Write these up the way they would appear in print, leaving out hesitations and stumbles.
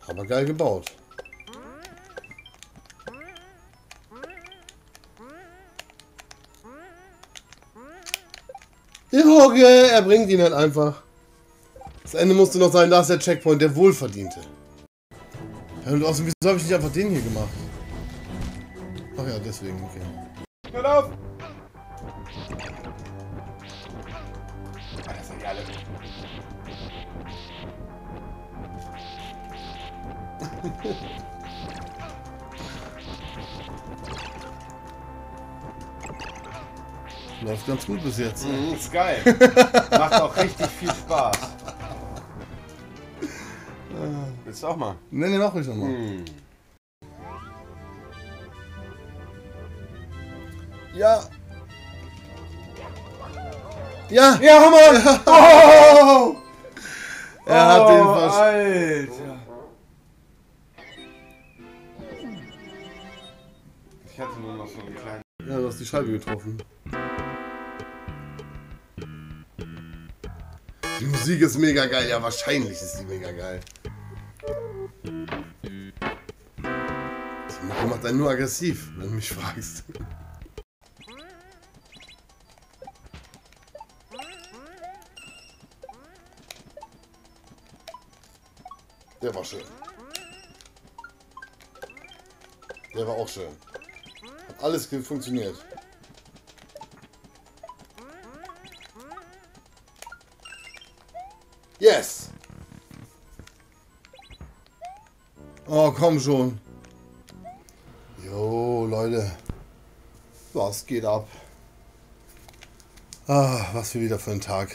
Aber geil gebaut. Junge, er bringt ihn halt einfach. Das Ende musste noch sein, da ist der Checkpoint, der Wohlverdiente. Ja, und außerdem, wieso habe ich nicht einfach den hier gemacht? Ach ja, deswegen, okay. Hört auf! Das sind ja alle. Läuft ganz gut bis jetzt. Mhm, ist geil. Macht auch richtig viel Spaß. Willst du auch mal? Ne, mach ich nochmal. Mhm. Ja. Ja. Ja, Hammer! Oh! Er hat den fast. Alter! Ich hatte nur noch so einen kleinen. Ja, du hast die Scheibe getroffen. Die Musik ist mega geil. Ja, wahrscheinlich ist die mega geil. Die Mucke macht einen nur aggressiv, wenn du mich fragst. Der war schön. Der war auch schön. Hat alles funktioniert. Yes! Oh, komm schon. Jo, Leute. Was geht ab? Ah, was wieder für ein Tag.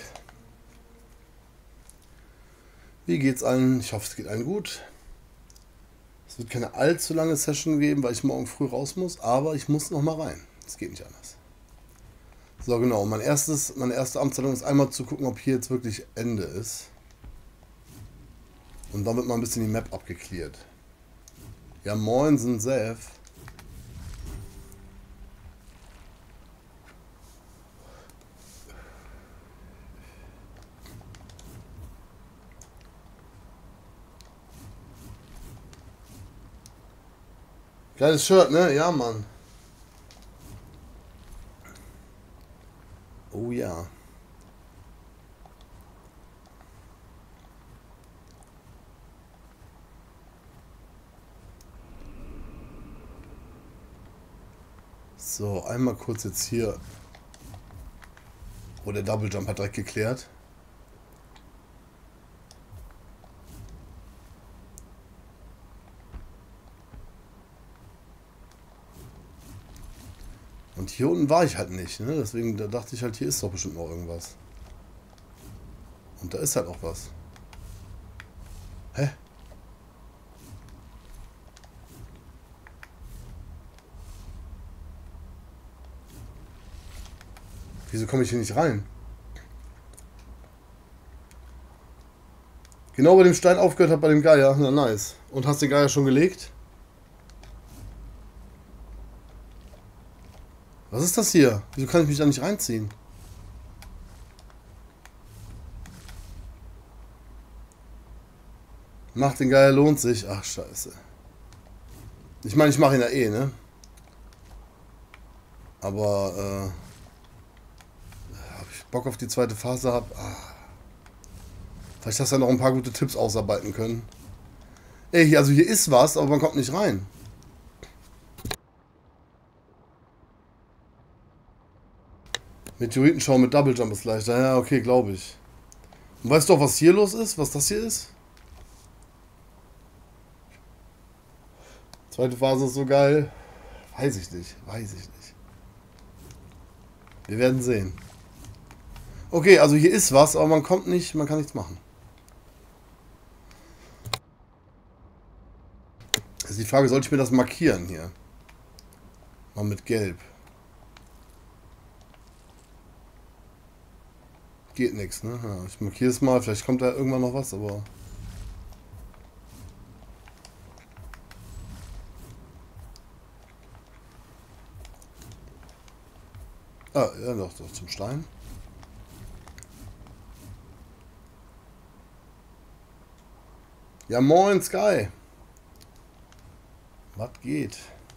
Wie geht's allen? Ich hoffe, es geht allen gut. Es wird keine allzu lange Session geben, weil ich morgen früh raus muss, aber ich muss noch mal rein. Es geht nicht anders. So, genau. Meine erste Amtshandlung ist einmal zu gucken, ob hier jetzt wirklich Ende ist. Und dann wird mal ein bisschen die Map abgeklärt. Ja, moin, sind Seth. Geiles Shirt, ne? Ja, Mann. Oh ja. So, einmal kurz jetzt hier. Oh, der Double Jump hat direkt geklärt. Und hier unten war ich halt nicht, ne? Deswegen da dachte ich halt, hier ist doch bestimmt noch irgendwas. Und da ist halt auch was. Hä? Wieso komme ich hier nicht rein? Genau bei dem Stein aufgehört hat bei dem Geier. Na nice. Und hast den Geier schon gelegt? Was ist das hier? Wieso kann ich mich da nicht reinziehen? Macht den Geier lohnt sich. Ach scheiße. Ich meine, ich mache ihn ja eh, ne? Aber ob ich Bock auf die zweite Phase habe. Vielleicht hast du ja noch ein paar gute Tipps ausarbeiten können. Ey, also hier ist was, aber man kommt nicht rein. Meteoritenschau mit Double Jump ist leichter. Ja, okay, glaube ich. Und weißt du auch, was hier los ist? Was das hier ist? Zweite Phase ist so geil. Weiß ich nicht. Weiß ich nicht. Wir werden sehen. Okay, also hier ist was, aber man kommt nicht, man kann nichts machen. Das ist die Frage, soll ich mir das markieren hier? Mal mit Gelb. Geht nichts, ne? Ja, ich markiere es mal, vielleicht kommt da irgendwann noch was, aber... Ah, ja doch, zum Stein. Ja, moin, Sky. Was geht?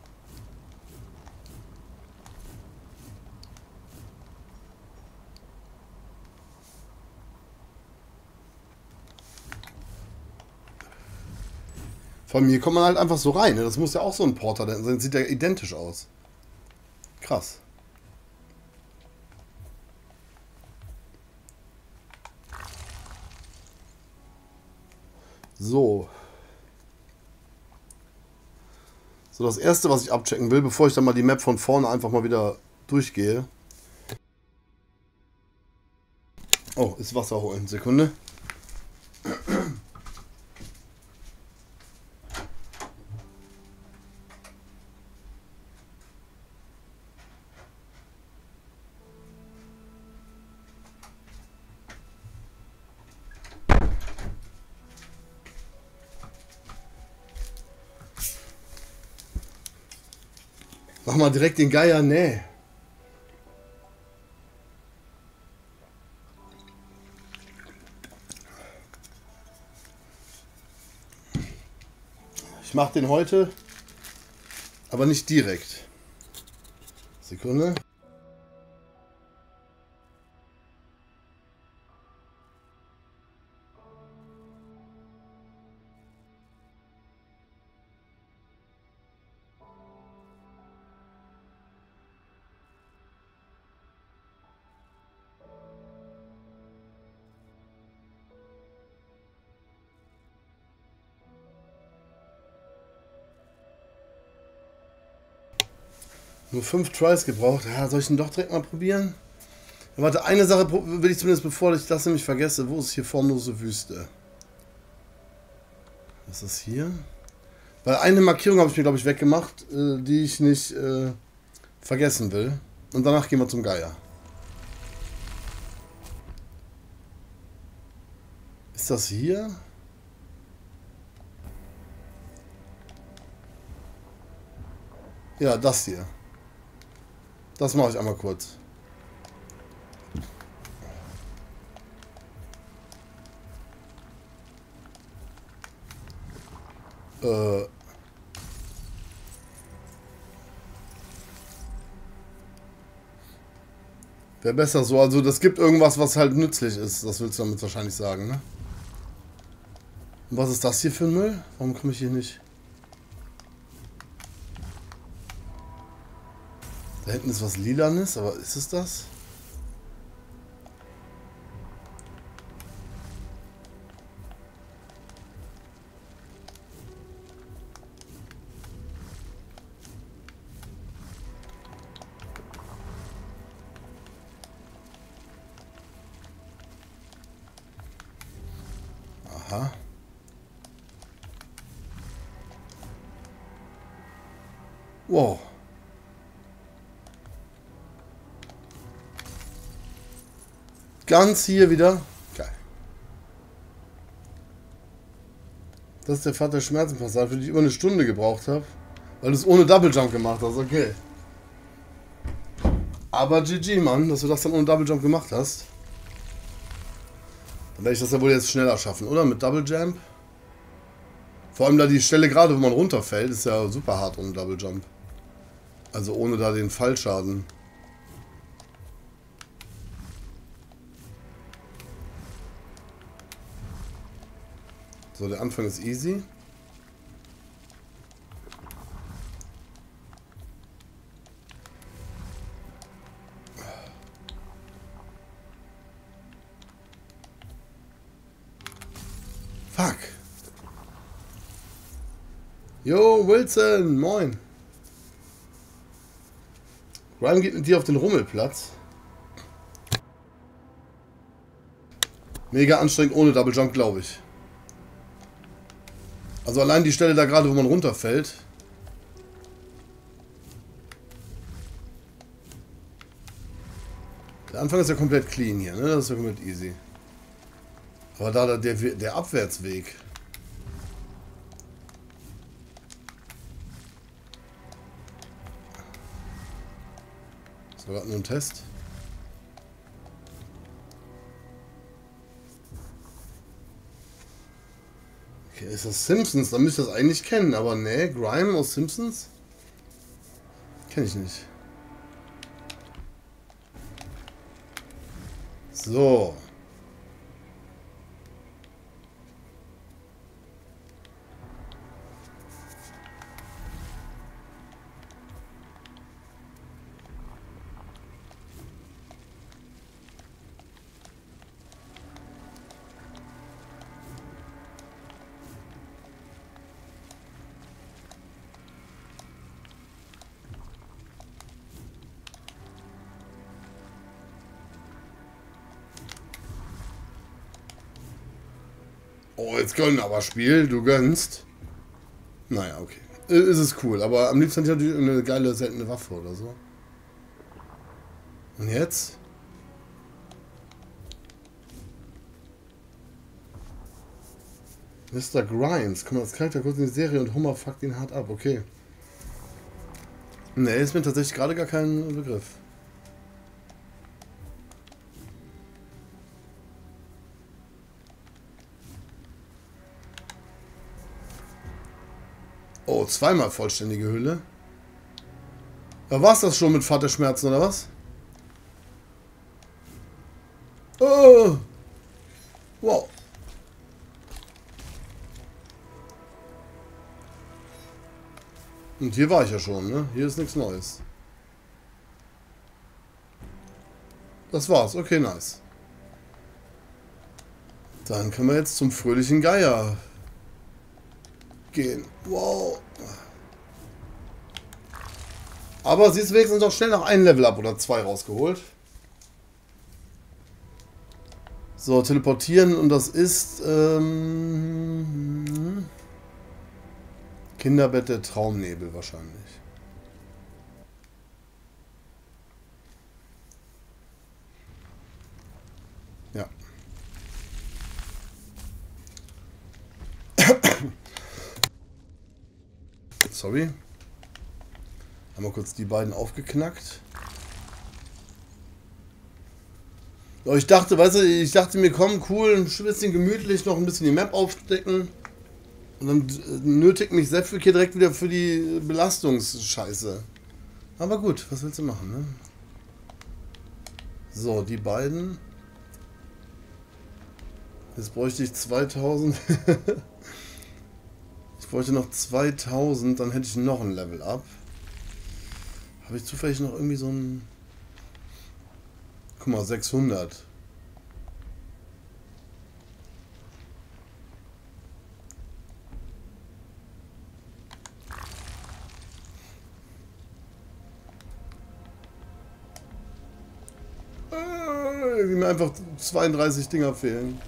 Von mir kommt man halt einfach so rein. Ne? Das muss ja auch so ein Porter sein. Sonst sieht der identisch aus. Krass. So. So, das erste, was ich abchecken will, bevor ich dann mal die Map von vorne einfach mal wieder durchgehe. Oh, ist Wasser holen. Sekunde. Mach mal direkt den Geier, nee. Ich mach den heute, aber nicht direkt. Sekunde. Nur 5 Tries gebraucht. Ja, soll ich ihn doch direkt mal probieren? Ja, warte, eine Sache will ich zumindest, bevor ich das nämlich vergesse. Wo ist hier formlose Wüste? Was ist das hier? Weil eine Markierung habe ich mir, glaube ich, weggemacht, die ich nicht vergessen will. Und danach gehen wir zum Geier. Ist das hier? Ja, das hier. Das mache ich einmal kurz. Wäre besser so. Also das gibt irgendwas, was halt nützlich ist. Das willst du damit wahrscheinlich sagen, ne? Und was ist das hier für ein Müll? Warum komme ich hier nicht? Da hinten ist was Lilanes, aber ist es das? Aha. Wow. Ganz hier wieder. Geil. Das ist der Pfad der Schmerzenpassage, für die ich über eine Stunde gebraucht habe. Weil du es ohne Double Jump gemacht hast, okay. Aber GG, Mann, dass du das dann ohne Double Jump gemacht hast. Dann werde ich das ja wohl jetzt schneller schaffen, oder? Mit Double Jump. Vor allem da die Stelle gerade, wo man runterfällt, ist ja super hart ohne Double Jump. Also ohne da den Fallschaden. So, der Anfang ist easy. Fuck. Jo, Wilson, moin. Ryan geht mit dir auf den Rummelplatz. Mega anstrengend ohne Double Jump, glaube ich. Also allein die Stelle da gerade, wo man runterfällt. Der Anfang ist ja komplett clean hier, ne? Das ist ja komplett easy. Aber da der Abwärtsweg. Das war gerade nur ein Test. Okay, ist das Simpsons? Dann müsste ich das eigentlich kennen, aber ne, Grime aus Simpsons? Kenne ich nicht. So. Oh, jetzt gönn aber Spiel, du gönnst. Naja, okay. Ist es cool, aber am liebsten hätte ich natürlich eine geile, seltene Waffe oder so. Und jetzt? Mr. Grimes. Komm mal, das Charakter kurz in die Serie und Homer fuckt ihn hart ab, okay. Ne, ist mir tatsächlich gerade gar kein Begriff. Oh, zweimal vollständige Hülle. Ja, war's das schon mit Vaterschmerzen oder was? Oh! Wow. Und hier war ich ja schon, ne? Hier ist nichts Neues. Das war's. Okay, nice. Dann können wir jetzt zum fröhlichen Geier gehen. Wow. Aber sie ist wenigstens doch schnell noch ein Level up oder 2 rausgeholt. So, teleportieren und das ist Kinderbett der Traumnebel wahrscheinlich. Ja. Sorry. Haben wir kurz die beiden aufgeknackt. Ja, ich dachte, weißt du, mir komm, cool, ein bisschen gemütlich, noch ein bisschen die Map aufdecken. Und dann nötigt mich Zephyr hier direkt wieder für die Belastungsscheiße. Aber gut, was willst du machen, ne? So, die beiden. Jetzt bräuchte ich 2000. Ich bräuchte noch 2000, dann hätte ich noch ein Level up. Habe ich zufällig noch irgendwie so ein... Guck mal, 600. Wie mir einfach 32 Dinger fehlen.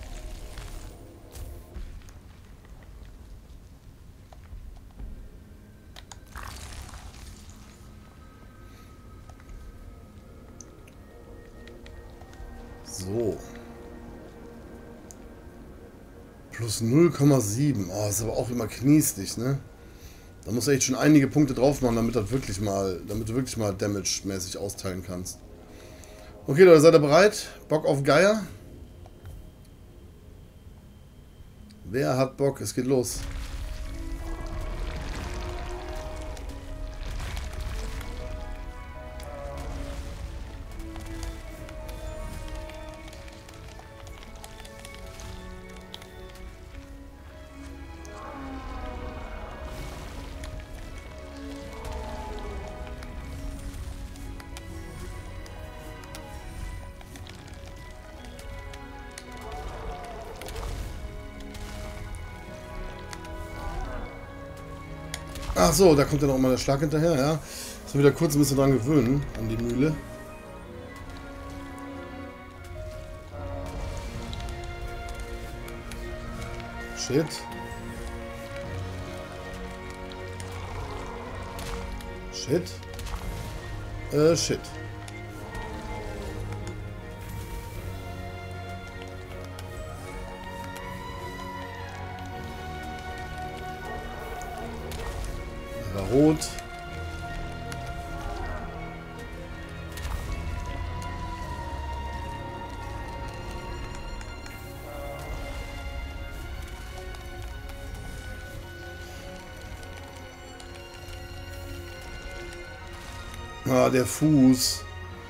So. Plus 0,7. Oh, ist aber auch immer kniestig, ne? Da musst du echt schon einige Punkte drauf machen, damit du wirklich mal Damage-mäßig austeilen kannst. Okay, Leute, seid ihr bereit? Bock auf Geier? Wer hat Bock? Es geht los. Ach so, da kommt ja noch mal der Schlag hinterher, ja. So wieder kurz ein bisschen dran gewöhnen, an die Mühle. Shit. Shit. Shit. Rot. Ah, der Fuß.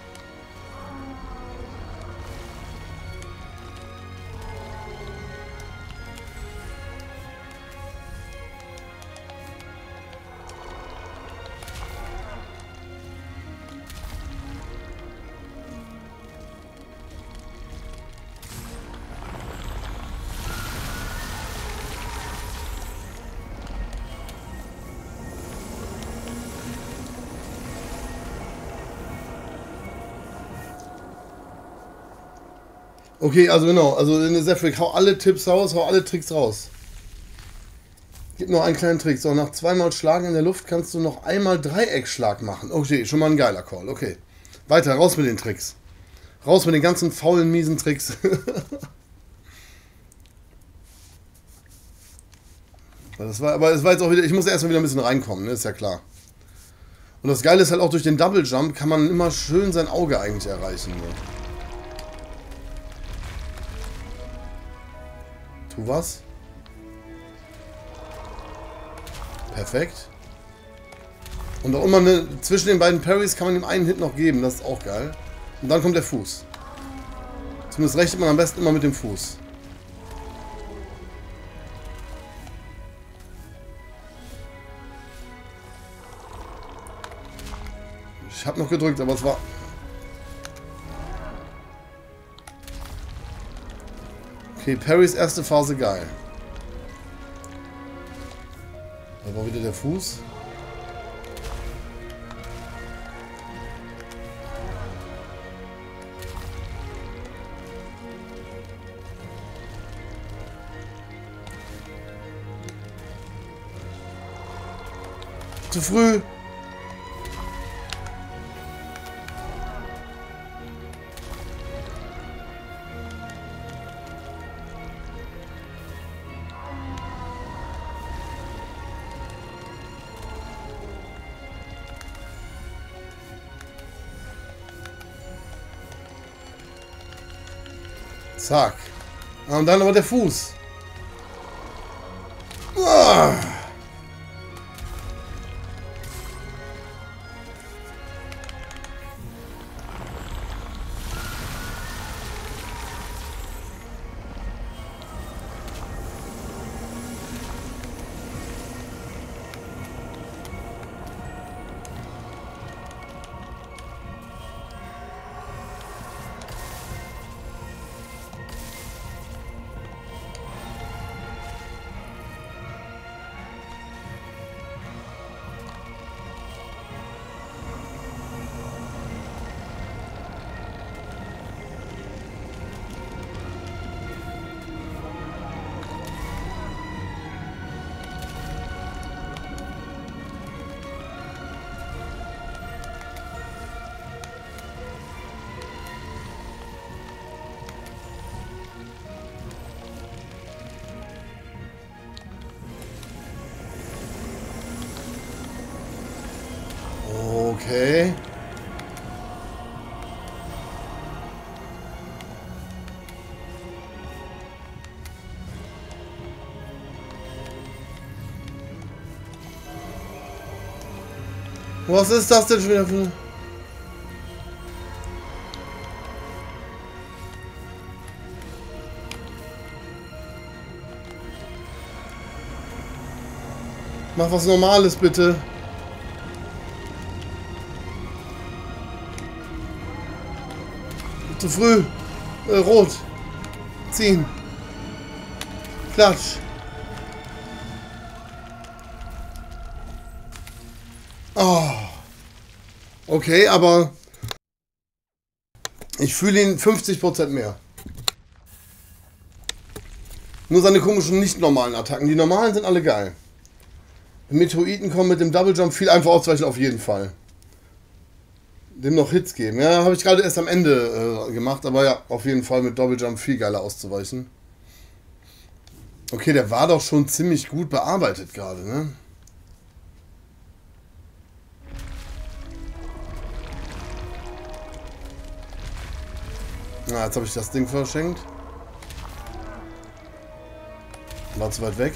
Okay, also genau, also in der Zephyr, hau alle Tipps raus, hau alle Tricks raus. Gib noch einen kleinen Trick. So, nach zweimal Schlagen in der Luft kannst du noch einmal Dreieckschlag machen. Okay, schon mal ein geiler Call, okay. Weiter, raus mit den Tricks. Raus mit den ganzen faulen, miesen Tricks. Aber es war jetzt auch wieder, ich muss erstmal wieder ein bisschen reinkommen, ne? Ist ja klar. Und das Geile ist halt auch, durch den Double Jump kann man immer schön sein Auge eigentlich erreichen. Ne? Tu was? Perfekt. Und auch immer zwischen den beiden Parries kann man ihm einen Hit noch geben, das ist auch geil. Und dann kommt der Fuß. Zumindest rechnet man am besten immer mit dem Fuß. Ich habe noch gedrückt, aber es war... Okay, Parrys erste Phase geil. Da war wieder der Fuß. Zu früh. Zack. Und dann aber der Fuß. Ah. Okay. Was ist das denn schon wieder für... Mach was Normales, bitte. Zu früh. Rot. Ziehen. Klatsch. Oh. Okay, aber ich fühle ihn 50% mehr. Nur seine komischen, nicht normalen Attacken. Die normalen sind alle geil. Meteoriten kommen mit dem Double Jump viel einfach ausweichen auf jeden Fall. Dem noch Hits geben. Ja, habe ich gerade erst am Ende gemacht, aber ja, auf jeden Fall mit Double Jump viel geiler auszuweichen. Okay, der war doch schon ziemlich gut bearbeitet gerade, ne? Na, jetzt habe ich das Ding verschenkt. War zu weit weg.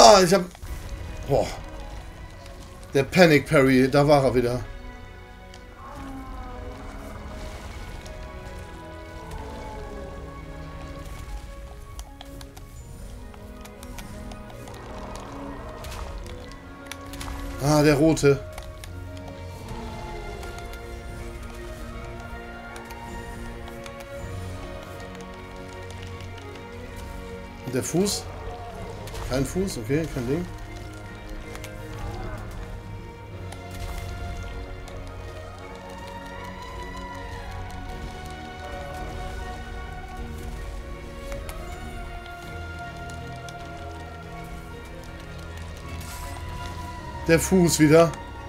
Ah, ich hab... Boah. Der Panic Parry, da war er wieder. Ah, der rote. Und der Fuß? Kein Fuß, okay, kein Ding. Der Fuß wieder.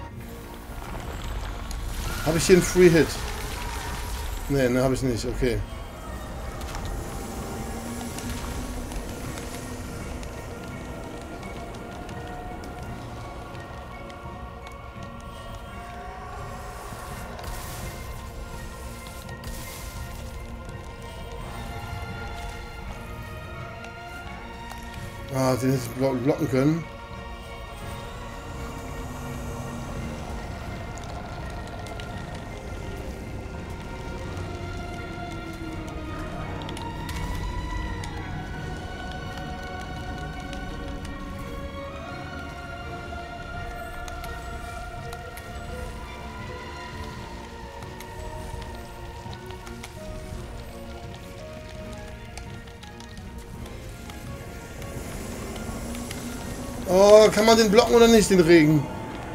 Habe ich hier einen Free Hit? Nee, ne, habe ich nicht. Okay. Ah, den hätte ich blocken können. Oh, kann man den blocken oder nicht, den Regen?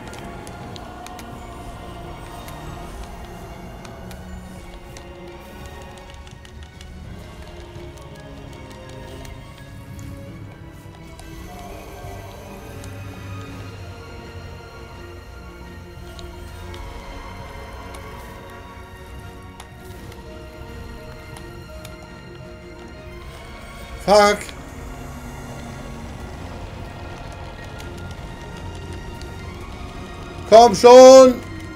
Fuck. Komm schon!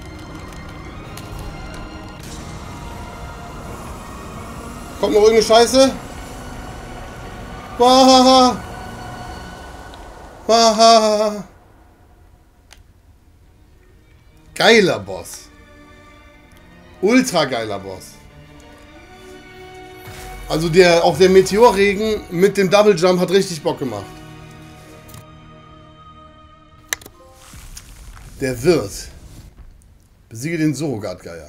Kommt noch irgendeine Scheiße? Wahaha! Wahaha! Geiler Boss. Ultra geiler Boss. Also auch der Meteorregen mit dem Double Jump hat richtig Bock gemacht. Der Wirt. Besiege den Surrogatgeier.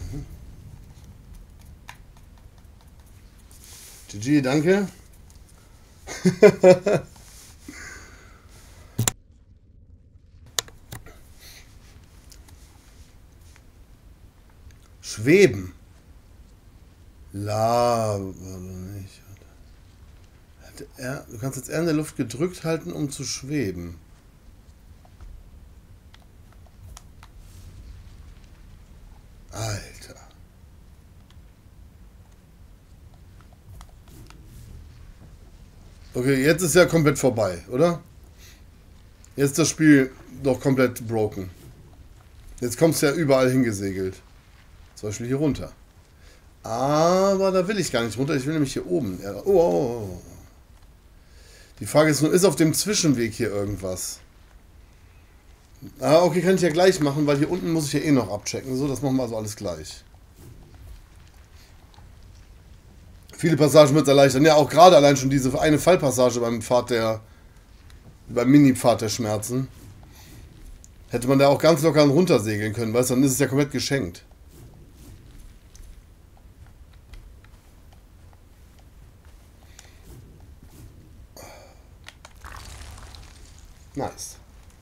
GG, danke. Schweben. Nicht. Du kannst jetzt R in der Luft gedrückt halten, um zu schweben. Alter. Okay, jetzt ist ja komplett vorbei, oder? Jetzt ist das Spiel doch komplett broken. Jetzt kommst du ja überall hingesegelt. Zum Beispiel hier runter. Aber da will ich gar nicht runter. Ich will nämlich hier oben. Oh. Die Frage ist nur, ist auf dem Zwischenweg hier irgendwas? Ah, okay, kann ich ja gleich machen, weil hier unten muss ich ja eh noch abchecken. So, das machen wir also alles gleich. Viele Passagen wird es erleichtern. Ja, auch gerade allein schon diese eine Fallpassage beim Mini-Pfad der Schmerzen. Hätte man da auch ganz locker runtersegeln können, weißt du, dann ist es ja komplett geschenkt. Nice.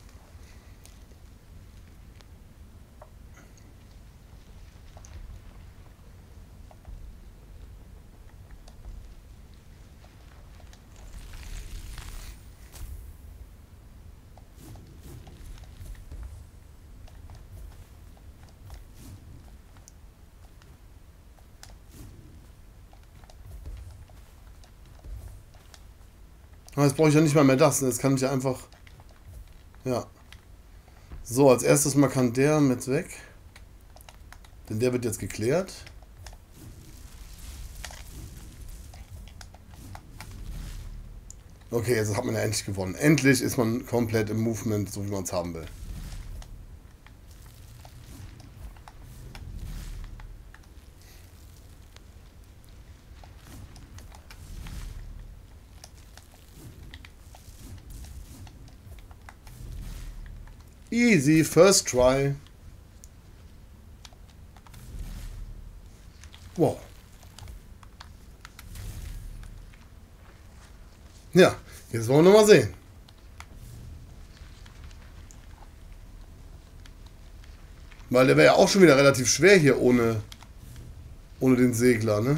Jetzt brauche ich ja nicht mal mehr das. Jetzt kann ich ja einfach... Ja. So, als erstes mal kann der mit weg. Denn der wird jetzt geklärt. Okay, jetzt hat man ja endlich gewonnen. Endlich ist man komplett im Movement, so wie man es haben will. Easy, first try. Wow. Ja, jetzt wollen wir noch mal sehen. Weil der wäre ja auch schon wieder relativ schwer hier ohne den Segler, ne?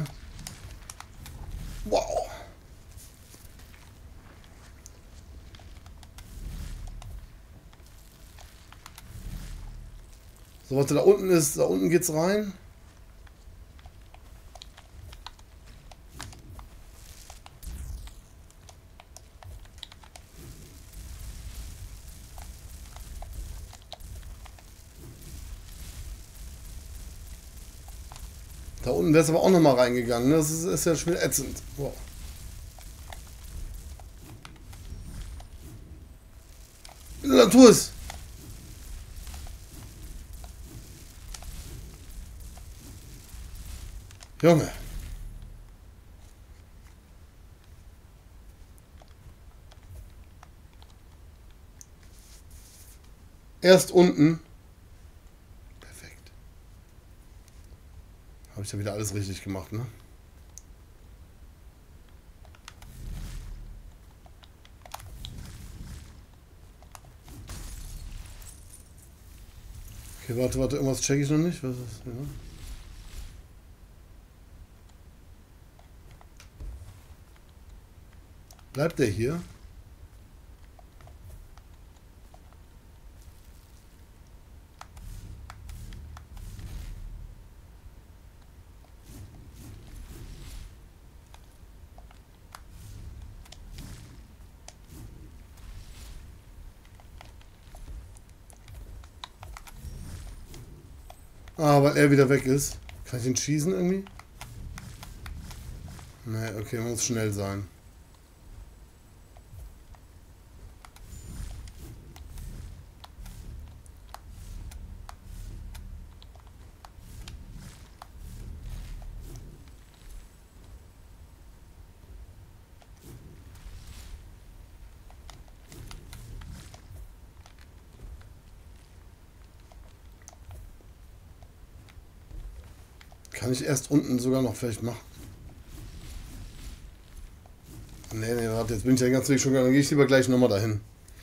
Wow. So, was da unten ist, da unten geht's rein. Da unten wäre es aber auch noch mal reingegangen. Ne? Das ist ja schon wieder ätzend. Wow. Natur ist. Junge. Erst unten. Perfekt. Habe ich ja wieder alles richtig gemacht, ne? Okay, warte, irgendwas checke ich noch nicht. Was ist, ja. Bleibt der hier? Ah, weil er wieder weg ist. Kann ich ihn schießen irgendwie? Nee, okay, man muss schnell sein. Kann ich erst unten sogar noch vielleicht machen? Nee, warte, jetzt bin ich ja ganz Weg schon gegangen. Dann gehe ich lieber gleich nochmal dahin.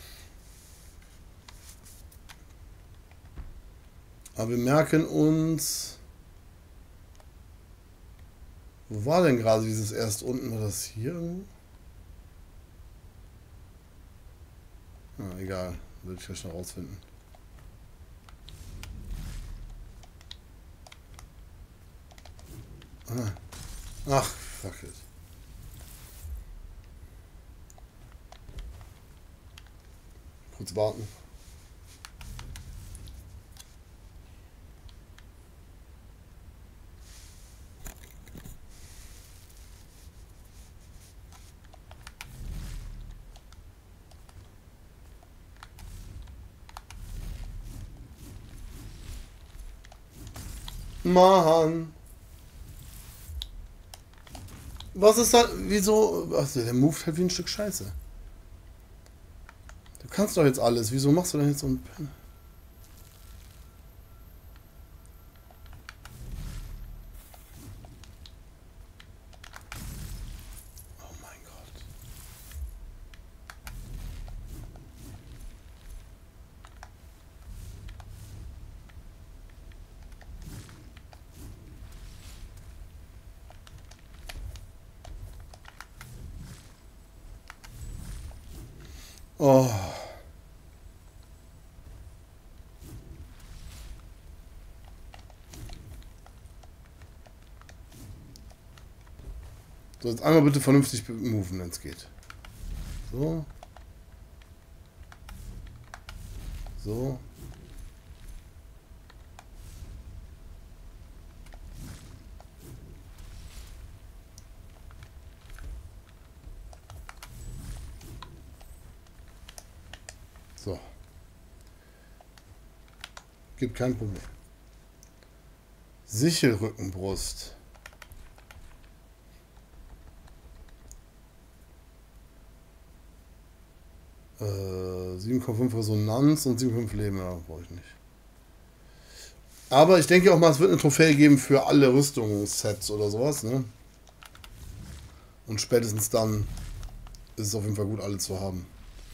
Aber wir merken uns... Wo war denn gerade dieses erst unten? War das hier irgendwo? Ah, egal. Will ich gleich noch rausfinden. Ah, nein. Ach, fuck it. Kurz warten. Mann. Was ist da? Wieso? Achso, der moved halt wie ein Stück Scheiße. Du kannst doch jetzt alles. Wieso machst du denn jetzt so ein Pen? Oh mein Gott. Oh. So, jetzt einmal bitte vernünftig moven, wenn es geht. So. So. So. Gibt kein Problem. Sichelrückenbrust. 7,5 Resonanz und 7,5 Leben. Ja, brauche ich nicht. Aber ich denke auch mal, es wird eine Trophäe geben für alle Rüstungssets oder sowas, ne? Und spätestens dann ist es auf jeden Fall gut, alle zu haben.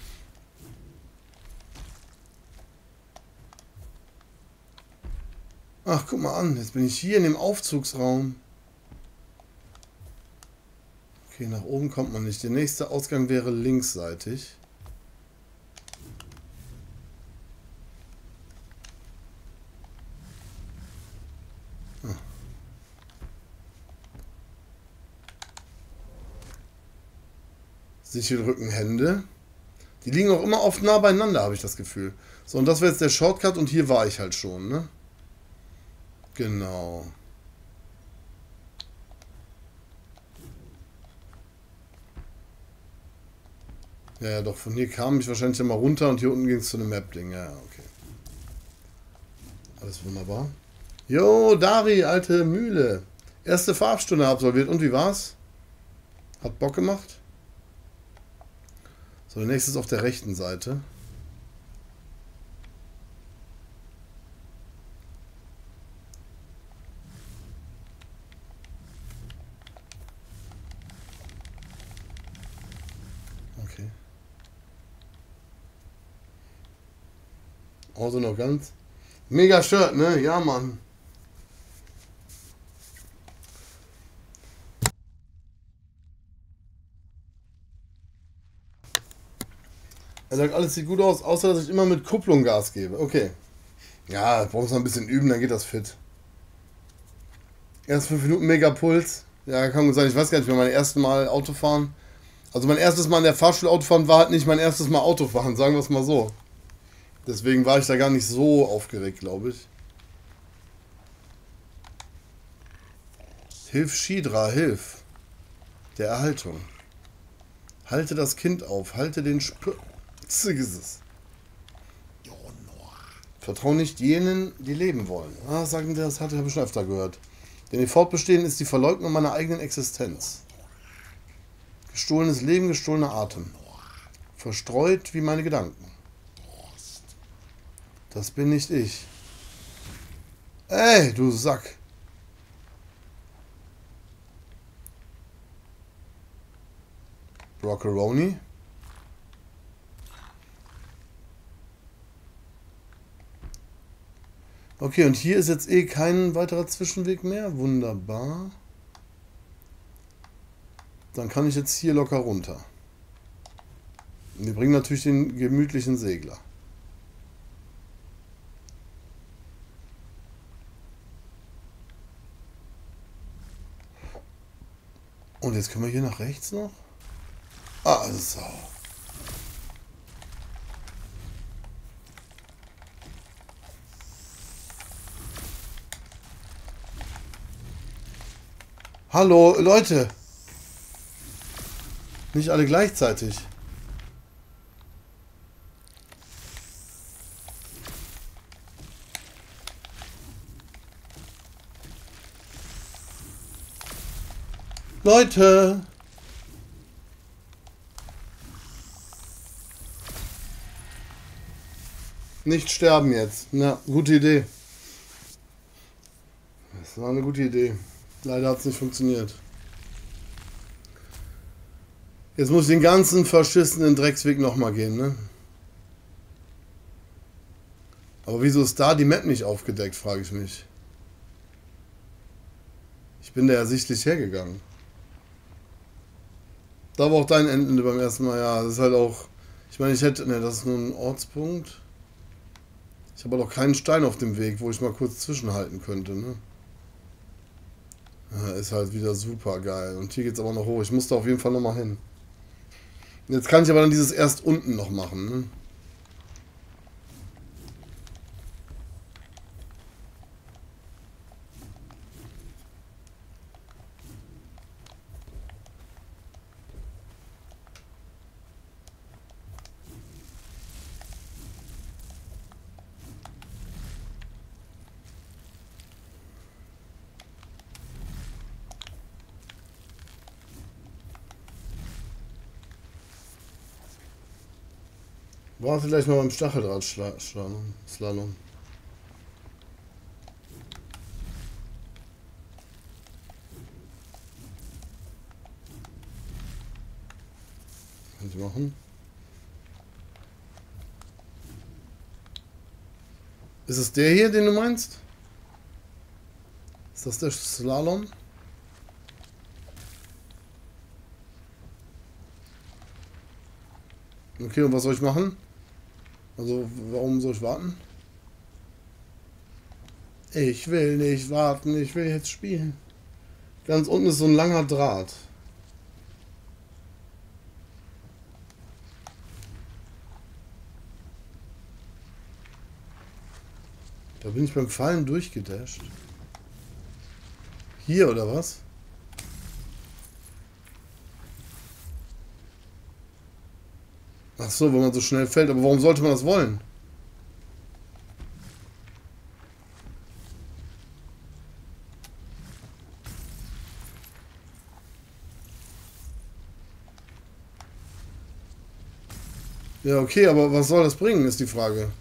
Ach, guck mal an, jetzt bin ich hier in dem Aufzugsraum. Okay, nach oben kommt man nicht. Der nächste Ausgang wäre linksseitig. Sichelrückenhände. Die liegen auch immer oft nah beieinander, habe ich das Gefühl. So, und das wäre jetzt der Shortcut und hier war ich halt schon, ne? Genau. Ja, doch, von hier kam ich wahrscheinlich immer runter und hier unten ging es zu einem Map-Ding. Ja, okay. Alles wunderbar. Jo, Dari, alte Mühle. Erste Farbstunde absolviert. Und wie war's? Hat Bock gemacht? So, der nächste ist auf der rechten Seite. Okay. Also noch ganz. Mega Shirt, ne? Ja, Mann. Er sagt, alles sieht gut aus, außer dass ich immer mit Kupplung Gas gebe. Okay. Ja, brauchst noch ein bisschen üben, dann geht das fit. Erst 5 Minuten Megapuls. Ja, kann gut sein. Ich weiß gar nicht mehr, mein erstes Mal Autofahren. Also mein erstes Mal in der Fahrschule Autofahren war halt nicht mein erstes Mal Autofahren, sagen wir es mal so. Deswegen war ich da gar nicht so aufgeregt, glaube ich. Hilf Shidra, hilf. Der Erhaltung. Halte das Kind auf, halte den Vertrau nicht jenen, die leben wollen. Ah, sagen wir, das hatte ich schon öfter gehört. Denn ihr Fortbestehen ist die Verleugnung meiner eigenen Existenz. Gestohlenes Leben, gestohlener Atem. Verstreut wie meine Gedanken. Das bin nicht ich. Ey, du Sack. Broccheroni. Okay, und hier ist jetzt eh kein weiterer Zwischenweg mehr. Wunderbar. Dann kann ich jetzt hier locker runter. Und wir bringen natürlich den gemütlichen Segler. Und jetzt können wir hier nach rechts noch. Ah, so. Hallo, Leute. Nicht alle gleichzeitig. Leute. Nicht sterben jetzt. Na, gute Idee. Das war eine gute Idee. Leider hat es nicht funktioniert. Jetzt muss ich den ganzen verschissenen Drecksweg nochmal gehen, ne? Aber wieso ist da die Map nicht aufgedeckt, frage ich mich. Ich bin da ja sichtlich hergegangen. Da war auch dein Ende beim ersten Mal, ja. Das ist halt auch... Ich meine, ich hätte... Ne, das ist nur ein Ortspunkt. Ich habe doch keinen Stein auf dem Weg, wo ich mal kurz zwischenhalten könnte, ne? Ja, ist halt wieder super geil. Und hier geht's aber noch hoch. Ich muss da auf jeden Fall nochmal hin. Jetzt kann ich aber dann dieses erst unten noch machen, ne? War vielleicht mal beim Stacheldraht-Slalom. Kann ich machen. Ist es der hier, den du meinst? Ist das der Slalom? Okay, und was soll ich machen? Also, warum soll ich warten? Ich will nicht warten, ich will jetzt spielen. Ganz unten ist so ein langer Draht. Da bin ich beim Fallen durchgedasht. Hier oder was? Ach so, wenn man so schnell fällt. Aber warum sollte man das wollen? Ja, okay, aber was soll das bringen, ist die Frage.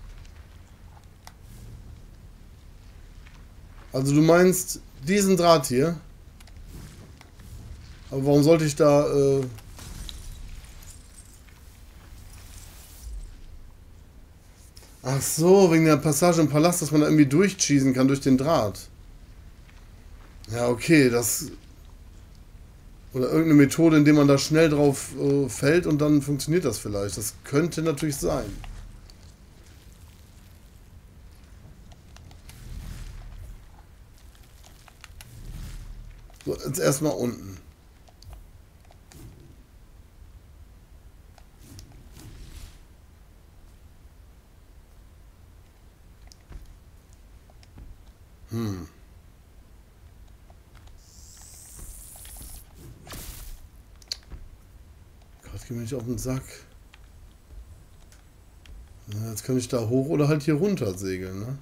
Also du meinst diesen Draht hier? Aber warum sollte ich da... Ach so, wegen der Passage im Palast, dass man da irgendwie durchschießen kann durch den Draht. Ja, okay, das... Oder irgendeine Methode, in der man da schnell drauf fällt und dann funktioniert das vielleicht. Das könnte natürlich sein. So, jetzt erstmal unten. Gott, geh mir nicht auf den Sack. Na, jetzt kann ich da hoch oder halt hier runter segeln, ne?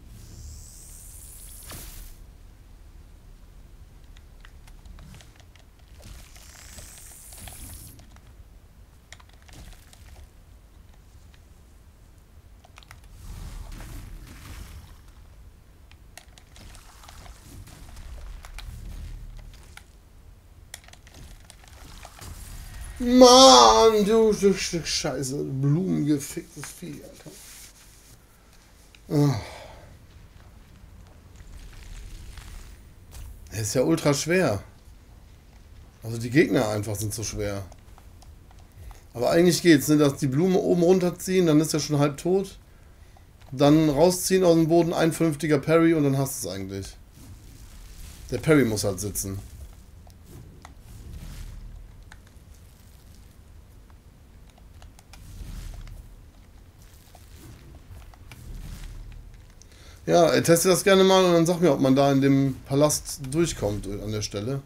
Mann, du Stück Scheiße. Blumengeficktes Vieh, Alter. Oh. Er ist ja ultra schwer. Also die Gegner einfach sind so schwer. Aber eigentlich geht's, ne? Dass die Blume oben runterziehen, dann ist er schon halb tot. Dann rausziehen aus dem Boden, ein vernünftiger Parry und dann hast du es eigentlich. Der Parry muss halt sitzen. Ja, teste das gerne mal und dann sag mir, ob man da in dem Palast durchkommt an der Stelle.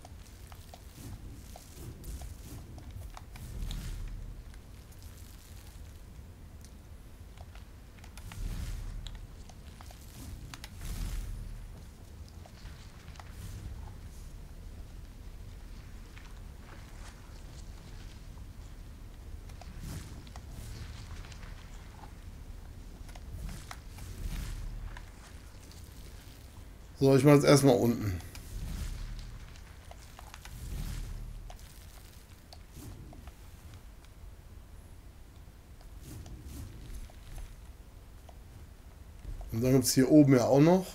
So, ich mache jetzt erstmal unten. Und dann gibt es hier oben ja auch noch.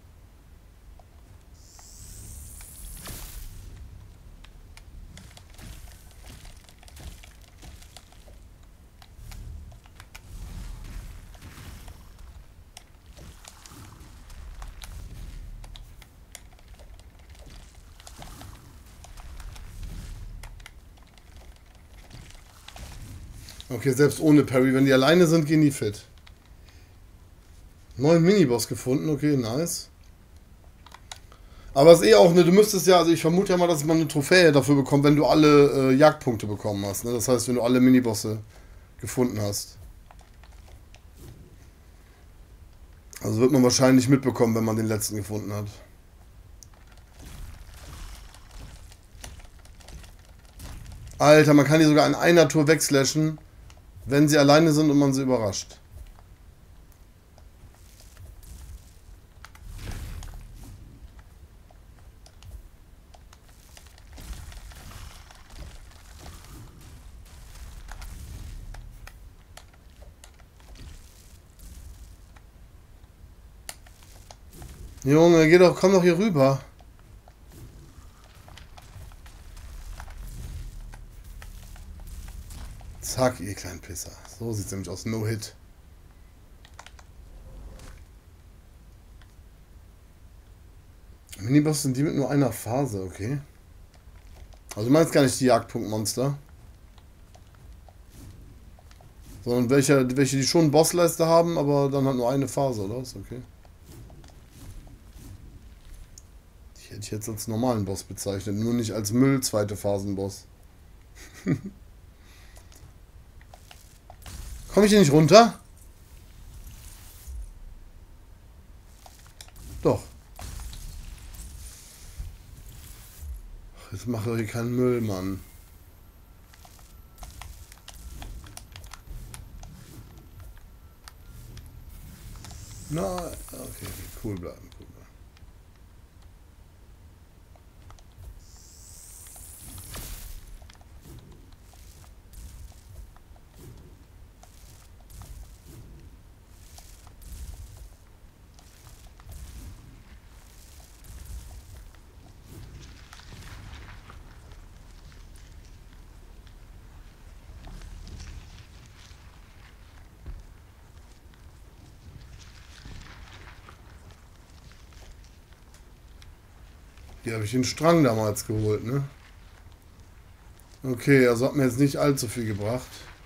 Okay, selbst ohne Parry. Wenn die alleine sind, gehen die fit. Neuen Miniboss gefunden. Okay, nice. Aber es ist eh auch, ne, du müsstest ja, also ich vermute ja mal, dass man eine Trophäe dafür bekommt, wenn du alle Jagdpunkte bekommen hast. Ne? Das heißt, wenn du alle Minibosse gefunden hast. Also wird man wahrscheinlich mitbekommen, wenn man den letzten gefunden hat. Alter, man kann die sogar in einer Tour wegslashen. Wenn sie alleine sind und man sie überrascht. Junge, geh doch, komm doch hier rüber. Zack, ihr kleinen Pisser. So sieht's nämlich aus. No-Hit. Miniboss sind die mit nur einer Phase, okay. Also du meinst gar nicht die Jagdpunktmonster. Sondern welche die schon Bossleiste haben, aber dann halt nur eine Phase, oder was? Okay. Die hätte ich jetzt als normalen Boss bezeichnet, nur nicht als Müll zweite Phasenboss. Komme ich hier nicht runter? Doch. Ach, jetzt macht doch hier keinen Müll, Mann. Na, okay, cool bleiben, cool bleiben. Hier habe ich den Strang damals geholt, ne? Okay, also hat mir jetzt nicht allzu viel gebracht.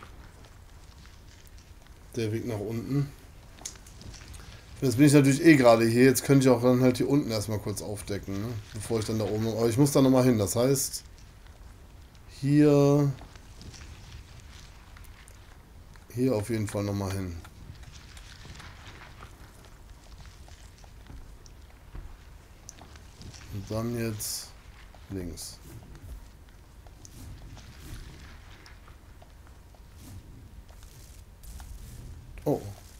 Der Weg nach unten. Jetzt bin ich natürlich eh gerade hier. Jetzt könnte ich auch dann halt hier unten erstmal kurz aufdecken, ne? Bevor ich dann da oben... Aber ich muss da nochmal hin. Das heißt, hier auf jeden Fall nochmal hin. Und dann jetzt links. Oh.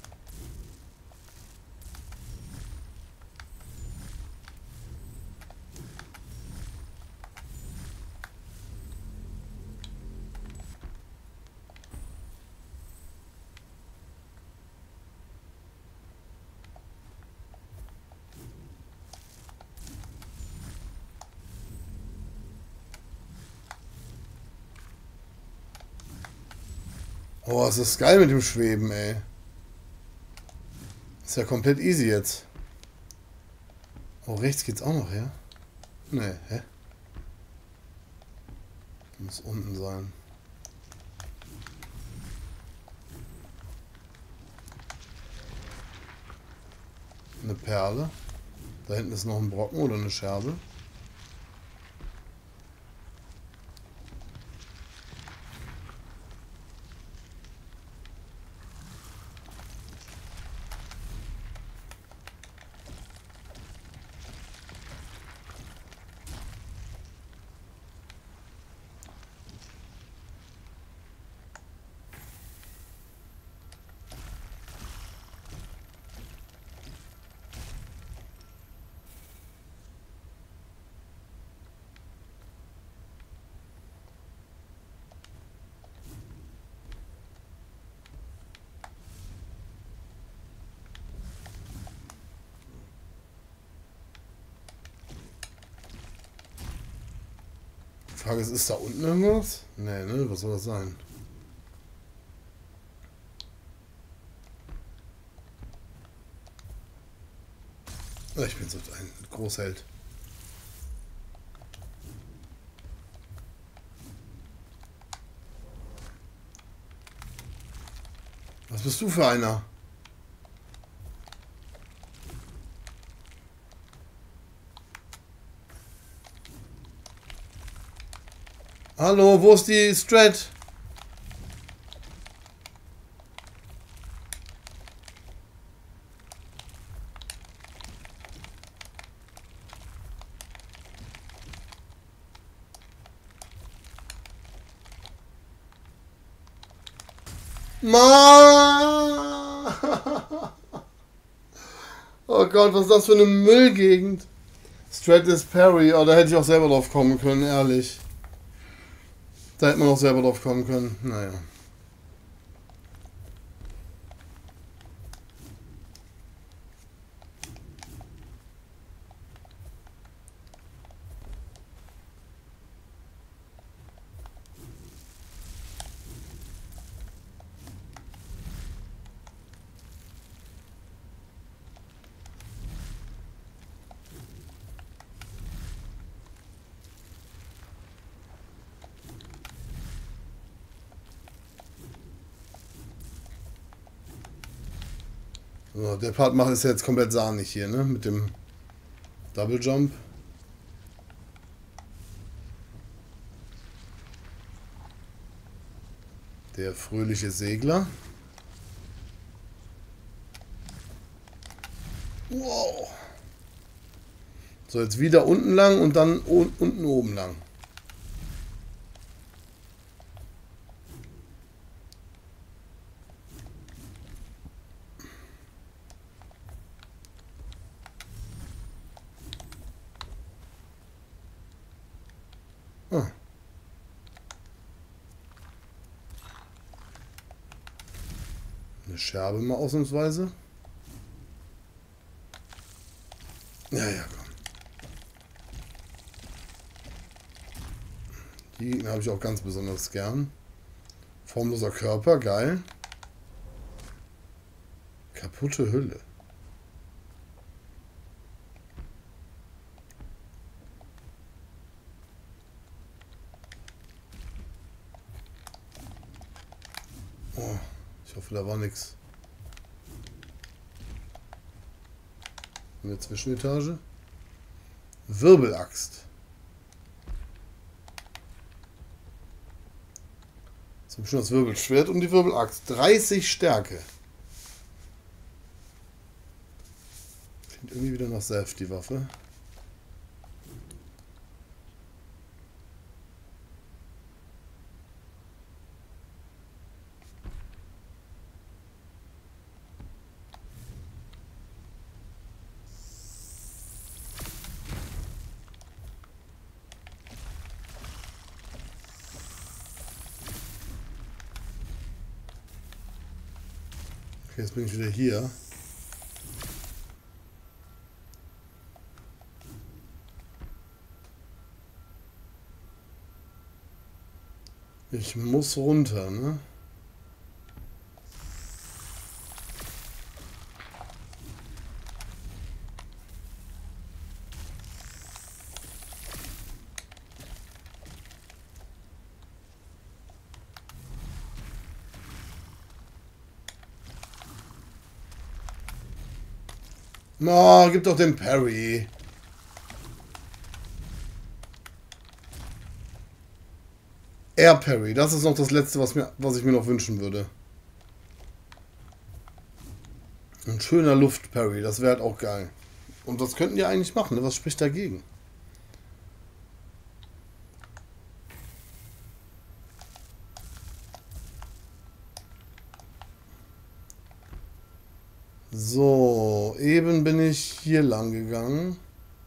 Oh, es ist geil mit dem Schweben, ey. Ist ja komplett easy jetzt. Oh, rechts geht's auch noch, ja? Nee, hä? Muss unten sein. Eine Perle. Da hinten ist noch ein Brocken oder eine Scherbe. Die Frage ist da unten irgendwas? Nee, ne? Was soll das sein? Ich bin so ein Großheld. Was bist du für einer? Hallo, wo ist die Strat? Mann! Oh Gott, was ist das für eine Müllgegend? Stratus Perry, oh, da hätte ich auch selber drauf kommen können, ehrlich. Da hätte man auch selber drauf kommen können. Naja. So, der Part macht es jetzt komplett sahnig hier, ne? Mit dem Double Jump. Der fröhliche Segler. Wow. So, jetzt wieder unten lang und dann unten oben lang. Ah. Eine Scherbe mal ausnahmsweise. Ja, ja, komm. Die Gegner habe ich auch ganz besonders gern. Formloser Körper, geil. Kaputte Hülle. Oh, ich hoffe, da war nichts. In der Zwischenetage. Wirbelaxt. Das ist schon das Wirbelschwert und die Wirbelaxt. 30 Stärke. Klingt irgendwie wieder nach Self, die Waffe. Okay, jetzt bin ich wieder hier. Ich muss runter, ne? Na, gib doch den Parry. Air Parry, das ist noch das Letzte, was ich mir noch wünschen würde. Ein schöner Luft-Parry, das wäre halt auch geil. Und das könnten die eigentlich machen, ne? Was spricht dagegen? So, eben bin ich hier lang gegangen.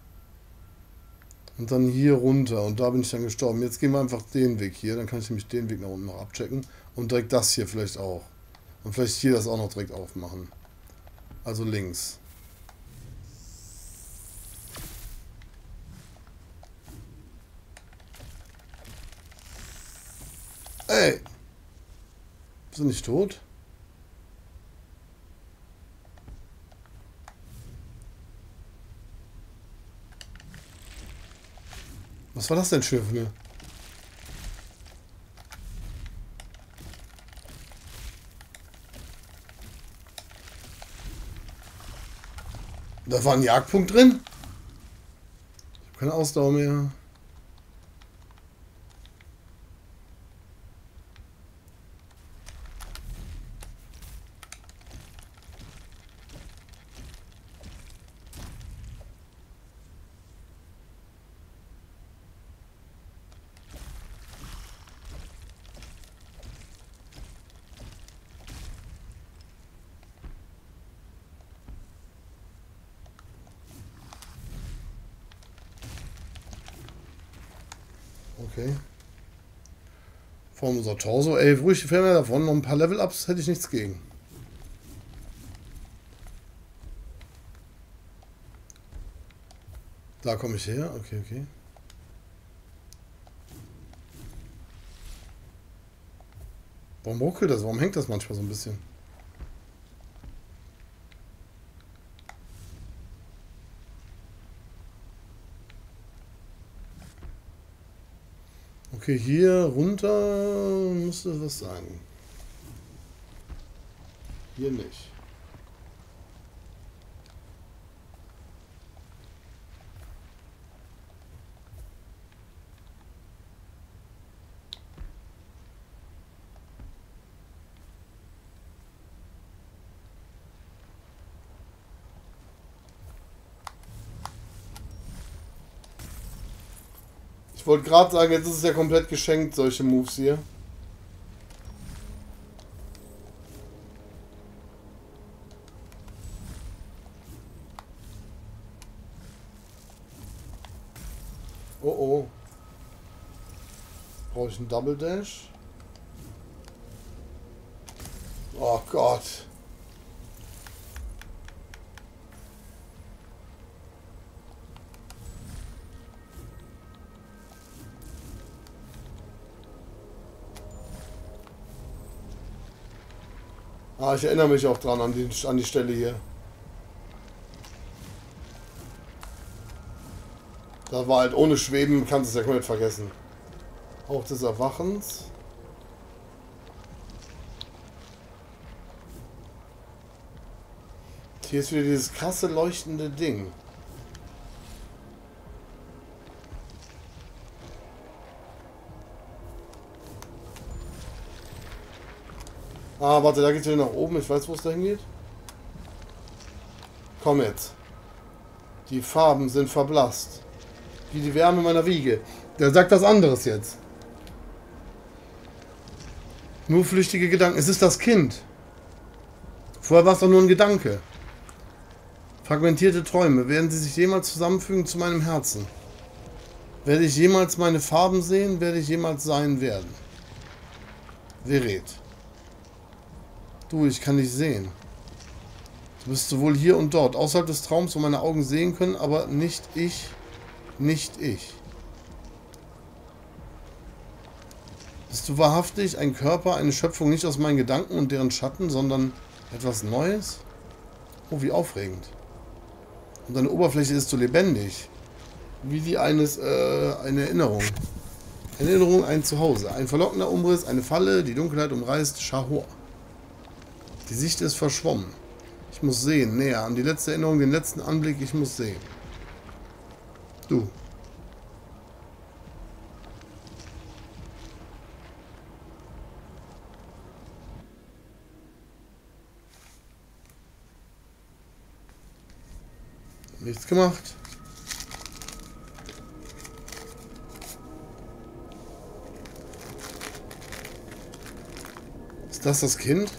Und dann hier runter. Und da bin ich dann gestorben. Jetzt gehen wir einfach den Weg hier. Dann kann ich nämlich den Weg nach unten noch abchecken. Und direkt das hier vielleicht auch. Und vielleicht hier das auch noch direkt aufmachen. Also links. Ey! Bist du nicht tot? Was war das denn für eine? Da war ein Jagdpunkt drin? Ich habe keine Ausdauer mehr. Okay. Form unser Torso. Ey, ruhig die Ferne davon. Noch ein paar Level-Ups hätte ich nichts gegen. Da komme ich her. Okay, okay. Warum ruckelt das? Warum hängt das manchmal so ein bisschen? Okay, hier runter müsste was sein. Hier nicht. Ich wollte gerade sagen, jetzt ist es ja komplett geschenkt, solche Moves hier. Oh oh. Brauche ich einen Double Dash? Oh Gott. Ah, ich erinnere mich auch dran an die Stelle hier. Da war halt ohne Schweben, kannst du es ja komplett vergessen. Auch des Erwachens. Hier ist wieder dieses krasse leuchtende Ding. Ah, warte, da geht's wieder nach oben. Ich weiß, wo es da hingeht. Komm jetzt. Die Farben sind verblasst. Wie die Wärme meiner Wiege. Der sagt was anderes jetzt. Nur flüchtige Gedanken. Es ist das Kind. Vorher war es doch nur ein Gedanke. Fragmentierte Träume. Werden sie sich jemals zusammenfügen zu meinem Herzen? Werde ich jemals meine Farben sehen? Werde ich jemals sein werden? Vered. Du, ich kann dich sehen. Du bist sowohl hier und dort, außerhalb des Traums, wo meine Augen sehen können, aber nicht ich, nicht ich. Bist du wahrhaftig ein Körper, eine Schöpfung nicht aus meinen Gedanken und deren Schatten, sondern etwas Neues? Oh, wie aufregend. Und deine Oberfläche ist so lebendig. Wie die eine Erinnerung. Eine Erinnerung, ein Zuhause. Ein verlockender Umriss, eine Falle, die Dunkelheit umreißt, Schahor. Die Sicht ist verschwommen. Ich muss sehen, näher an die letzte Erinnerung, den letzten Anblick, ich muss sehen. Du. Nichts gemacht. Ist das das Kind?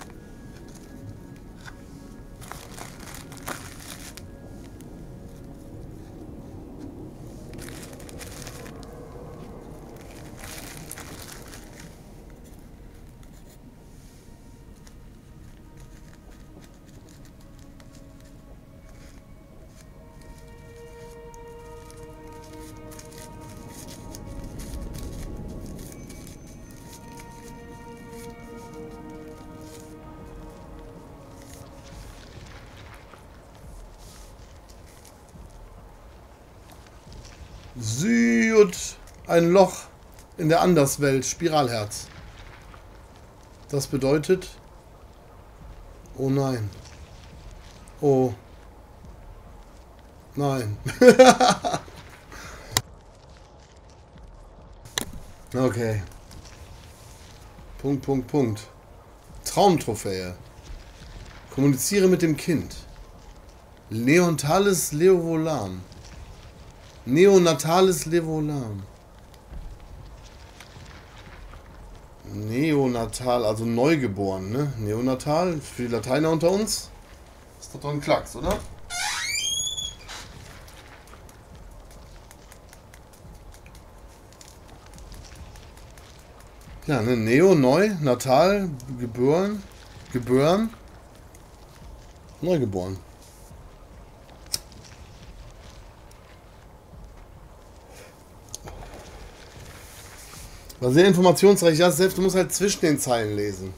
Süd, ein Loch in der Anderswelt, Spiralherz. Das bedeutet... Oh nein. Oh. Nein. Okay. Punkt, Punkt, Punkt. Traumtrophäe. Kommuniziere mit dem Kind. Leontales Leovolam. Neonatales Levolam. Neonatal, also neugeboren, ne? Neonatal, für die Lateiner unter uns. Ist doch ein Klacks, oder? Ja, ne, Neo, neu, Natal, Gebühren, neugeboren. War sehr informationsreich. Ja, selbst du musst halt zwischen den Zeilen lesen.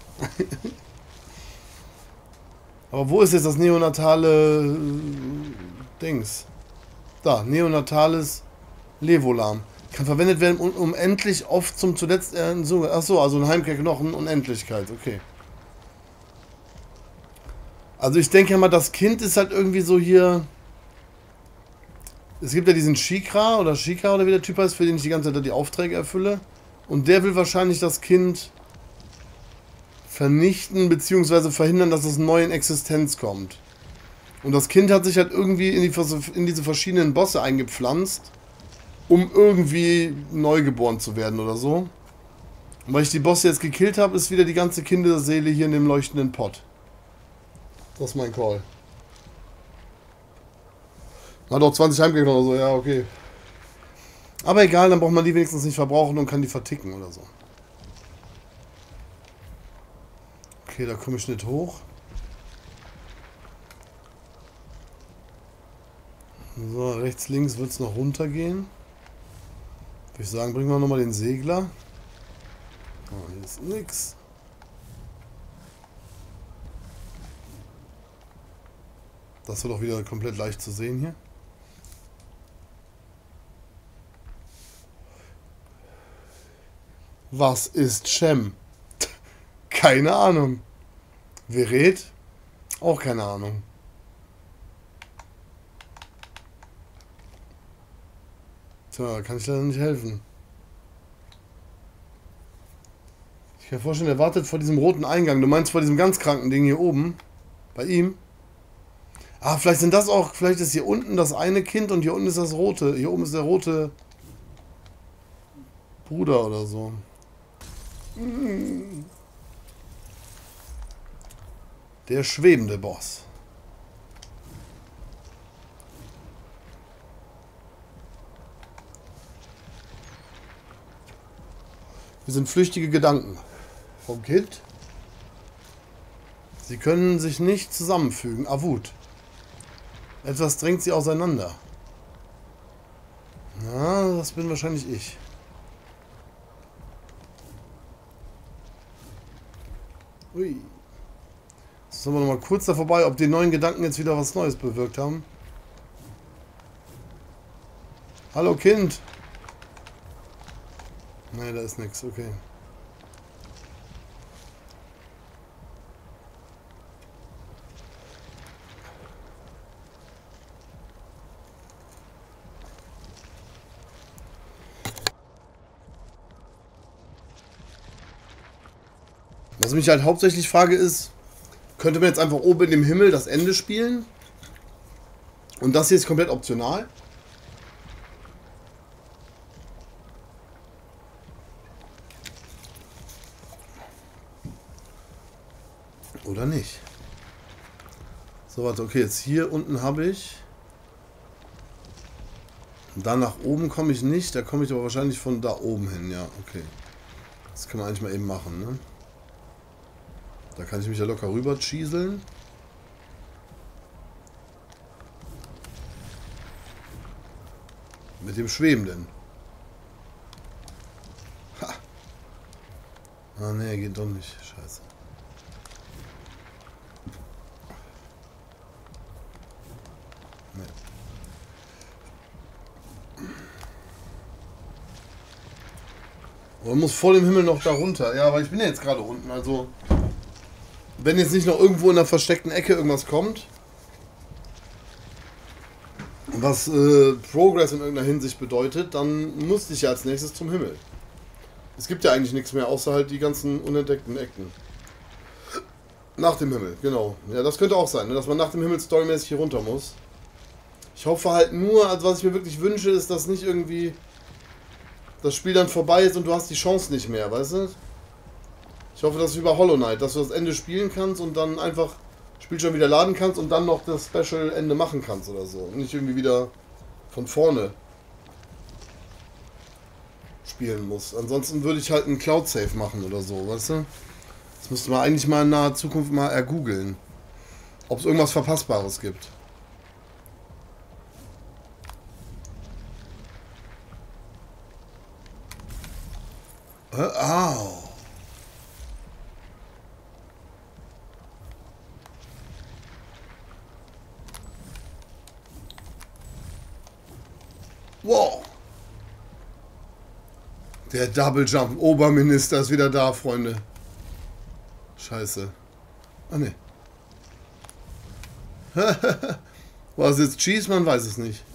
Aber wo ist jetzt das neonatale Dings? Da, neonatales Levolam. Kann verwendet werden, um endlich oft zum zuletzt... Achso, also ein Heimkehrknochen, Unendlichkeit, okay. Also ich denke mal, das Kind ist halt irgendwie so hier... Es gibt ja diesen Shikra oder wie der Typ heißt, für den ich die ganze Zeit die Aufträge erfülle. Und der will wahrscheinlich das Kind vernichten bzw. verhindern, dass es neu in Existenz kommt. Und das Kind hat sich halt irgendwie in diese verschiedenen Bosse eingepflanzt, um irgendwie neugeboren zu werden oder so. Und weil ich die Bosse jetzt gekillt habe, ist wieder die ganze Kinderseele hier in dem leuchtenden Pott. Das ist mein Call. Hat auch 20 Heimgegner oder so, ja, okay. Aber egal, dann braucht man die wenigstens nicht verbrauchen und kann die verticken oder so. Okay, da komme ich nicht hoch. So, rechts, links wird es noch runtergehen. Würde ich sagen, bringen wir nochmal den Segler. Oh, hier ist nix. Das wird auch wieder komplett leicht zu sehen hier. Was ist Shem? Keine Ahnung. Verret? Auch keine Ahnung. Tja, kann ich leider nicht helfen. Ich kann mir vorstellen, er wartet vor diesem roten Eingang. Du meinst vor diesem ganz kranken Ding hier oben? Bei ihm? Ah, vielleicht sind das auch... Vielleicht ist hier unten das eine Kind und hier unten ist das rote. Hier oben ist der rote Bruder oder so. Der schwebende Boss. Wir sind flüchtige Gedanken. Vom Kind. Sie können sich nicht zusammenfügen. Avut. Etwas drängt sie auseinander. Na, das bin wahrscheinlich ich. Ui. Jetzt sind wir noch mal kurz da vorbei, ob die neuen Gedanken jetzt wieder was Neues bewirkt haben. Hallo Kind. Nein, da ist nichts, okay. Was ich mich halt hauptsächlich frage ist, könnte man jetzt einfach oben im Himmel das Ende spielen? Und das hier ist komplett optional? Oder nicht? So, warte, okay, jetzt hier unten habe ich... Da nach oben komme ich nicht, da komme ich aber wahrscheinlich von da oben hin, ja, okay. Das kann man eigentlich mal eben machen, ne? Da kann ich mich ja locker rüber schieseln. Mit dem Schwebenden. Ha! Ah ne, geht doch nicht. Scheiße. Nee. Man muss vor dem Himmel noch da runter. Ja, aber ich bin ja jetzt gerade unten, also... Wenn jetzt nicht noch irgendwo in der versteckten Ecke irgendwas kommt, was Progress in irgendeiner Hinsicht bedeutet, dann musste ich ja als nächstes zum Himmel. Es gibt ja eigentlich nichts mehr, außer halt die ganzen unentdeckten Ecken. Nach dem Himmel, genau. Ja, das könnte auch sein, ne? Dass man nach dem Himmel storymäßig hier runter muss. Ich hoffe halt nur, also was ich mir wirklich wünsche, ist, dass nicht irgendwie das Spiel dann vorbei ist und du hast die Chance nicht mehr, weißt du? Ich hoffe, dass es wie bei Hollow Knight, dass du das Ende spielen kannst und dann einfach das Spiel schon wieder laden kannst und dann noch das Special-Ende machen kannst oder so. Und nicht irgendwie wieder von vorne spielen muss. Ansonsten würde ich halt einen Cloud-Save machen oder so, weißt du? Das müsste man eigentlich mal in naher Zukunft mal ergoogeln. Ob es irgendwas Verpassbares gibt. Au. Wow. Der Double Jump Oberminister ist wieder da, Freunde. Scheiße. Ah, ne. War es jetzt Cheese? Man weiß es nicht.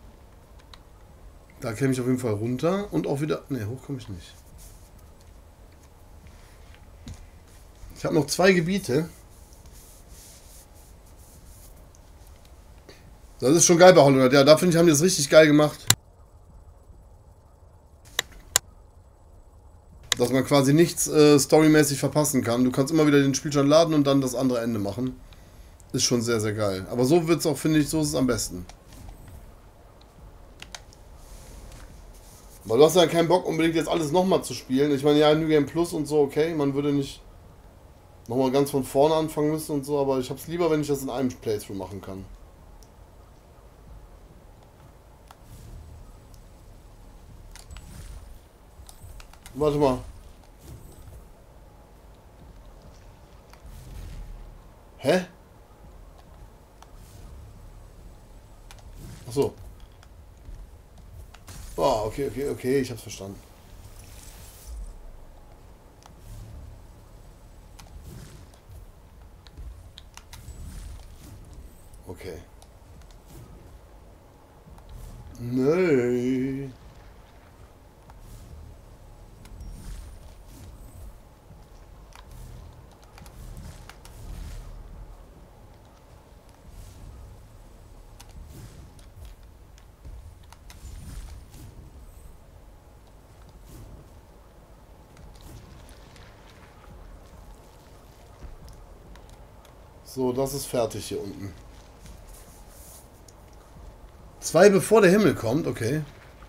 Da käme ich auf jeden Fall runter und auch wieder... Ne, hoch komme ich nicht. Ich habe noch 2 Gebiete. Das ist schon geil bei Hollow Knight. Ja, da finde ich, haben die das richtig geil gemacht. Dass man quasi nichts storymäßig verpassen kann. Du kannst immer wieder den Spielstand laden und dann das andere Ende machen. Ist schon sehr, sehr geil. Aber so wird es auch, finde ich, so ist es am besten. Weil du hast ja keinen Bock, unbedingt jetzt alles nochmal zu spielen. Ich meine, ja, New Game Plus und so, okay. Man würde nicht nochmal ganz von vorne anfangen müssen und so. Aber ich habe es lieber, wenn ich das in einem Playthrough machen kann. Warte mal. Hä? Achso. Oh, okay, ich hab's verstanden. Okay. Nee. So, das ist fertig hier unten. 2 bevor der Himmel kommt, okay.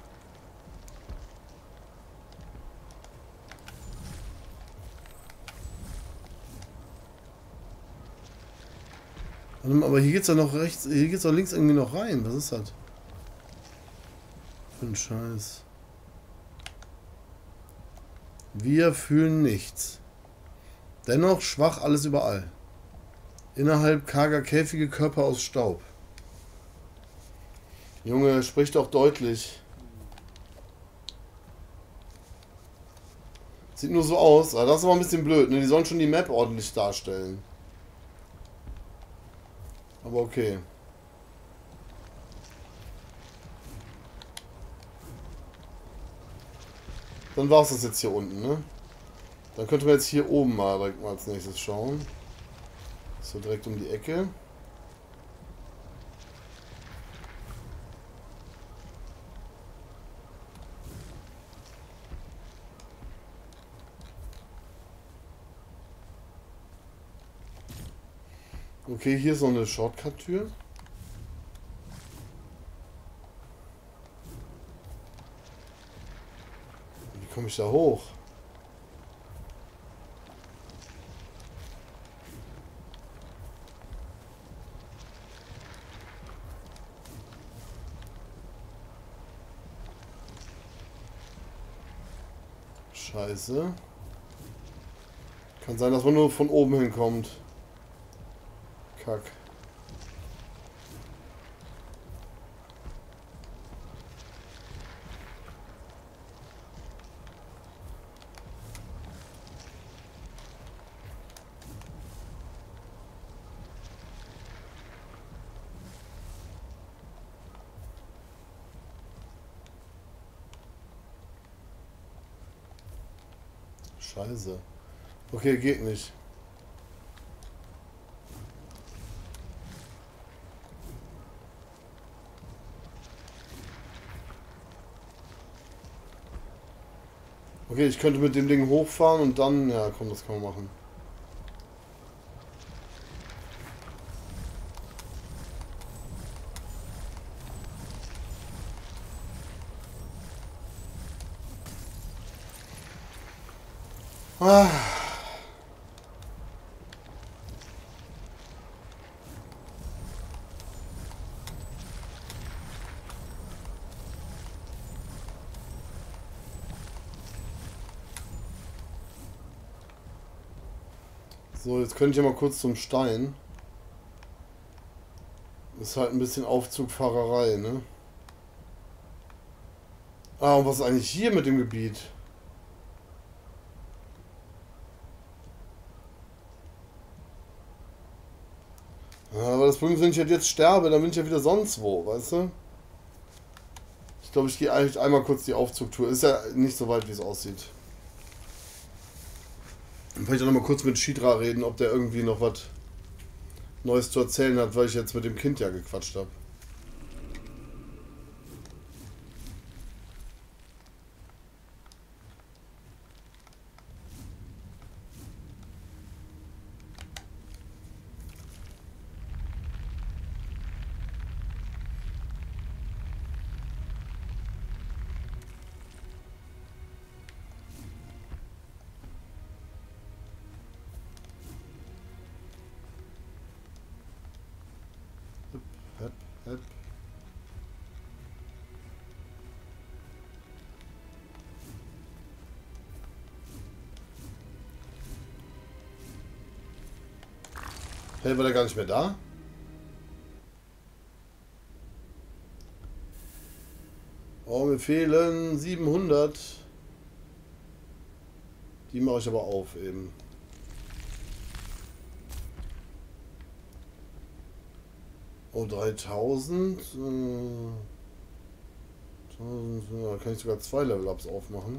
Aber hier geht's ja noch rechts, hier geht's doch links irgendwie noch rein. Was ist das? Für ein Scheiß. Wir fühlen nichts. Dennoch schwach alles überall. Innerhalb karger, käfige Körper aus Staub. Junge, sprich doch deutlich. Sieht nur so aus. Aber das ist aber ein bisschen blöd, ne? Die sollen schon die Map ordentlich darstellen. Aber okay. Dann war es das jetzt hier unten, ne? Dann könnten wir jetzt hier oben mal direkt mal als nächstes schauen. So, direkt um die Ecke. Okay, hier ist noch eine Shortcut-Tür. Wie komme ich da hoch? Scheiße. Kann sein, dass man nur von oben hinkommt. Kack. Scheiße. Okay, geht nicht. Okay, ich könnte mit dem Ding hochfahren und dann... Ja, komm, das kann man machen. Ah. So, jetzt könnte ich ja mal kurz zum Stein. Ist halt ein bisschen Aufzugfahrerei, ne? Ah, und was ist eigentlich hier mit dem Gebiet? Ja, aber das Problem ist, wenn ich halt jetzt sterbe, dann bin ich ja wieder sonst wo, weißt du? Ich glaube, ich gehe eigentlich einmal kurz die Aufzugtour. Ist ja nicht so weit, wie es aussieht. Dann kann ich auch noch mal kurz mit Shidra reden, ob der irgendwie noch was Neues zu erzählen hat, weil ich jetzt mit dem Kind ja gequatscht habe. Hep, hep. Hey, war der gar nicht mehr da? Oh, mir fehlen 700. Die mache ich aber auf eben. Oh, 3000. 1000, ja, kann ich sogar 2 Level-Ups aufmachen.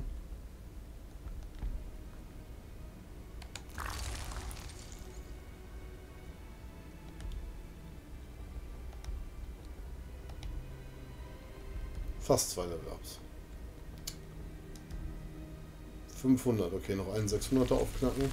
Fast 2 Level-Ups. 500, okay, noch einen 600er aufknacken.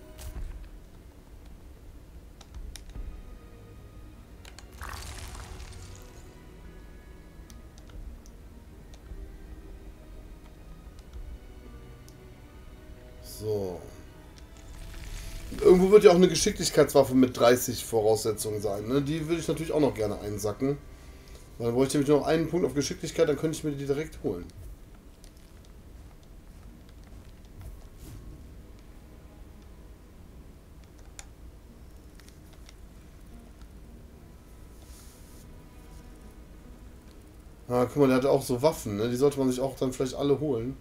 So. Und irgendwo wird ja auch eine Geschicklichkeitswaffe mit 30 Voraussetzungen sein. Ne? Die würde ich natürlich auch noch gerne einsacken. Weil dann bräuchte ich nämlich noch einen Punkt auf Geschicklichkeit, dann könnte ich mir die direkt holen. Ah, guck mal, der hat auch so Waffen, ne? Die sollte man sich auch dann vielleicht alle holen.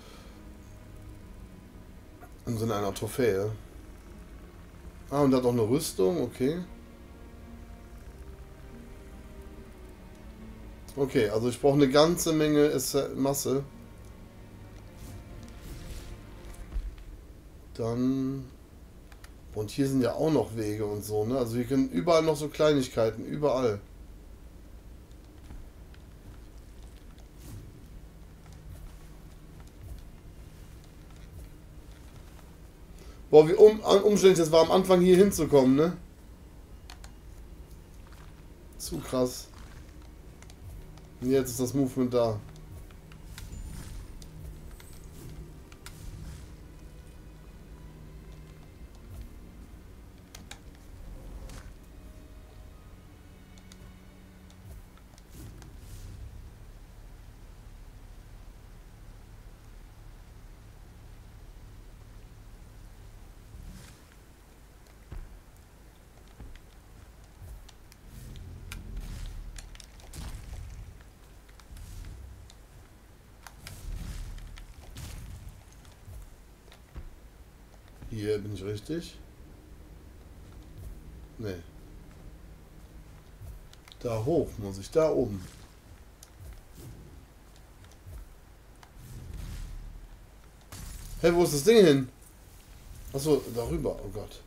Im Sinne einer Trophäe. Ah, und der hat auch eine Rüstung, okay. Okay, also ich brauche eine ganze Menge Masse. Dann... Und hier sind ja auch noch Wege und so, ne? Also wir können überall noch so Kleinigkeiten, überall. Boah, wie umständlich das war, am Anfang hier hinzukommen, ne? Zu krass. Und jetzt ist das Movement da. Hier bin ich richtig. Nee. Da hoch muss ich, da oben. Hey, wo ist das Ding hin? Achso, darüber, oh Gott.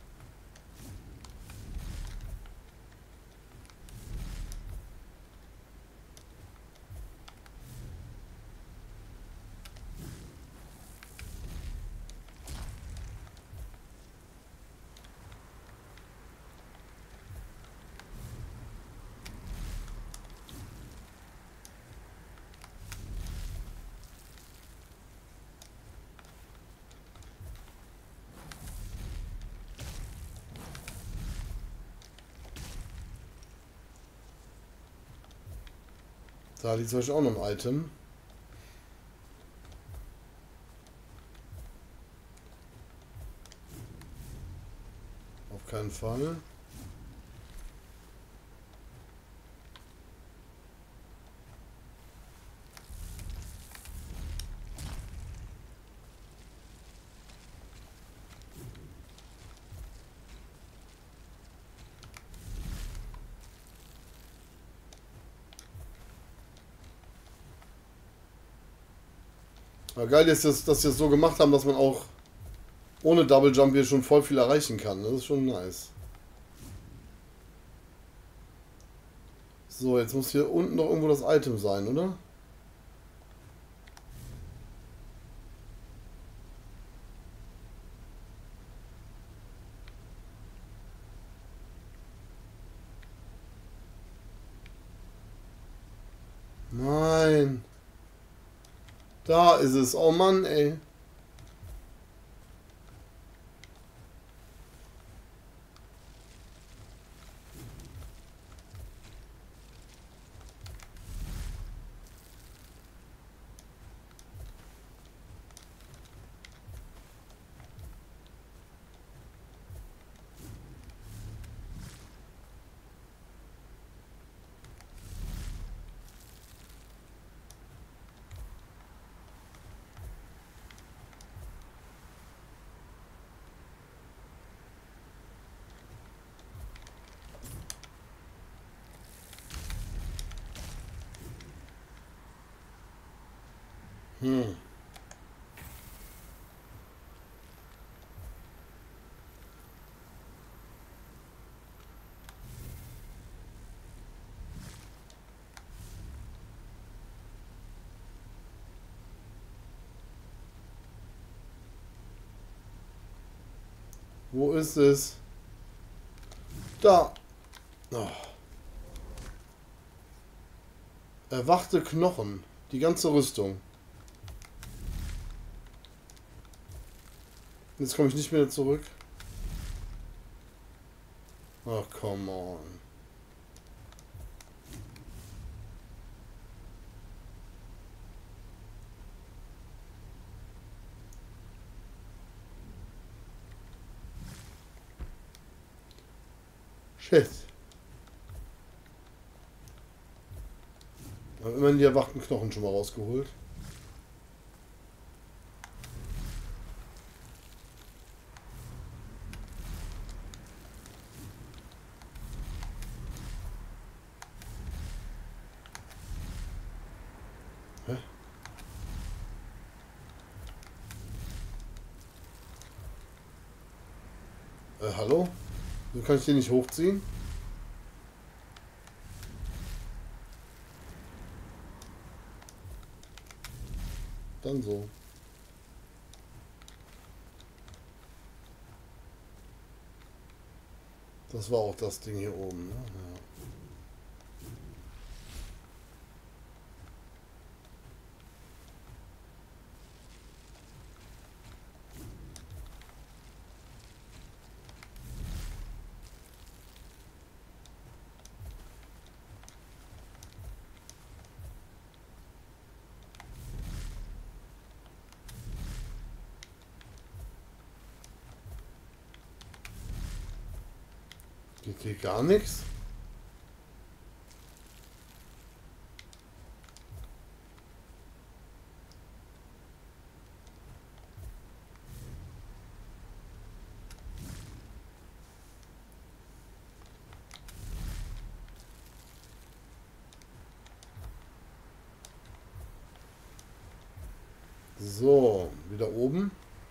Da liegt zum Beispiel auch noch ein Item. Auf keinen Fall. Aber geil ist, dass sie es so gemacht haben, dass man auch ohne Double Jump hier schon voll viel erreichen kann. Das ist schon nice. So, jetzt muss hier unten noch irgendwo das Item sein, oder? Nein. Da ist es. Oh Mann, ey. Hm. Wo ist es? Da. Oh. Erwachte Knochen. Die ganze Rüstung. Jetzt komme ich nicht mehr zurück. Ach, come on. Shit. Wir haben immerhin die erwachten Knochen schon mal rausgeholt. Hä? Hallo? So kann ich den nicht hochziehen? Dann so. Das war auch das Ding hier oben, ne? Ja. Geht hier gar nichts? So, wieder oben.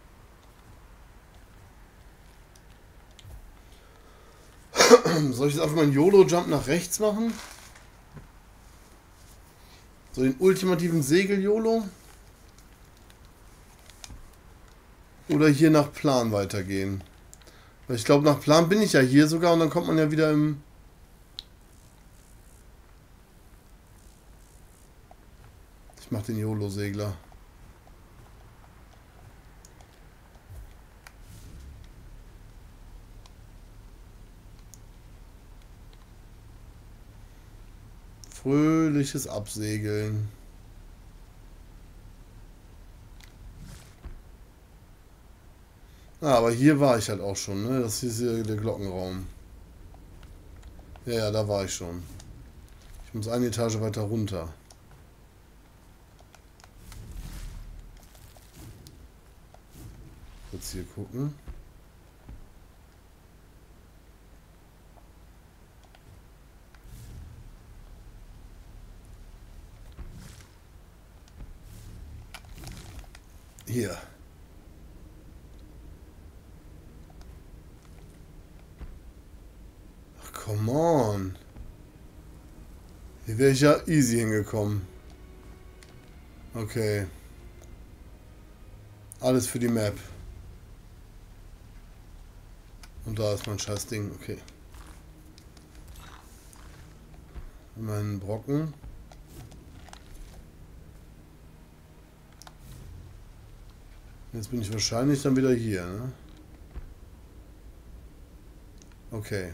Soll ich jetzt einfach mal einen YOLO-Jump nach rechts machen? So den ultimativen Segel-YOLO? Oder hier nach Plan weitergehen? Weil ich glaube, nach Plan bin ich ja hier sogar und dann kommt man ja wieder im... Ich mach den YOLO-Segler. Fröhliches Absegeln. Ah, aber hier war ich halt auch schon, ne? Das hier ist hier der Glockenraum. Ja, ja, da war ich schon. Ich muss eine Etage weiter runter. Kurz hier gucken. Hier. Ach, come on. Hier wäre ich ja easy hingekommen. Okay. Alles für die Map. Und da ist mein scheiß Ding. Okay. Mein Brocken. Jetzt bin ich wahrscheinlich dann wieder hier, ne? Okay.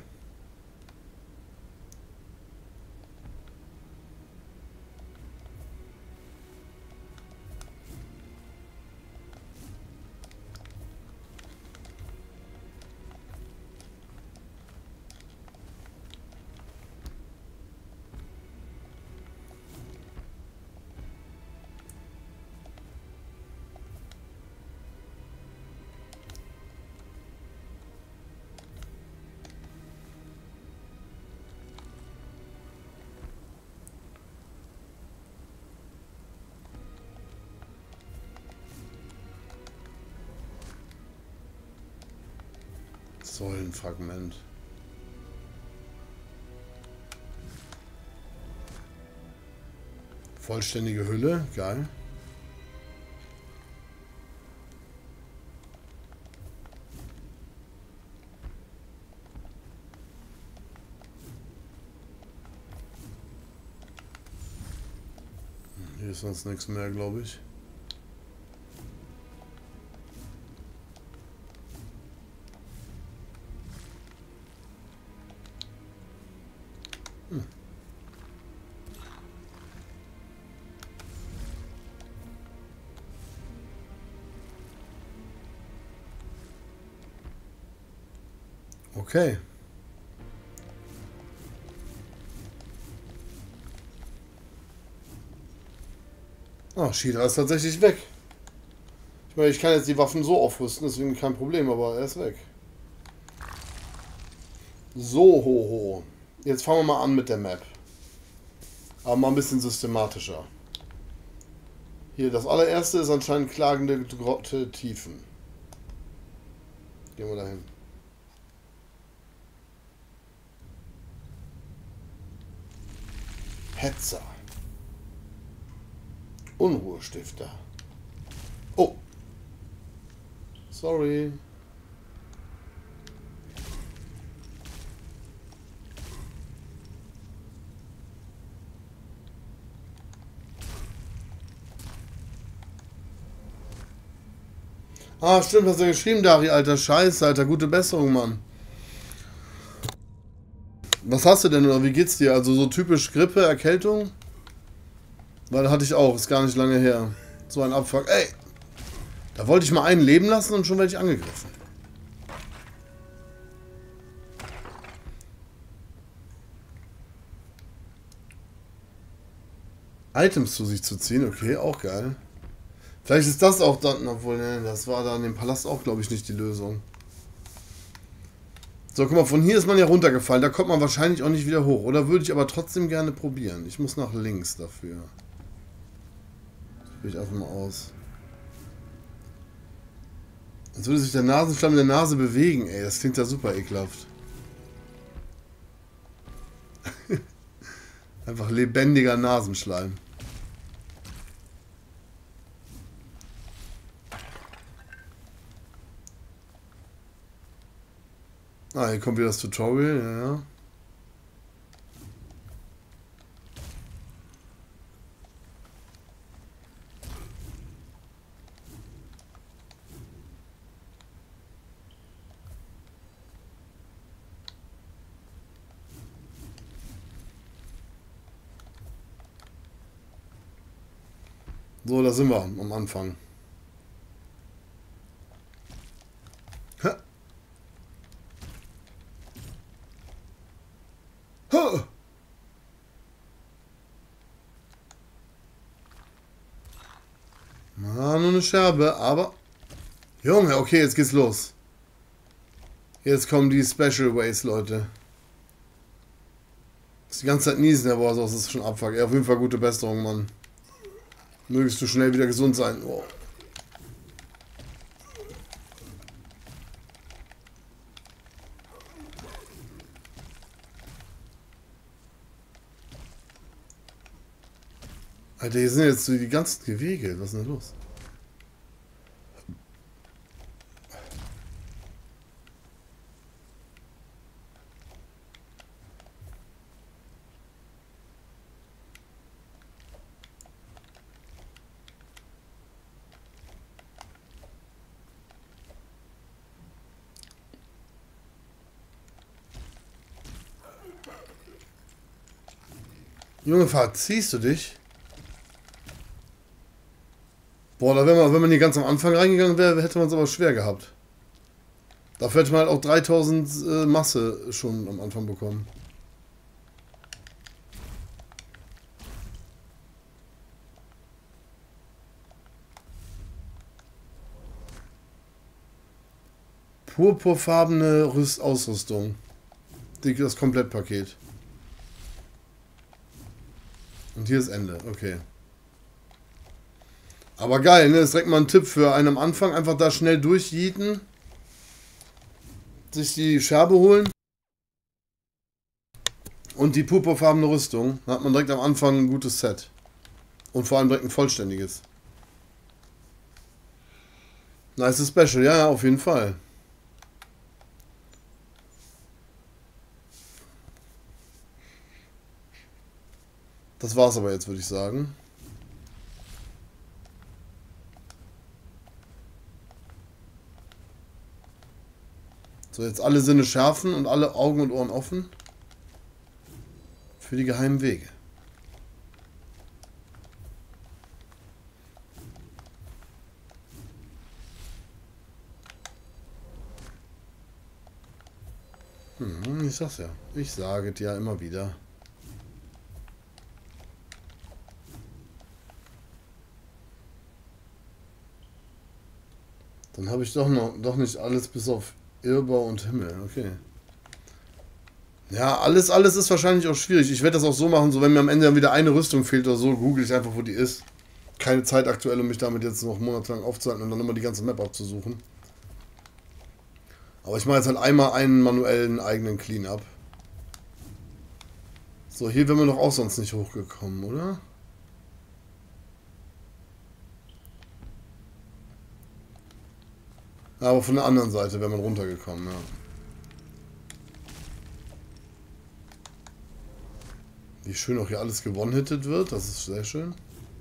Säulenfragment. Vollständige Hülle, geil. Hier ist sonst nichts mehr, glaube ich. Okay. Ah, Shida ist tatsächlich weg. Ich meine, ich kann jetzt die Waffen so aufrüsten, deswegen kein Problem, aber er ist weg. So, hoho. Jetzt fangen wir mal an mit der Map. Aber mal ein bisschen systematischer. Hier, das allererste ist anscheinend klagende Grotte Tiefen. Gehen wir dahin. Hetzer. Unruhestifter. Oh. Sorry. Ah, stimmt, hast du ja geschrieben, Dari, alter Scheiße, alter, gute Besserung, Mann. Was hast du denn oder wie geht's dir? Also so typisch Grippe, Erkältung? Weil hatte ich auch, ist gar nicht lange her. So ein Abfuck. Ey! Da wollte ich mal einen leben lassen und schon werde ich angegriffen. Items zu sich zu ziehen, okay, auch geil. Vielleicht ist das auch dann, obwohl, ne, das war da in dem Palast auch, glaube ich, nicht die Lösung. So, guck mal, von hier ist man ja runtergefallen, da kommt man wahrscheinlich auch nicht wieder hoch. Oder würde ich aber trotzdem gerne probieren. Ich muss nach links dafür. Das probiere ich einfach mal aus. Als würde sich der Nasenschleim in der Nase bewegen, ey. Das klingt ja super ekelhaft. Einfach lebendiger Nasenschleim. Ah, hier kommt wieder das Tutorial, ja, ja. So, da sind wir am Anfang. Ha. Ha. Na, nur eine Scherbe, aber... Junge, okay, jetzt geht's los. Jetzt kommen die Special Ways, Leute. Ist die ganze Zeit niesen, der Boss, das ist schon Abfuck. Ja, auf jeden Fall gute Besserung, Mann. Mögest du schnell wieder gesund sein. Oh. Alter, hier sind jetzt so die ganzen Gewege. Was ist denn da los? Junge, verziehst du dich? Boah, da wenn man hier ganz am Anfang reingegangen wäre, hätte man es aber schwer gehabt. Dafür hätte man halt auch 3000 Masse schon am Anfang bekommen. Purpurfarbene Ausrüstung. Das Komplettpaket. Und hier ist Ende, okay. Aber geil, ne? Das ist direkt mal ein Tipp für einen am Anfang. Einfach da schnell durchjieten. Sich die Scherbe holen. Und die purpurfarbene Rüstung. Dann hat man direkt am Anfang ein gutes Set. Und vor allem direkt ein vollständiges. Nice Special, ja, auf jeden Fall. Das war's aber jetzt, würde ich sagen. So, jetzt alle Sinne schärfen und alle Augen und Ohren offen. Für die geheimen Wege. Ich sag's ja. Ich sage dir ja immer wieder. Dann habe ich doch nicht alles bis auf Irrbau und Himmel. Okay. Ja, alles ist wahrscheinlich auch schwierig. Ich werde das auch so machen, so wenn mir am Ende dann wieder eine Rüstung fehlt oder so, google ich einfach, wo die ist. Keine Zeit aktuell, um mich damit jetzt noch monatelang aufzuhalten und dann immer die ganze Map abzusuchen. Aber ich mache jetzt halt einmal einen manuellen eigenen Cleanup. So, hier wären wir doch auch sonst nicht hochgekommen, oder? Aber von der anderen Seite wäre man runtergekommen, ja. Wie schön auch hier alles gewone-hitted wird, das ist sehr schön.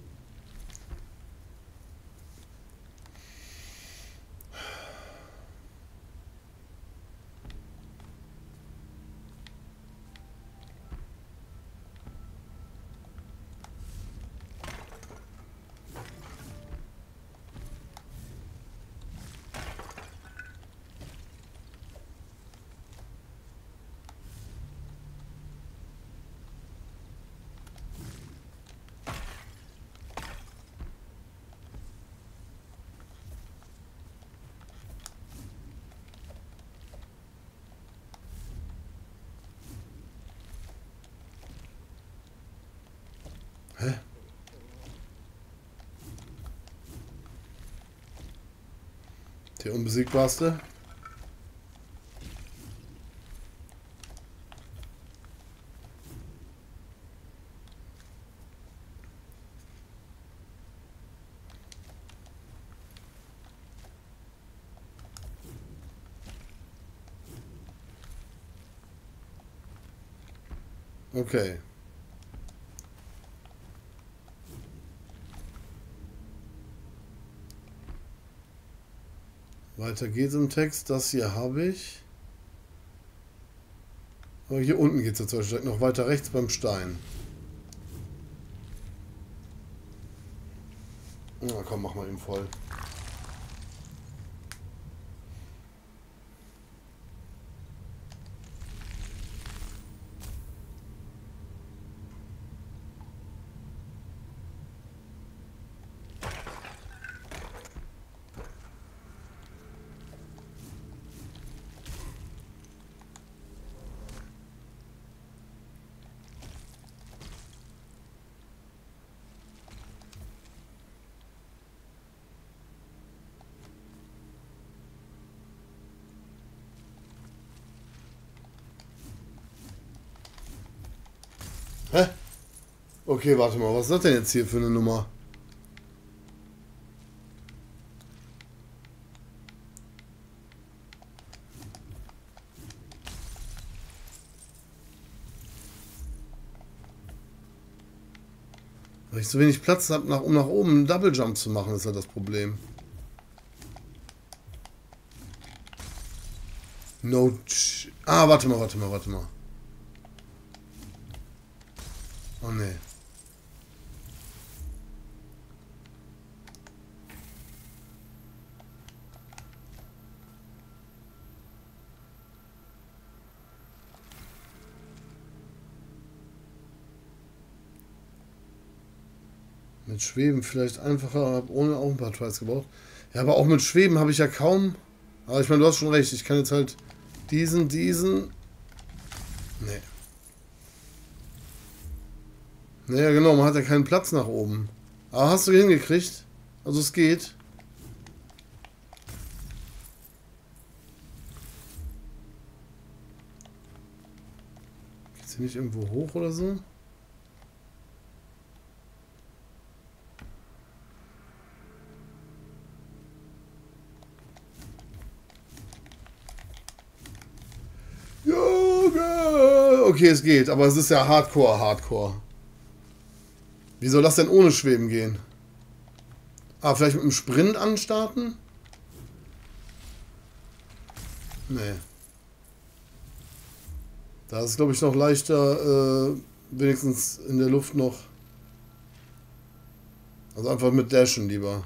Hä? Der Unbesiegbarste? Okay. Weiter geht's im Text. Das hier habe ich. Aber hier unten geht es jetzt direkt noch weiter rechts beim Stein. Na komm, mach mal eben voll. Hä? Okay, warte mal, was ist das denn jetzt hier für eine Nummer? Weil ich so wenig Platz habe, um nach oben einen Double Jump zu machen, ist ja das Problem. Warte mal. Oh ne. Mit Schweben vielleicht einfacher, habe ohne auch ein paar Tries gebraucht. Ja, aber auch mit Schweben habe ich ja kaum. Aber ich meine, du hast schon recht. Ich kann jetzt halt diesen. Nee. Naja, genau, man hat ja keinen Platz nach oben. Aber hast du hingekriegt? Also es geht. Geht's hier nicht irgendwo hoch oder so? Junge! Okay, es geht, aber es ist ja Hardcore. Wie soll das denn ohne Schweben gehen? Ah, vielleicht mit einem Sprint anstarten? Nee. Da ist, glaube ich, noch leichter, wenigstens in der Luft noch. Also einfach mit Dashen lieber.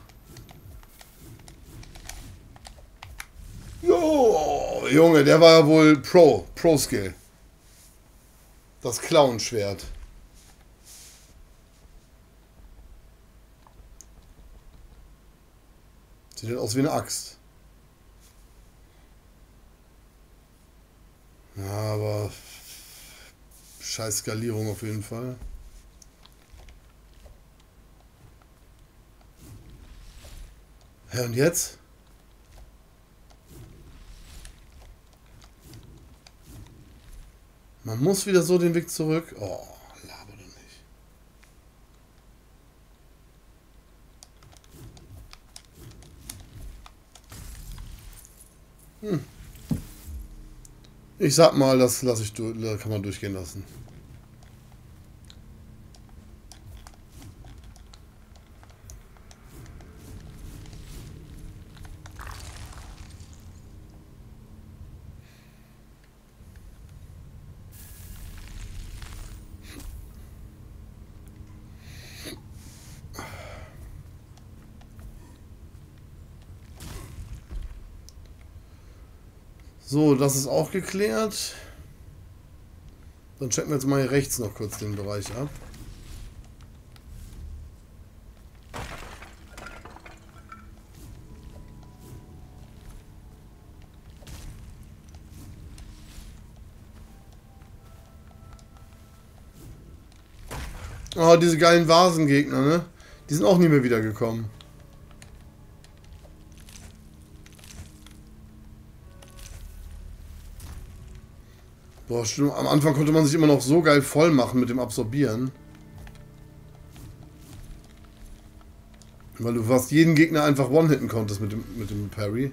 Jo, Junge, der war ja wohl Pro-Skill. Das Clown-Schwert. Sieht halt aus wie eine Axt. Ja, aber scheiß Skalierung auf jeden Fall. Ja, und jetzt? Man muss wieder so den Weg zurück. Oh, laber doch nicht. Ich sag mal, das kann man durchgehen lassen. So, das ist auch geklärt. Dann checken wir jetzt mal hier rechts noch kurz den Bereich ab. Oh, diese geilen Vasengegner, ne? Die sind auch nie mehr wiedergekommen. Boah, stimmt. Am Anfang konnte man sich immer noch so geil voll machen mit dem Absorbieren. Weil du fast jeden Gegner einfach one-hitten konntest mit dem Parry.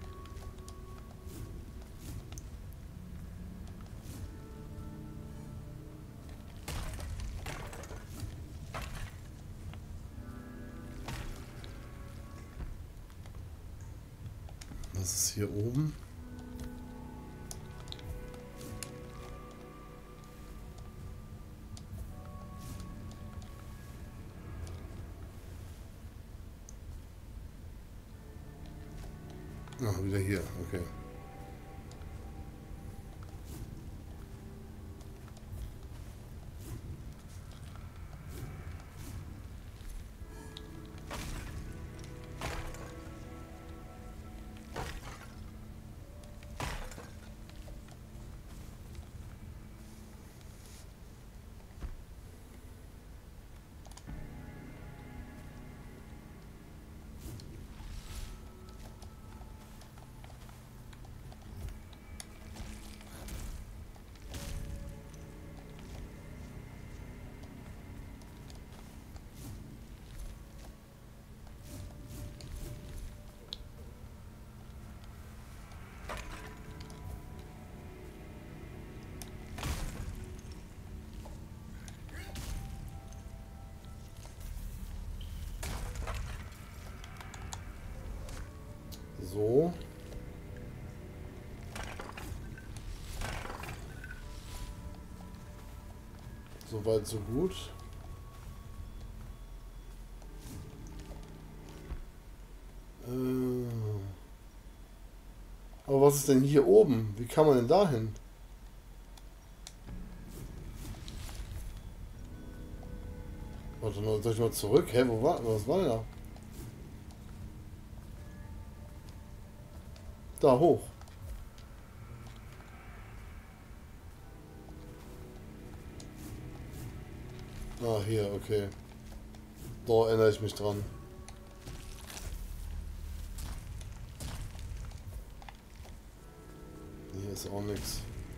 Was ist hier oben? Ah, wieder hier, okay. So. Soweit, so gut. Aber was ist denn hier oben? Wie kann man denn da hin? Warte mal, soll ich mal zurück? Hä, wo war, was war denn da? Da hoch. Ah, hier, okay. Da erinnere ich mich dran. Hier ist auch nichts.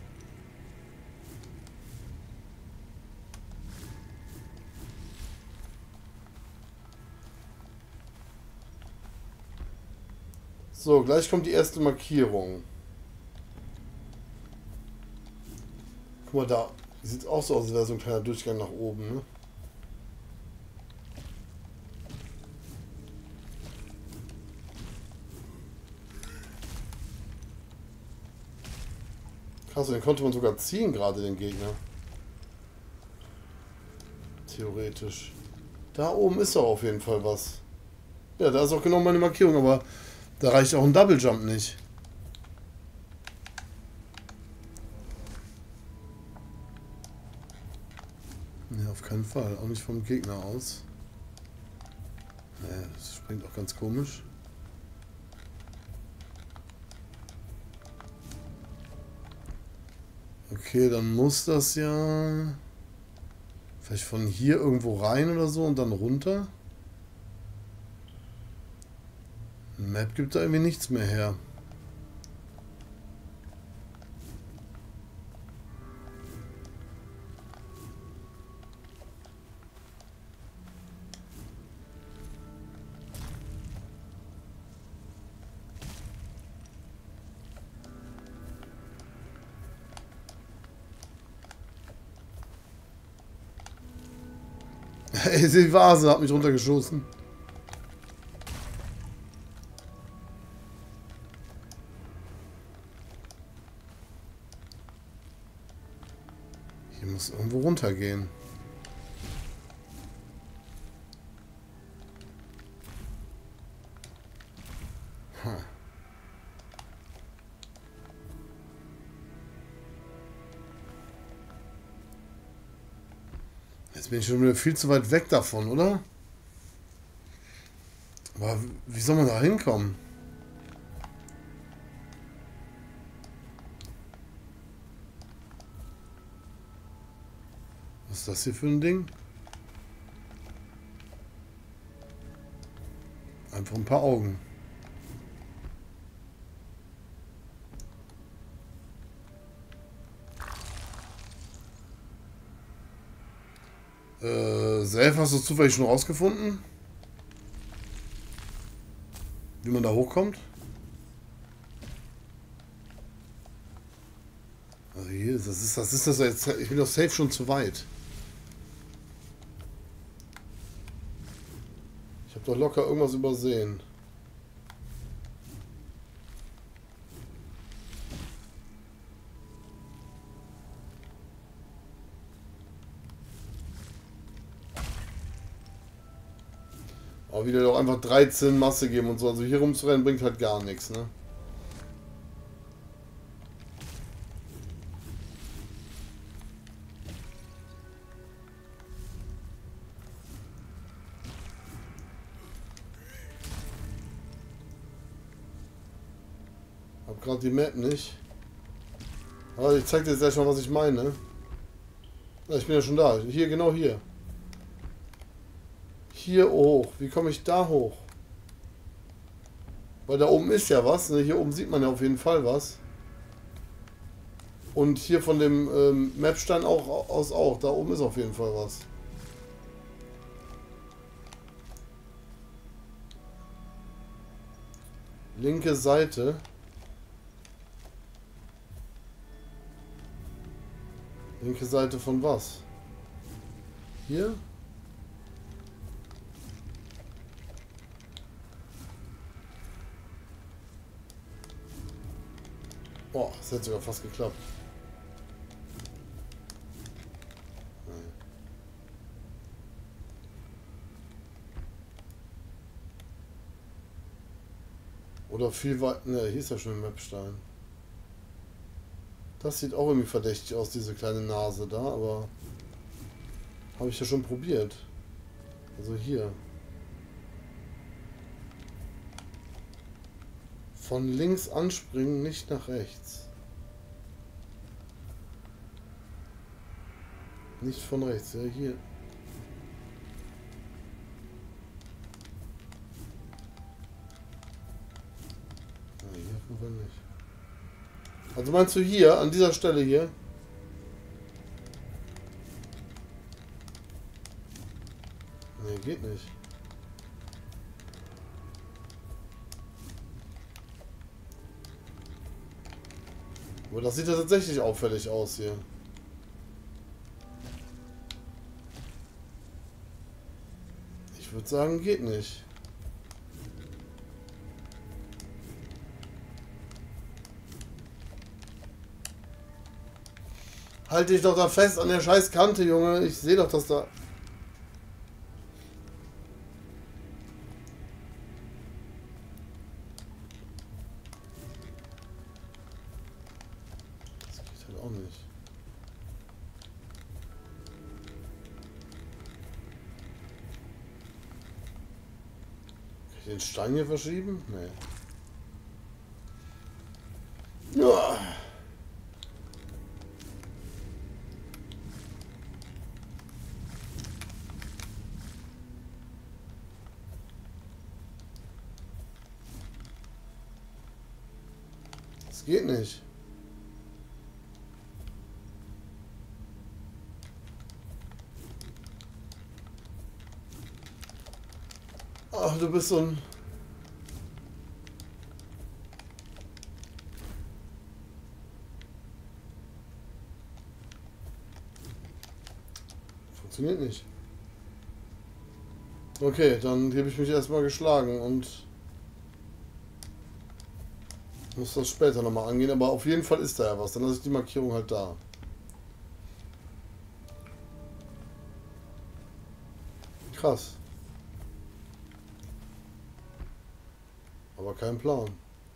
So, gleich kommt die erste Markierung. Guck mal da. Sieht auch so aus, als wäre so ein kleiner Durchgang nach oben, ne? Krass, den konnte man sogar ziehen gerade, den Gegner. Theoretisch. Da oben ist doch auf jeden Fall was. Ja, da ist auch genau meine Markierung, aber da reicht auch ein Double Jump nicht. Ne, auf keinen Fall. Auch nicht vom Gegner aus. Ne, das springt auch ganz komisch. Okay, dann muss das ja vielleicht von hier irgendwo rein oder so und dann runter. Map gibt da irgendwie nichts mehr her. Ey, die Vase hat mich runtergeschossen. Hier muss irgendwo runtergehen. Hm. Jetzt bin ich schon wieder viel zu weit weg davon, oder? Aber wie soll man da hinkommen? Was ist das hier für ein Ding? Einfach ein paar Augen. Self, hast du zufällig schon rausgefunden? Wie man da hochkommt? Also hier, das ist das jetzt. Ich bin doch safe schon zu weit. Ich habe doch locker irgendwas übersehen. Aber wieder doch einfach 13 Masse geben und so. Also hier rumzurennen bringt halt gar nichts, ne? gerade die Map nicht. Aber ich zeig dir jetzt gleich mal, was ich meine. Ja, ich bin ja schon da. Hier, genau hier. Hier hoch. Wie komme ich da hoch? Weil da oben ist ja was. Ne? Hier oben sieht man ja auf jeden Fall was. Und hier von dem Mapstein aus auch. Da oben ist auf jeden Fall was. Linke Seite. Linke Seite von was? Hier? Oh, das hat sogar fast geklappt. Nein. Oder viel weit... Ne, hier ist ja schon ein Mapstein. Das sieht auch irgendwie verdächtig aus, diese kleine Nase da, aber... Habe ich ja schon probiert. Also hier. Von links anspringen, nicht nach rechts. Nicht von rechts, ja hier. Ah, hier können wir nicht. Also meinst du hier, an dieser Stelle hier? Nee, geht nicht. Aber das sieht ja tatsächlich auffällig aus hier. Ich würde sagen, geht nicht. Halt dich doch da fest an der scheiß Kante, Junge. Ich sehe doch, dass da... Das geht halt auch nicht. Kann ich den Stein hier verschieben? Nee. Ja. Das geht nicht. Ach, du bist so ein... Funktioniert nicht. Okay, dann gebe ich mich erstmal geschlagen und muss das später nochmal angehen, aber auf jeden Fall ist da ja was. Dann lasse ich die Markierung halt da. Krass. Aber kein Plan.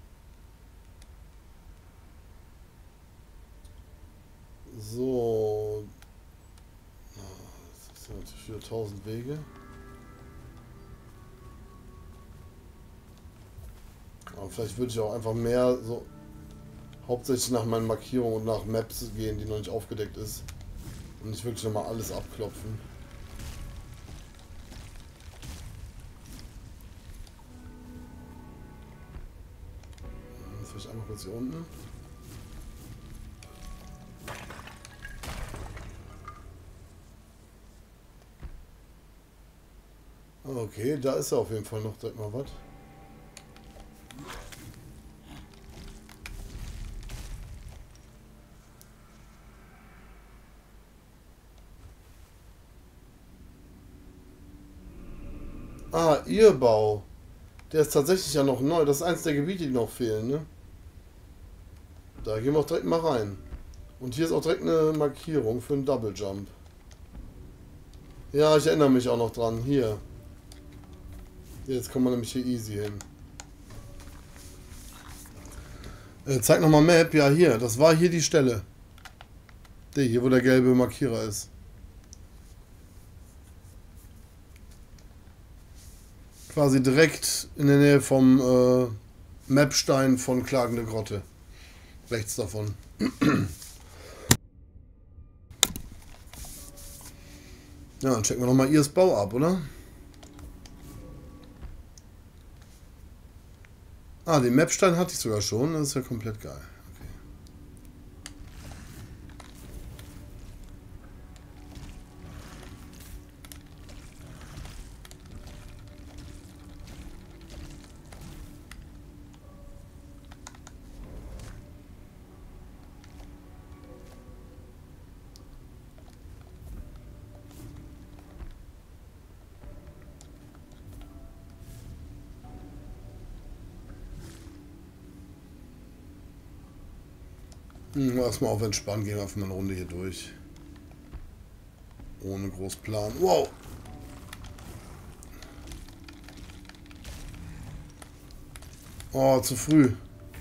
So. Das sind natürlich wieder 1000 Wege. Aber vielleicht würde ich auch einfach mehr so hauptsächlich nach meinen Markierungen und nach Maps gehen, die noch nicht aufgedeckt ist. Und nicht wirklich nochmal alles abklopfen. Vielleicht einmal kurz hier unten. Okay, da ist ja auf jeden Fall noch direkt mal was. Ah, ihr Bau. Der ist tatsächlich ja noch neu. Das ist eins der Gebiete, die noch fehlen, ne? Da gehen wir auch direkt mal rein. Und hier ist auch direkt eine Markierung für einen Double Jump. Ja, ich erinnere mich auch noch dran. Hier. Jetzt kommen wir nämlich hier easy hin. Zeig nochmal Map. Ja, hier. Das war hier die Stelle. Die, hier, wo der gelbe Markierer ist. Quasi direkt in der Nähe vom Mapstein von Klagende Grotte. Rechts davon. Ja, dann checken wir nochmal ihres Bau ab, oder? Ah, den Mapstein hatte ich sogar schon. Das ist ja komplett geil. Okay. Erstmal auf entspannen, gehen wir einfach mal eine Runde hier durch. Ohne Großplan. Wow! Oh, zu früh.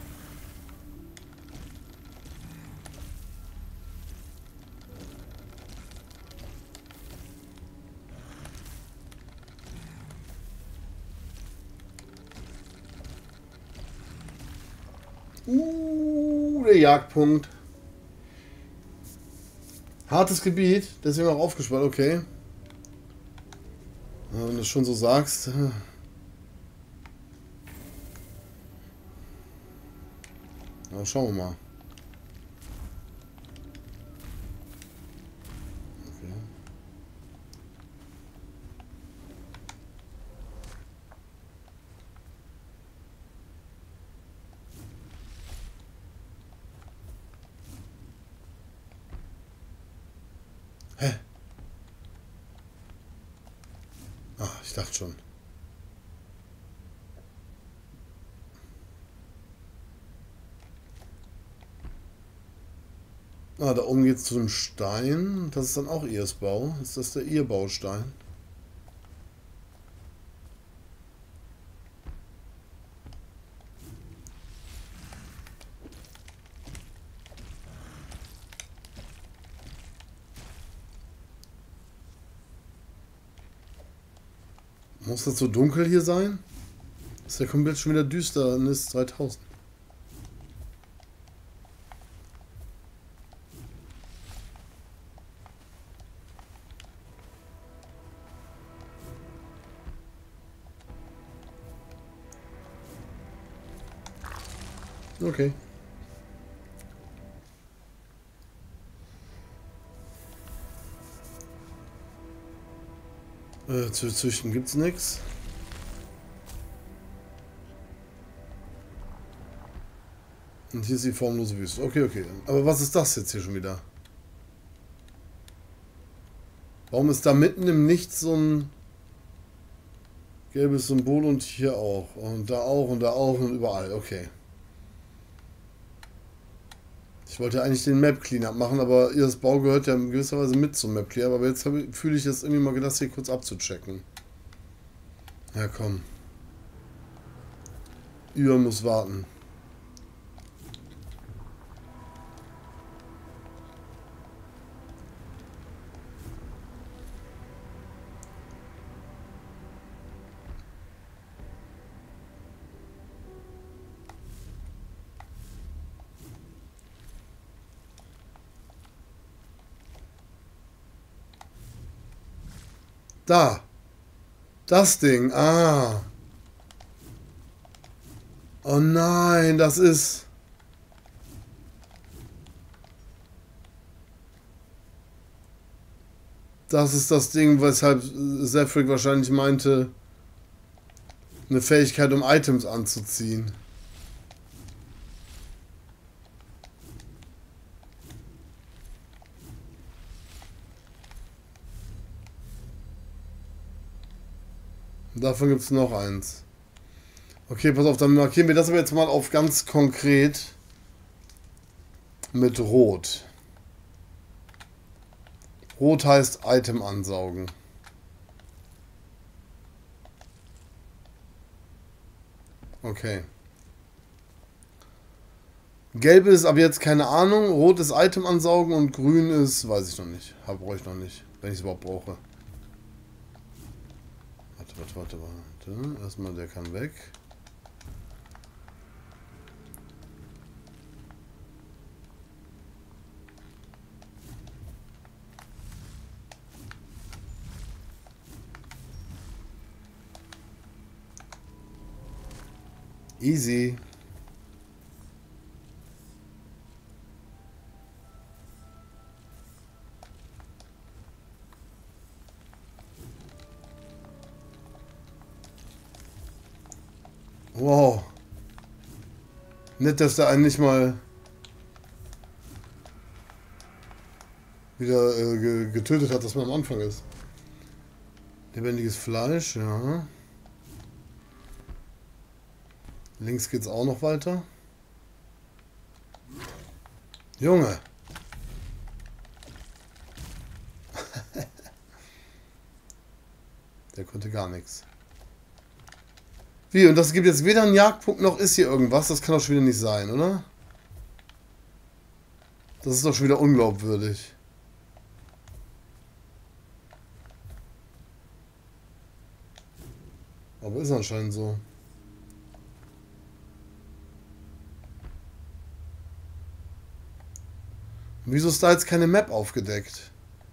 Der Jagdpunkt. Hartes Gebiet, deswegen auch aufgespannt, okay. Ja, wenn du es schon so sagst. Ja, schauen wir mal. Okay. Hä? Ah, ich dachte schon. Ah, da oben geht es zu dem Stein. Das ist dann auch ihres Bau. Ist das der ihr Baustein? Muss das so dunkel hier sein? Ist ja komplett schon wieder Düsternis 3000. Okay. Zu züchten gibt's nichts. Und hier ist die formlose Wüste. Okay, okay. Aber was ist das jetzt hier schon wieder? Warum ist da mitten im Nichts so ein gelbes Symbol und hier auch? Und da auch und da auch und überall. Okay. Ich wollte eigentlich den Map Cleanup machen, aber ihr Bau gehört ja in gewisser Weise mit zum Map Cleanup. Aber jetzt fühle ich es irgendwie mal gedacht, hier kurz abzuchecken. Ja, komm. Über muss warten. Da. Das Ding. Ah. Oh nein, das ist... Das ist das Ding, weshalb Zephyr wahrscheinlich meinte, eine Fähigkeit, um Items anzuziehen. Davon gibt es noch eins. Okay, pass auf, dann markieren wir das aber jetzt mal auf ganz konkret mit Rot. Rot heißt Item ansaugen. Okay. Gelb ist ab jetzt keine Ahnung, Rot ist Item ansaugen und Grün ist, weiß ich noch nicht. Brauche ich noch nicht, wenn ich es überhaupt brauche. Warte. Erstmal, der kann weg. Easy. Wow. Nett, dass der einen nicht mal wieder getötet hat, dass man am Anfang ist. Lebendiges Fleisch, ja. Links geht's auch noch weiter. Junge! Der konnte gar nichts. Wie? Und das gibt jetzt weder einen Jagdpunkt noch ist hier irgendwas. Das kann doch schon wieder nicht sein, oder? Das ist doch schon wieder unglaubwürdig. Aber ist anscheinend so. Und wieso ist da jetzt keine Map aufgedeckt?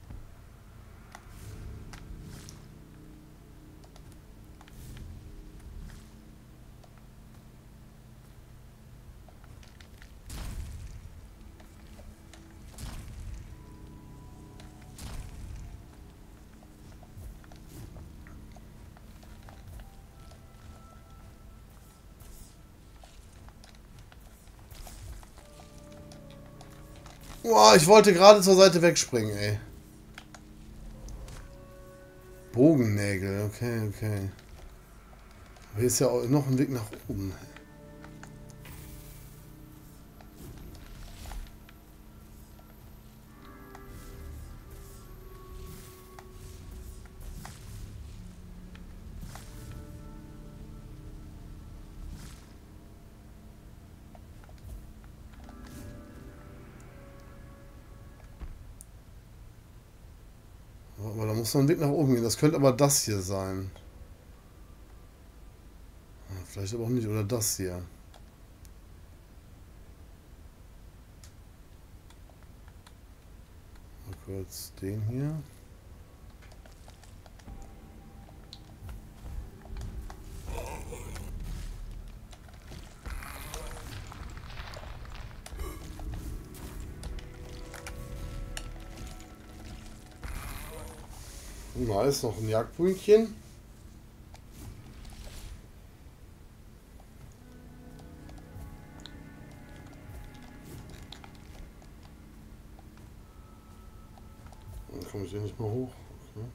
Boah, ich wollte gerade zur Seite wegspringen, ey. Bogennägel, okay, okay. Aber hier ist ja auch noch ein Weg nach oben. Aber da muss noch ein Weg nach oben gehen. Das könnte aber das hier sein. Vielleicht aber auch nicht. Oder das hier. Mal kurz den hier. Nice, noch ein Jagdbrünnchen. Dann komme ich hier nicht mehr hoch. Okay.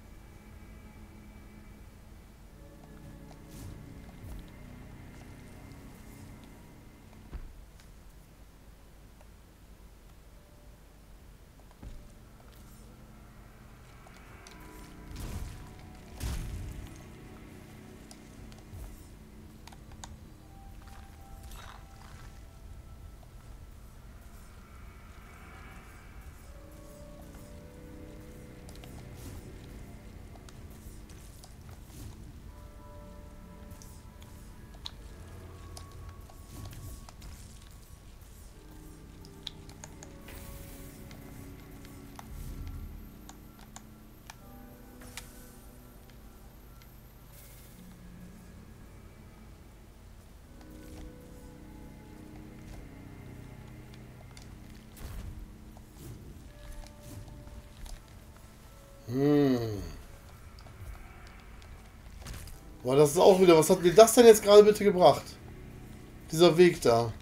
Boah, das ist auch wieder. Was hat mir das denn jetzt gerade bitte gebracht? Dieser Weg da.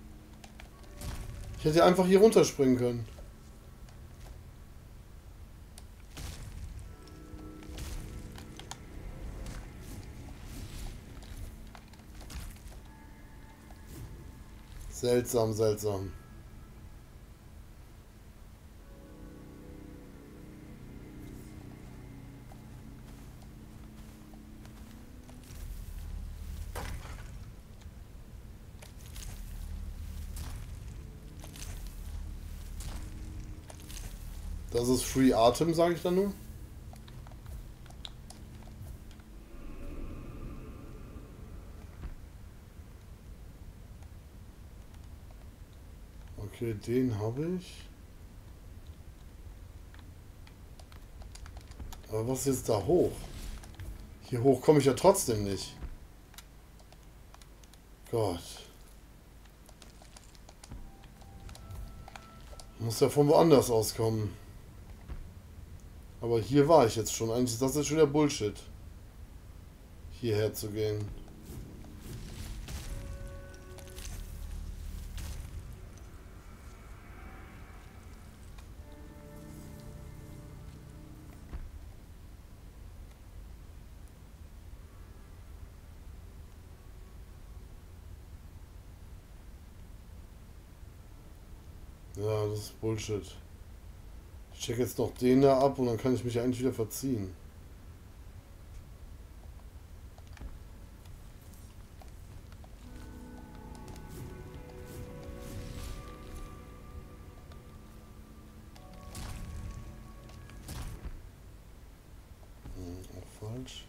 Ich hätte einfach hier runterspringen können. Seltsam, seltsam. Das ist Free Atem, sage ich dann nur. Okay, den habe ich. Aber was ist jetzt da hoch? Hier hoch komme ich ja trotzdem nicht. Gott. Muss ja von woanders auskommen. Aber hier war ich jetzt schon. Eigentlich ist das jetzt schon wieder Bullshit. Hierher zu gehen. Ja, das ist Bullshit. Ich check jetzt noch den da ab und dann kann ich mich eigentlich wieder verziehen. Auch falsch.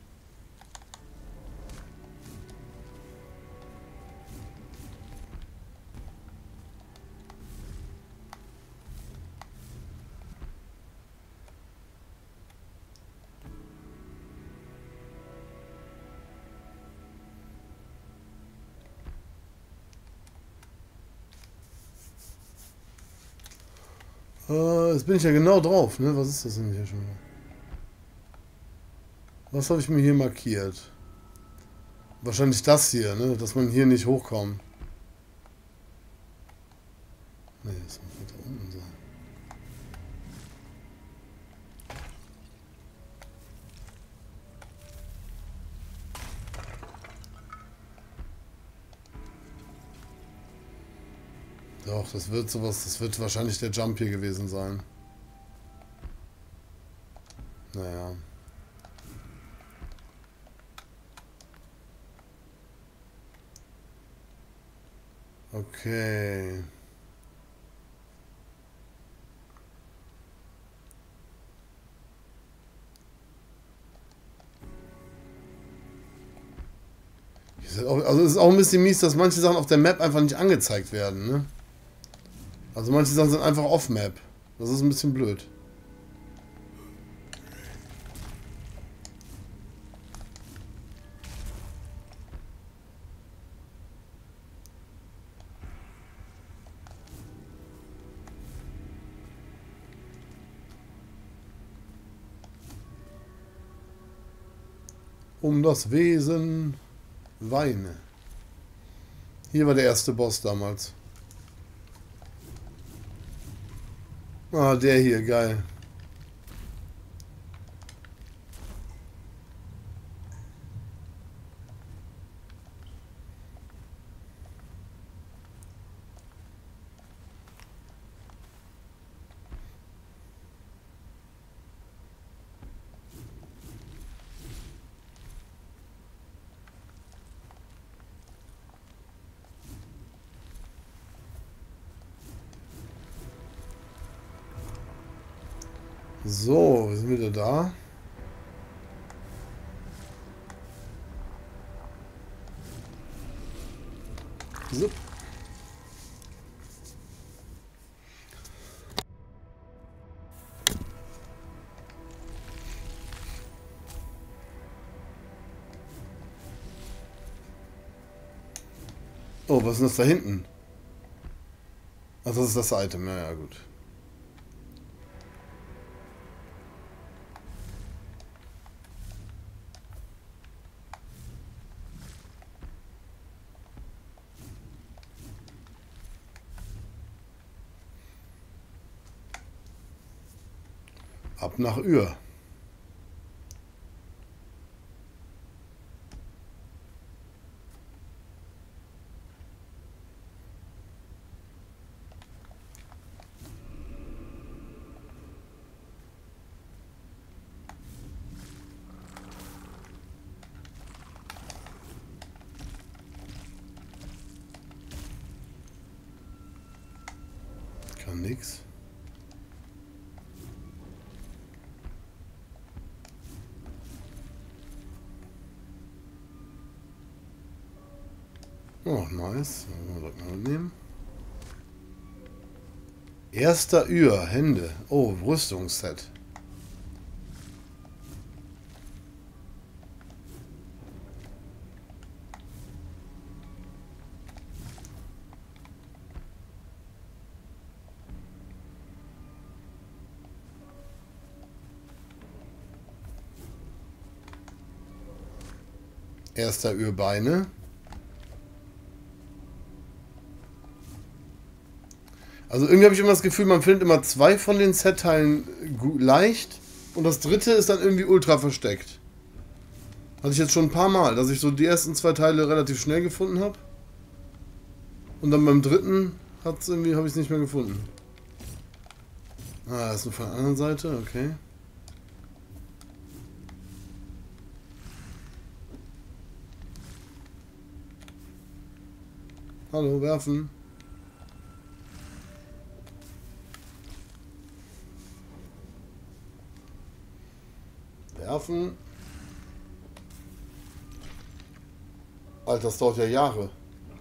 Jetzt bin ich ja genau drauf, ne? Was ist das denn hier schon? Was habe ich mir hier markiert? Wahrscheinlich das hier, ne? Dass man hier nicht hochkommt. Ne, das muss da unten sein. Doch, das wird sowas, das wird wahrscheinlich der Jump hier gewesen sein. Naja. Okay. Also es ist auch ein bisschen mies, dass manche Sachen auf der Map einfach nicht angezeigt werden, ne? Also manche Sachen sind einfach off-Map. Das ist ein bisschen blöd. Um das Wesen weine. Hier war der erste Boss damals. Ah, der hier, geil. So, wir sind wieder da. So. Oh, was ist das da hinten? Ach, das ist das Item. Ja, ja, gut. Ab nach Ür. Kann nix. Oh, nice. Mal nehmen. Erster Ür, Hände. Oh, Rüstungsset. Erster Ürbeine. Also irgendwie habe ich immer das Gefühl, man findet immer 2 von den Set-Teilen leicht und das dritte ist dann irgendwie ultra versteckt. Hatte ich jetzt schon ein paar Mal, dass ich so die ersten 2 Teile relativ schnell gefunden habe. Und dann beim dritten habe ich es nicht mehr gefunden. Ah, das ist nur von der anderen Seite, okay. Hallo, werfen. Werfen. Alter, das dauert ja Jahre.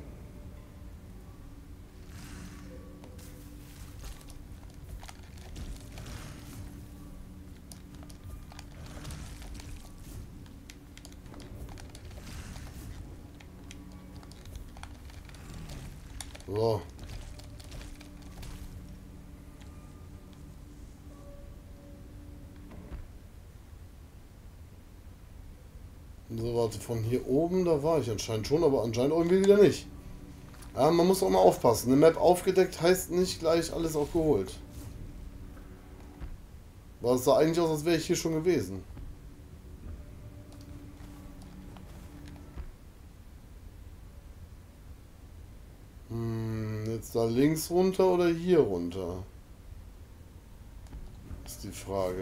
So. So, warte, von hier oben, da war ich anscheinend schon, aber anscheinend irgendwie wieder nicht. Ja, man muss auch mal aufpassen. Eine Map aufgedeckt heißt nicht gleich alles auch geholt. Weil es sah eigentlich aus, als wäre ich hier schon gewesen. Jetzt da links runter oder hier runter? Ist die Frage.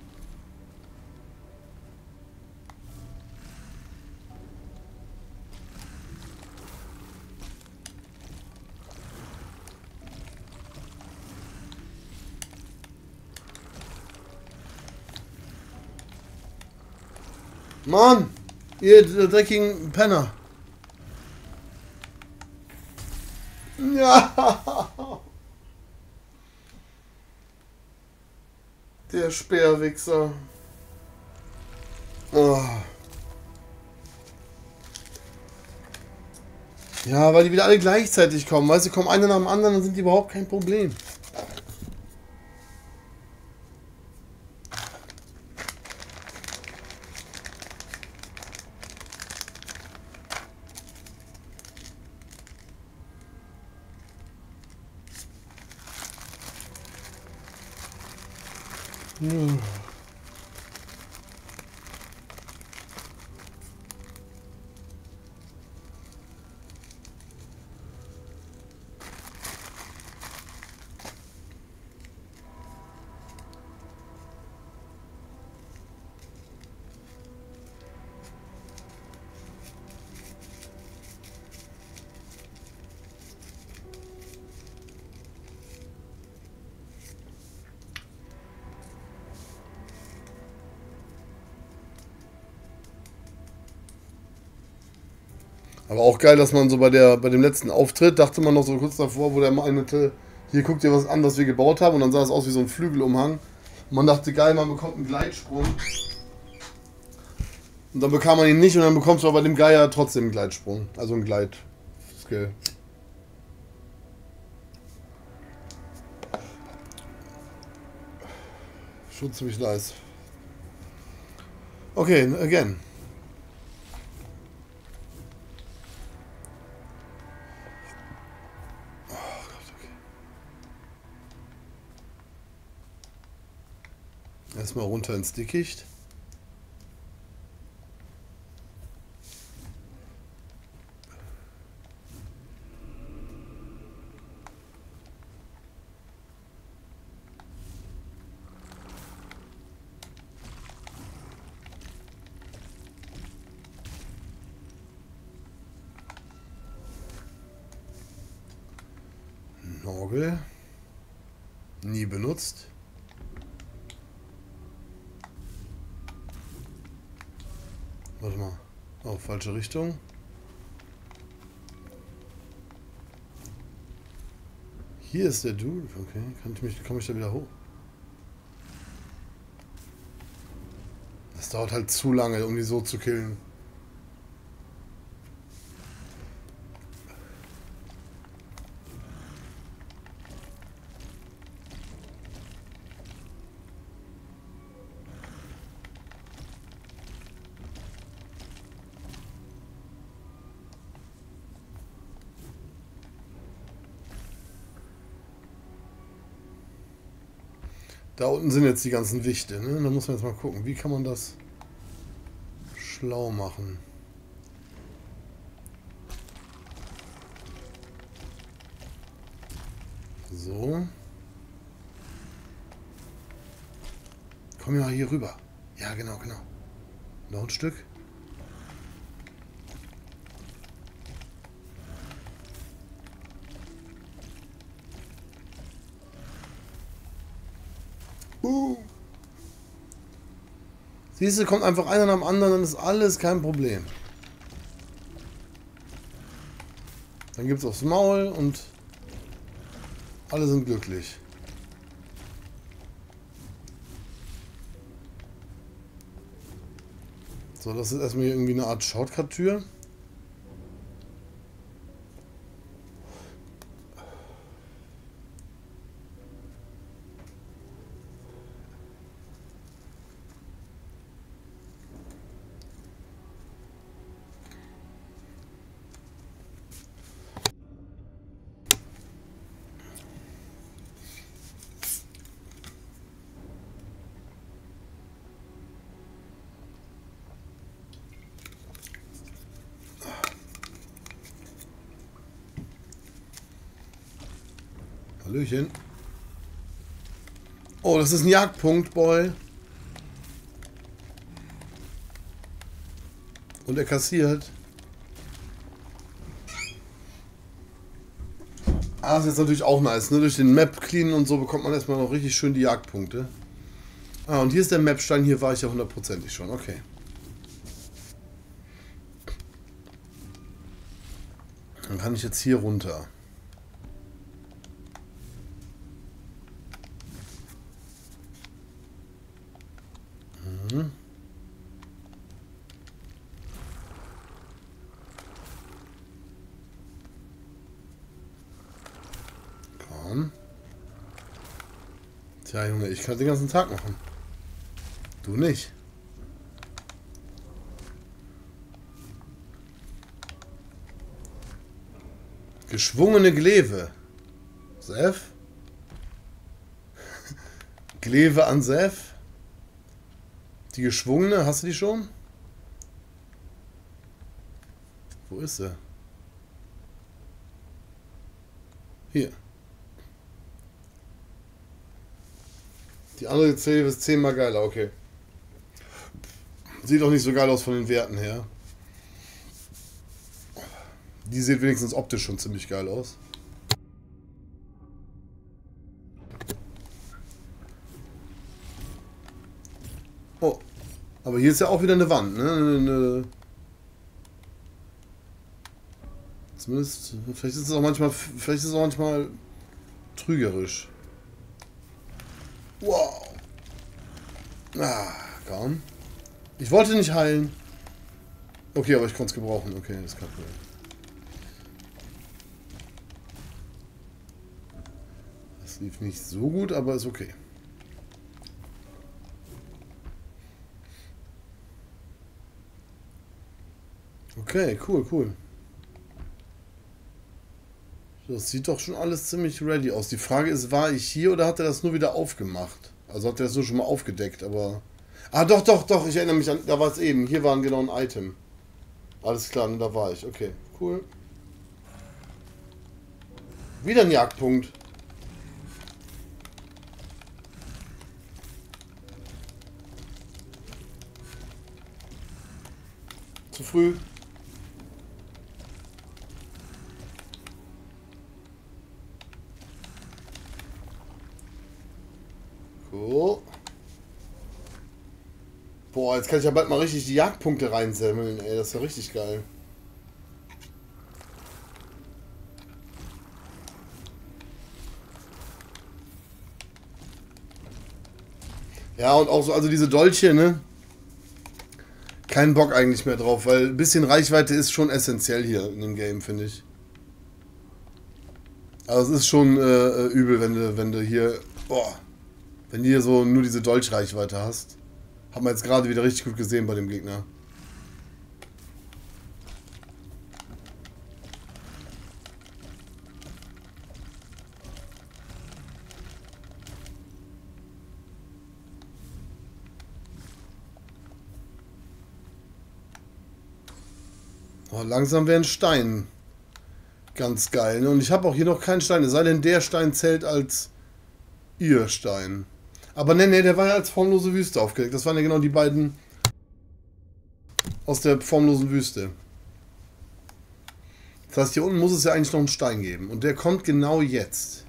Mann! Ihr dreckigen Penner! Ja! Der Speerwichser. Oh. Ja, weil die wieder alle gleichzeitig kommen. Weißt du, kommen einer nach dem anderen, dann sind die überhaupt kein Problem. Aber auch geil, dass man so bei dem letzten Auftritt, dachte man noch so kurz davor, wo der meinte, hier guckt ihr was an, was wir gebaut haben. Und dann sah es aus wie so ein Flügelumhang. Und man dachte, geil, man bekommt einen Gleitsprung. Und dann bekam man ihn nicht und dann bekommst du aber bei dem Geier trotzdem einen Gleitsprung. Also einen Gleit-Skill. Schon ziemlich nice. Okay, again. Erstmal runter ins Dickicht. Norgel. Nie benutzt. Warte mal. Oh, falsche Richtung. Hier ist der Dude. Okay, komme ich da wieder hoch? Das dauert halt zu lange, um die so zu killen. Da unten sind jetzt die ganzen Wichte, ne? Da muss man jetzt mal gucken, wie kann man das schlau machen. So. Komm ja hier rüber. Ja, genau, genau. Noch ein Stück. Siehst du, kommt einfach einer nach dem anderen, dann ist alles kein Problem. Dann gibt's aufs Maul und alle sind glücklich. So, das ist erstmal hier irgendwie eine Art Shortcut-Tür. Hallöchen. Oh, das ist ein Jagdpunkt, Boy. Und er kassiert. Ah, das ist jetzt natürlich auch nice, ne? Durch den Map cleanen und so bekommt man erstmal noch richtig schön die Jagdpunkte. Ah, und hier ist der Mapstein, hier war ich ja hundertprozentig schon, okay. Dann kann ich jetzt hier runter. Komm. Tja, Junge, ich kann den ganzen Tag machen. Du nicht. Geschwungene Gleve. Sef? Gleve an Sef? Die geschwungene, hast du die schon? Wo ist sie? Hier. Die andere Gleve ist 10-mal geiler, okay. Sieht auch nicht so geil aus von den Werten her. Die sieht wenigstens optisch schon ziemlich geil aus. Oh, aber hier ist ja auch wieder eine Wand, ne? Zumindest, vielleicht ist es auch manchmal trügerisch. Wow. Ah, komm. Ich wollte nicht heilen. Okay, aber ich konnte es gebrauchen. Okay, das ist kein Problem. Das lief nicht so gut, aber ist okay. Okay, cool, cool. Das sieht doch schon alles ziemlich ready aus. Die Frage ist, war ich hier oder hat er das nur wieder aufgemacht? Also hat er das so schon mal aufgedeckt, aber... Ah, doch, ich erinnere mich an... Da war es eben. Hier war genau ein Item. Alles klar, da war ich. Okay, cool. Wieder ein Jagdpunkt. Zu früh. Cool. Boah, jetzt kann ich ja bald mal richtig die Jagdpunkte reinsammeln, ey. Das ist ja richtig geil. Ja, und auch so, also diese Dolche, ne? Kein Bock eigentlich mehr drauf, weil ein bisschen Reichweite ist schon essentiell hier in dem Game, finde ich. Also es ist schon übel, wenn du hier, boah, wenn du hier so nur diese Dolchreichweite hast. Haben wir jetzt gerade wieder richtig gut gesehen bei dem Gegner. Oh, langsam wäre ein Stein ganz geil. Ne? Und ich habe auch hier noch keinen Stein. Es sei denn, der Stein zählt als ihr Stein. Aber ne, der war ja als formlose Wüste aufgelegt. Das waren ja genau die beiden aus der formlosen Wüste. Das heißt, hier unten muss es ja eigentlich noch einen Stein geben. Und der kommt genau jetzt.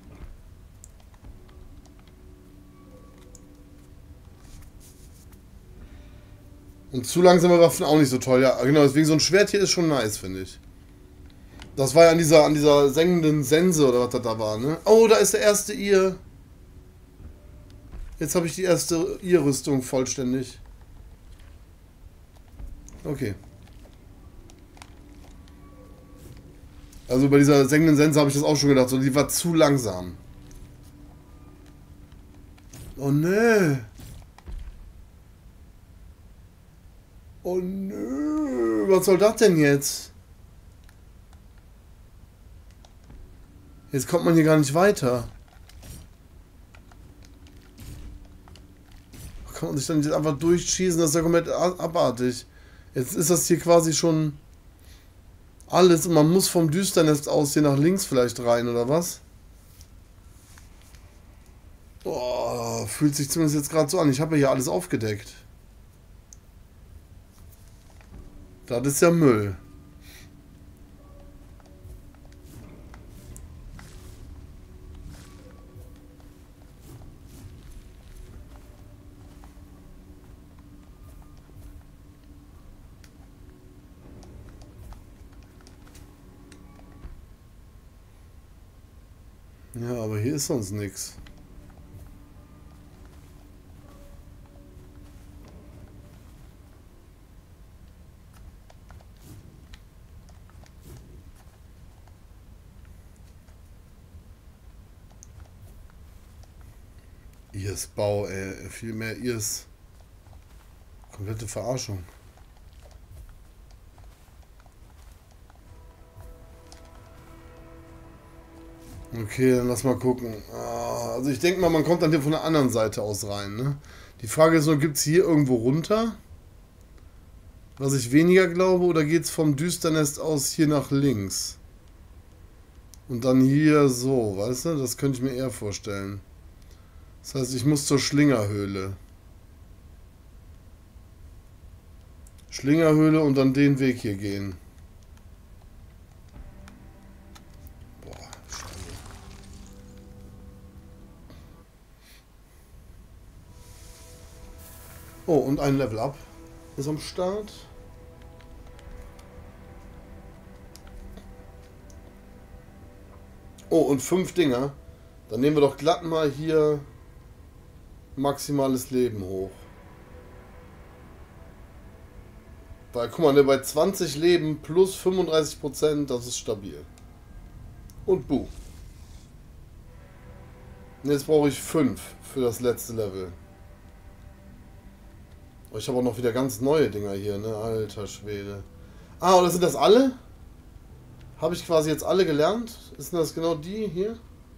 Und zu langsame Waffen auch nicht so toll. Ja, genau, deswegen so ein Schwert hier ist schon nice, finde ich. Das war ja an dieser sengenden Sense oder was das da war, ne? Oh, da ist der erste ihr. Jetzt habe ich die erste ihr-Rüstung vollständig. Okay. Also bei dieser sengenden Sense habe ich das auch schon gedacht, so die war zu langsam. Oh ne. Oh nö, was soll das denn jetzt? Jetzt kommt man hier gar nicht weiter. Kann man sich dann jetzt einfach durchschießen, das ist ja komplett abartig. Jetzt ist das hier quasi schon alles und man muss vom Düsternest aus hier nach links vielleicht rein, oder was? Oh, fühlt sich zumindest jetzt gerade so an. Ich habe ja hier alles aufgedeckt. Das ist ja Müll. Ja, aber hier ist sonst nichts. Ihrs Bau, ey, viel mehr ihrs. Komplette Verarschung. Okay, dann lass mal gucken. Also ich denke mal, man kommt dann hier von der anderen Seite aus rein, ne? Die Frage ist nur, gibt es hier irgendwo runter? Was ich weniger glaube, oder geht es vom Düsternest aus hier nach links? Und dann hier so, weißt du? Das könnte ich mir eher vorstellen. Das heißt, ich muss zur Schlingerhöhle. Schlingerhöhle und dann den Weg hier gehen. Boah, Scheiße. Oh, und ein Level Up ist am Start. Oh, und 5 Dinger. Dann nehmen wir doch glatt mal hier maximales Leben hoch. Weil, guck mal, ne, bei 20 Leben plus 35%, das ist stabil. Und buh. Und jetzt brauche ich 5 für das letzte Level. Oh, ich habe auch noch wieder ganz neue Dinger hier, ne? Alter Schwede. Ah, oder sind das alle? Habe ich quasi jetzt alle gelernt? Ist das genau die hier?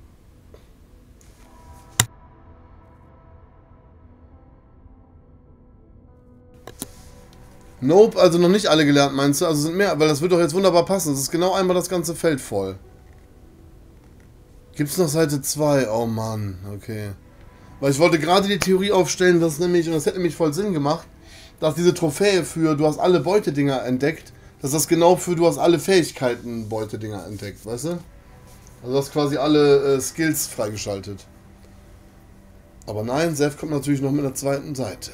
Nope, also noch nicht alle gelernt, meinst du? Also sind mehr, weil das wird doch jetzt wunderbar passen. Das ist genau einmal das ganze Feld voll. Gibt's noch Seite 2? Oh Mann, okay. Weil ich wollte gerade die Theorie aufstellen, dass nämlich, und das hätte nämlich voll Sinn gemacht, dass diese Trophäe für du hast alle Beutedinger entdeckt, dass das genau für du hast alle Fähigkeiten Beutedinger entdeckt, weißt du? Also du hast quasi alle Skills freigeschaltet. Aber nein, Seth kommt natürlich noch mit der zweiten Seite.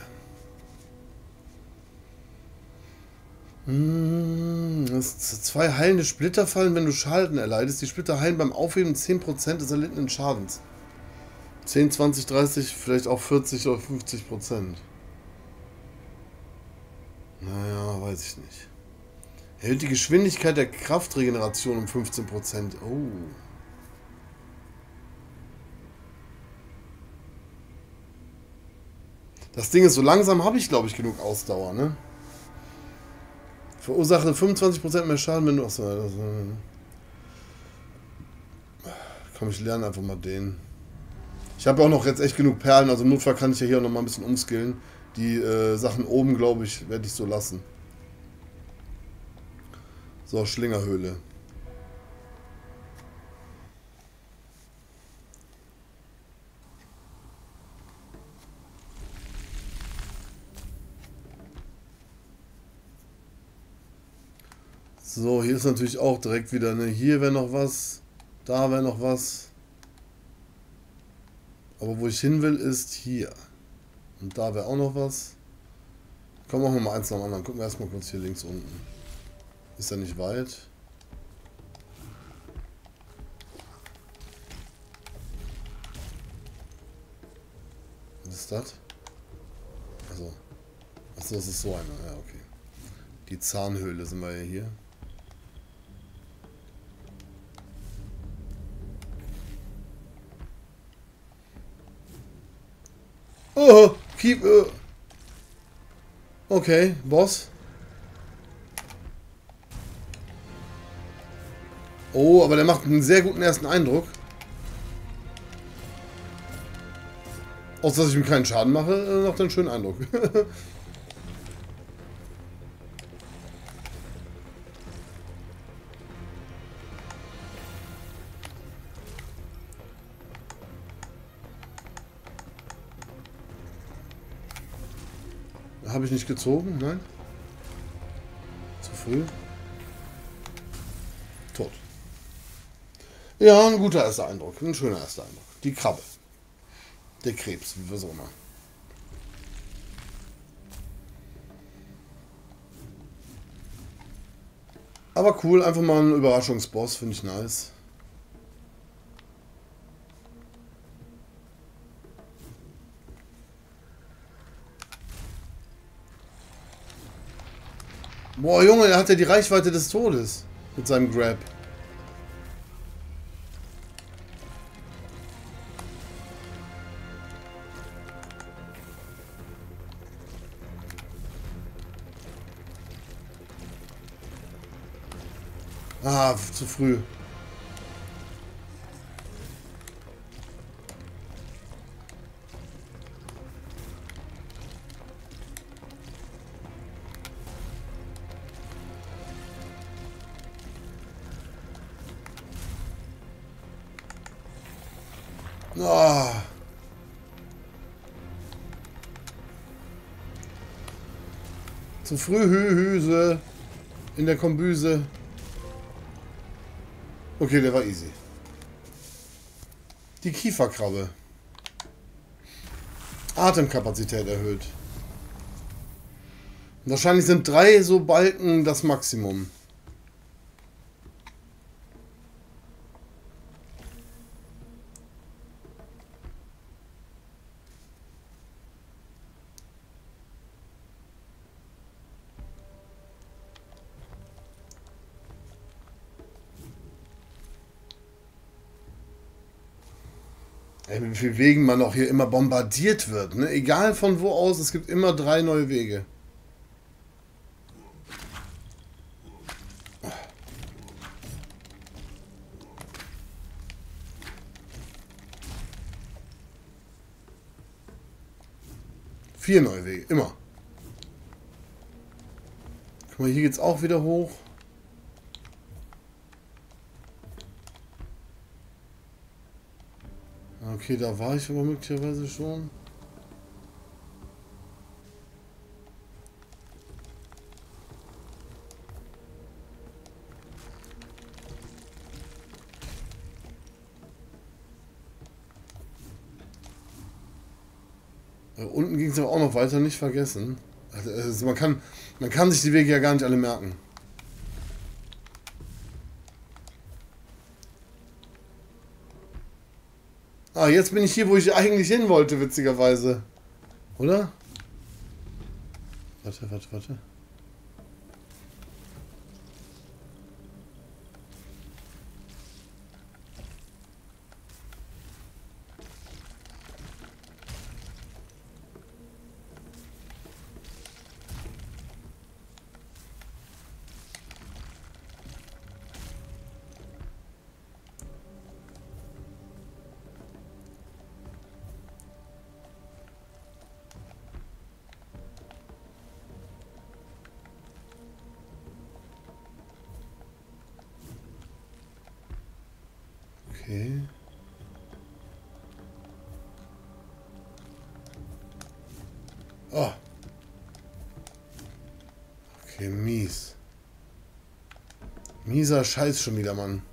Das 2 heilende Splitter fallen, wenn du Schaden erleidest. Die Splitter heilen beim Aufheben 10% des erlittenen Schadens. 10, 20, 30, vielleicht auch 40 oder 50%. Naja, weiß ich nicht. Erhöht die Geschwindigkeit der Kraftregeneration um 15%. Oh. Das Ding ist, so langsam habe ich, glaube ich, genug Ausdauer, ne? Verursache 25% mehr Schaden, wenn du... Achso, komm, ich lerne einfach mal den. Ich habe auch noch jetzt echt genug Perlen, also im Notfall kann ich ja hier auch noch mal ein bisschen umskillen. Die Sachen oben, glaube ich, werde ich so lassen. So, Schlingerhöhle. So, hier ist natürlich auch direkt wieder, ne? Hier wäre noch was, da wäre noch was. Aber wo ich hin will, ist hier. Und da wäre auch noch was. Komm, machen wir mal eins nach dem anderen. Gucken wir erstmal kurz hier links unten. Ist ja nicht weit. Was ist das? Also. Achso, das ist so einer. Ja, okay. Die Zahnhöhle sind wir ja hier. Oh, keep. Okay, Boss. Oh, aber der macht einen sehr guten ersten Eindruck. Außer dass ich ihm keinen Schaden mache, macht er einen schönen Eindruck. Habe ich nicht gezogen? Nein? Zu früh? Tot. Ja, ein guter erster Eindruck. Ein schöner erster Eindruck. Die Krabbe. Der Krebs, wie wir so immer. Aber cool, einfach mal ein Überraschungsboss, finde ich nice. Boah, Junge, er hat ja die Reichweite des Todes mit seinem Grab. Ah, zu früh. Ah. Zu früh Hüse in der Kombüse. Okay, der war easy. Die Kieferkrabbe. Atemkapazität erhöht. Wahrscheinlich sind 3 so Balken das Maximum. Ey, mit wie vielen Wegen man auch hier immer bombardiert wird. Ne? Egal von wo aus, es gibt immer 3 neue Wege. Vier neue Wege, immer. Guck mal, hier geht's auch wieder hoch. Okay, da war ich aber möglicherweise schon. Unten ging es aber auch noch weiter, nicht vergessen. Also man kann sich die Wege ja gar nicht alle merken. Ah, jetzt bin ich hier, wo ich eigentlich hin wollte, witzigerweise. Oder? Warte. Oh. Okay, mies. Mieser Scheiß schon wieder, Mann.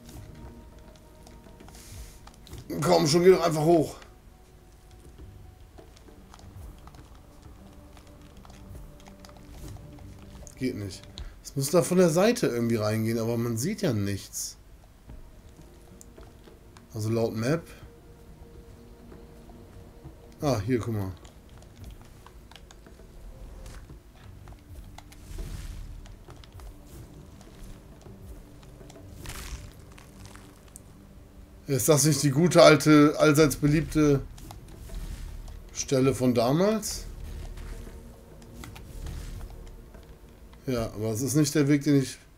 Komm, schon geh doch einfach hoch. Geht nicht. Es muss da von der Seite irgendwie reingehen, aber man sieht ja nichts. Also laut Map. Ah, hier, guck mal. Ist das nicht die gute alte, allseits beliebte Stelle von damals? Ja, aber es ist nicht der Weg, den ich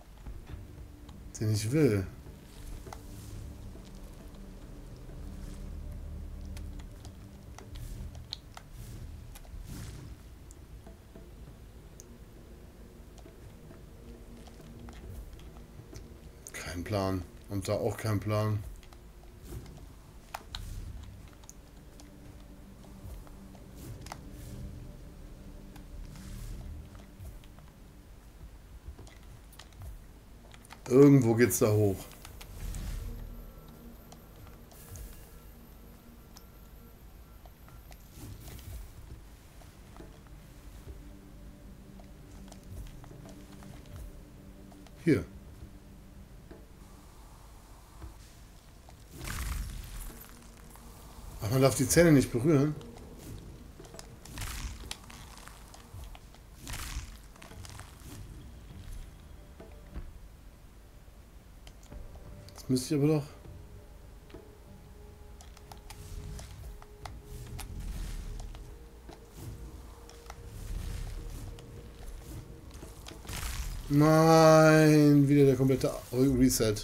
will. Kein Plan. Und da auch kein Plan. Irgendwo geht's da hoch. Hier. Ach, man darf die Zähne nicht berühren. Das müsste ich aber doch. Nein, wieder der komplette Reset.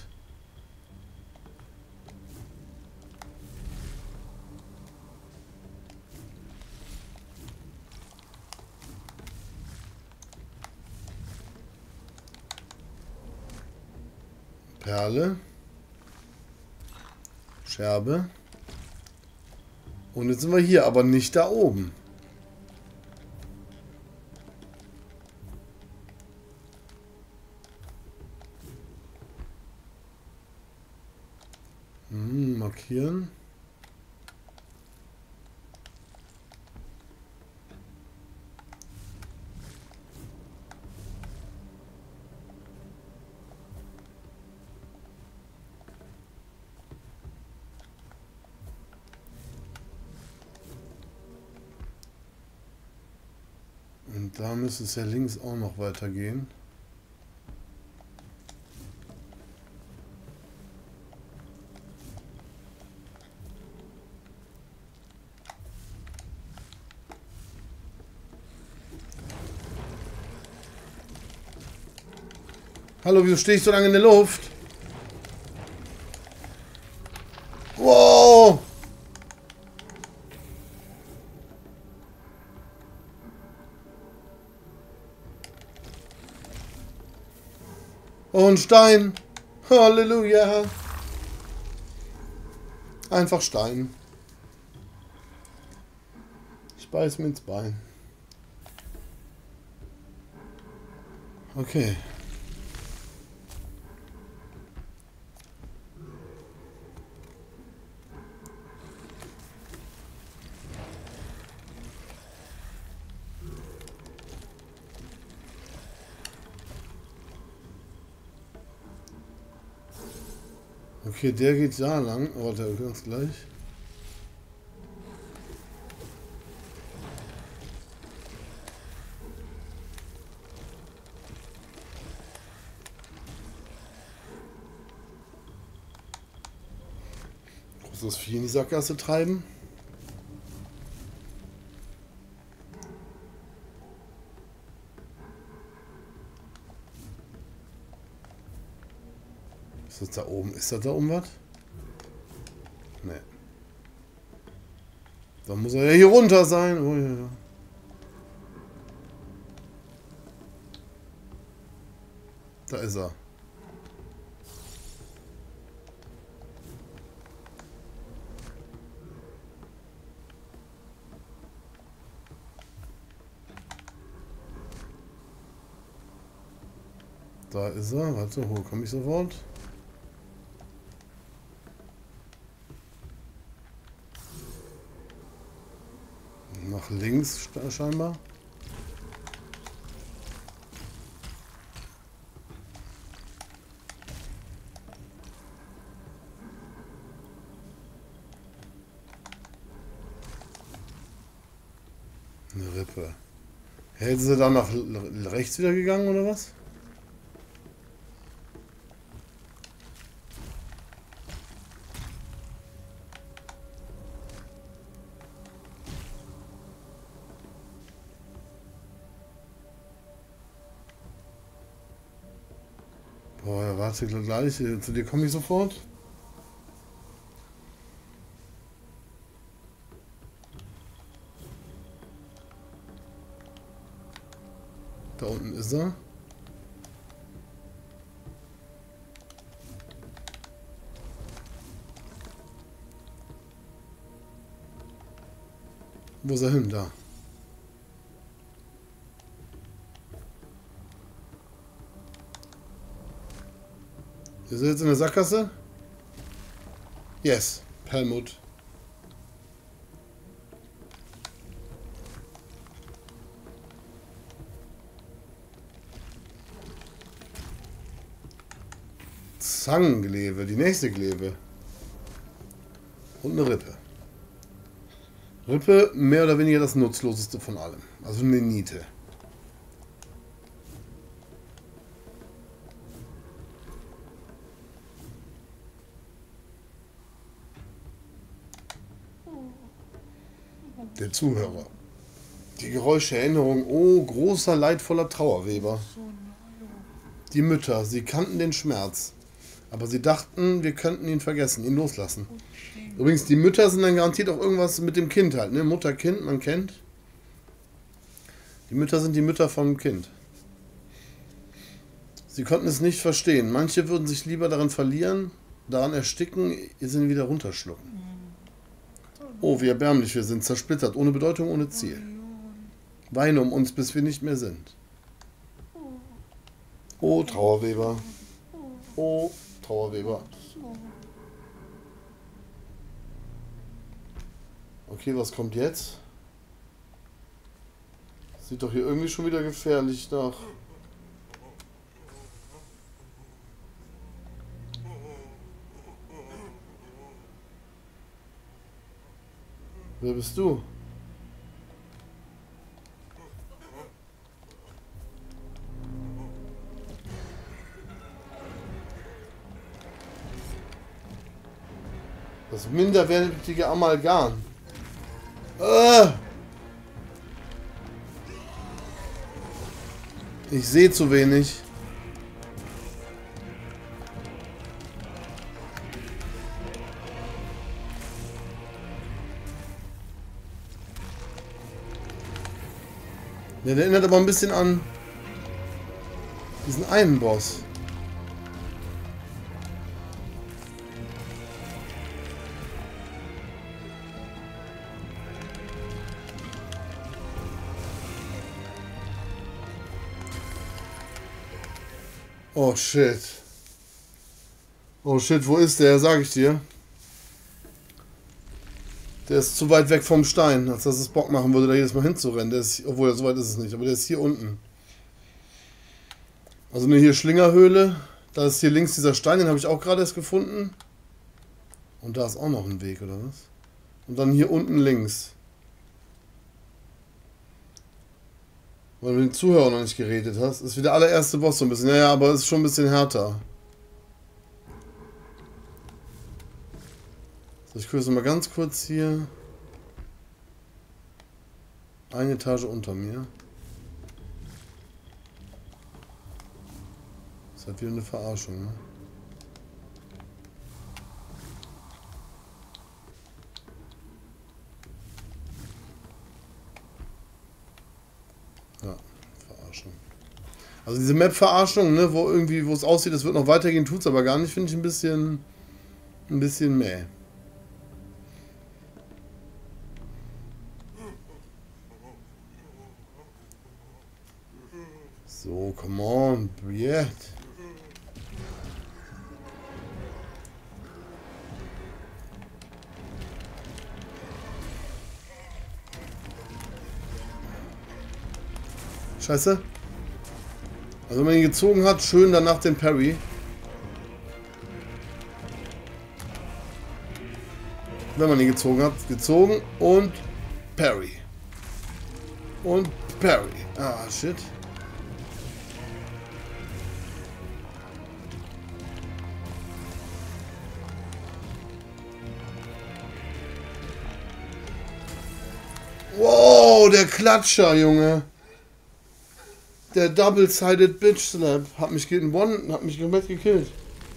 Perle. Scherbe. Und jetzt sind wir hier, aber nicht da oben. Markieren. Und da müsste es ja links auch noch weitergehen. Hallo, wieso stehe ich so lange in der Luft? Wow! Oh, ein Stein. Halleluja. Einfach Stein. Ich beiß mir ins Bein. Okay. Okay, der geht da lang. Oh, der ganz gleich. Muss das Vieh in die Sackgasse treiben? Ist das da oben? Ist das da oben was? Nee. Dann muss er ja hier runter sein. Oh, ja. Da ist er. Da ist er. Warte, wo komme ich sofort? Nach links scheinbar. Eine Rippe. Hätte sie dann nach rechts wieder gegangen oder was? Boah, ja, warte gleich. Zu dir komme ich sofort. Da unten ist er. Wo ist er hin? Da. Ist er jetzt in der Sackgasse? Yes. Helmut. Zangenglebe, die nächste Glebe. Und eine Rippe. Rippe, mehr oder weniger das Nutzloseste von allem. Also eine Niete. Der Zuhörer. Die Geräuscherinnerung. Oh, großer, leidvoller Trauerweber. Die Mütter, sie kannten den Schmerz. Aber sie dachten, wir könnten ihn vergessen, ihn loslassen. Übrigens, die Mütter sind dann garantiert auch irgendwas mit dem Kind halt, ne? Mutter, Kind, man kennt. Die Mütter sind die Mütter vom Kind. Sie konnten es nicht verstehen. Manche würden sich lieber daran verlieren, daran ersticken, ihr Sinn wieder runterschlucken. Oh, wie erbärmlich wir sind, zersplittert, ohne Bedeutung, ohne Ziel. Weine um uns, bis wir nicht mehr sind. Oh, Trauerweber. Oh, Trauerweber. Okay, was kommt jetzt? Sieht doch hier irgendwie schon wieder gefährlich nach. Wer bist du? Das minderwertige Amalgam. Ich sehe zu wenig. Der erinnert aber ein bisschen an diesen einen Boss. Oh shit. Oh shit, wo ist der? Sag ich dir. Der ist zu weit weg vom Stein, als dass es Bock machen würde, da jedes Mal hinzurennen. Der ist, obwohl, so weit ist es nicht, aber der ist hier unten. Also eine hier Schlingerhöhle. Da ist hier links dieser Stein, den habe ich auch gerade erst gefunden. Und da ist auch noch ein Weg, oder was? Und dann hier unten links. Weil du mit den Zuhörern noch nicht geredet hast. Ist wie der allererste Boss so ein bisschen. Naja, aber ist schon ein bisschen härter. So, ich gucke jetzt mal ganz kurz hier. Eine Etage unter mir. Das ist halt wieder eine Verarschung, ne? Ja, Verarschung. Also diese Map-Verarschung, ne, wo irgendwie, wo es aussieht, es wird noch weitergehen, tut es aber gar nicht, finde ich ein bisschen mäh. So, come on, Briette. Scheiße. Also wenn man ihn gezogen hat, schön danach den Parry. Wenn man ihn gezogen hat, gezogen und Parry. Und Parry. Ah, shit. Wow, der Klatscher, Junge. Der Double-Sided Bitch Slap hat mich komplett gekillt.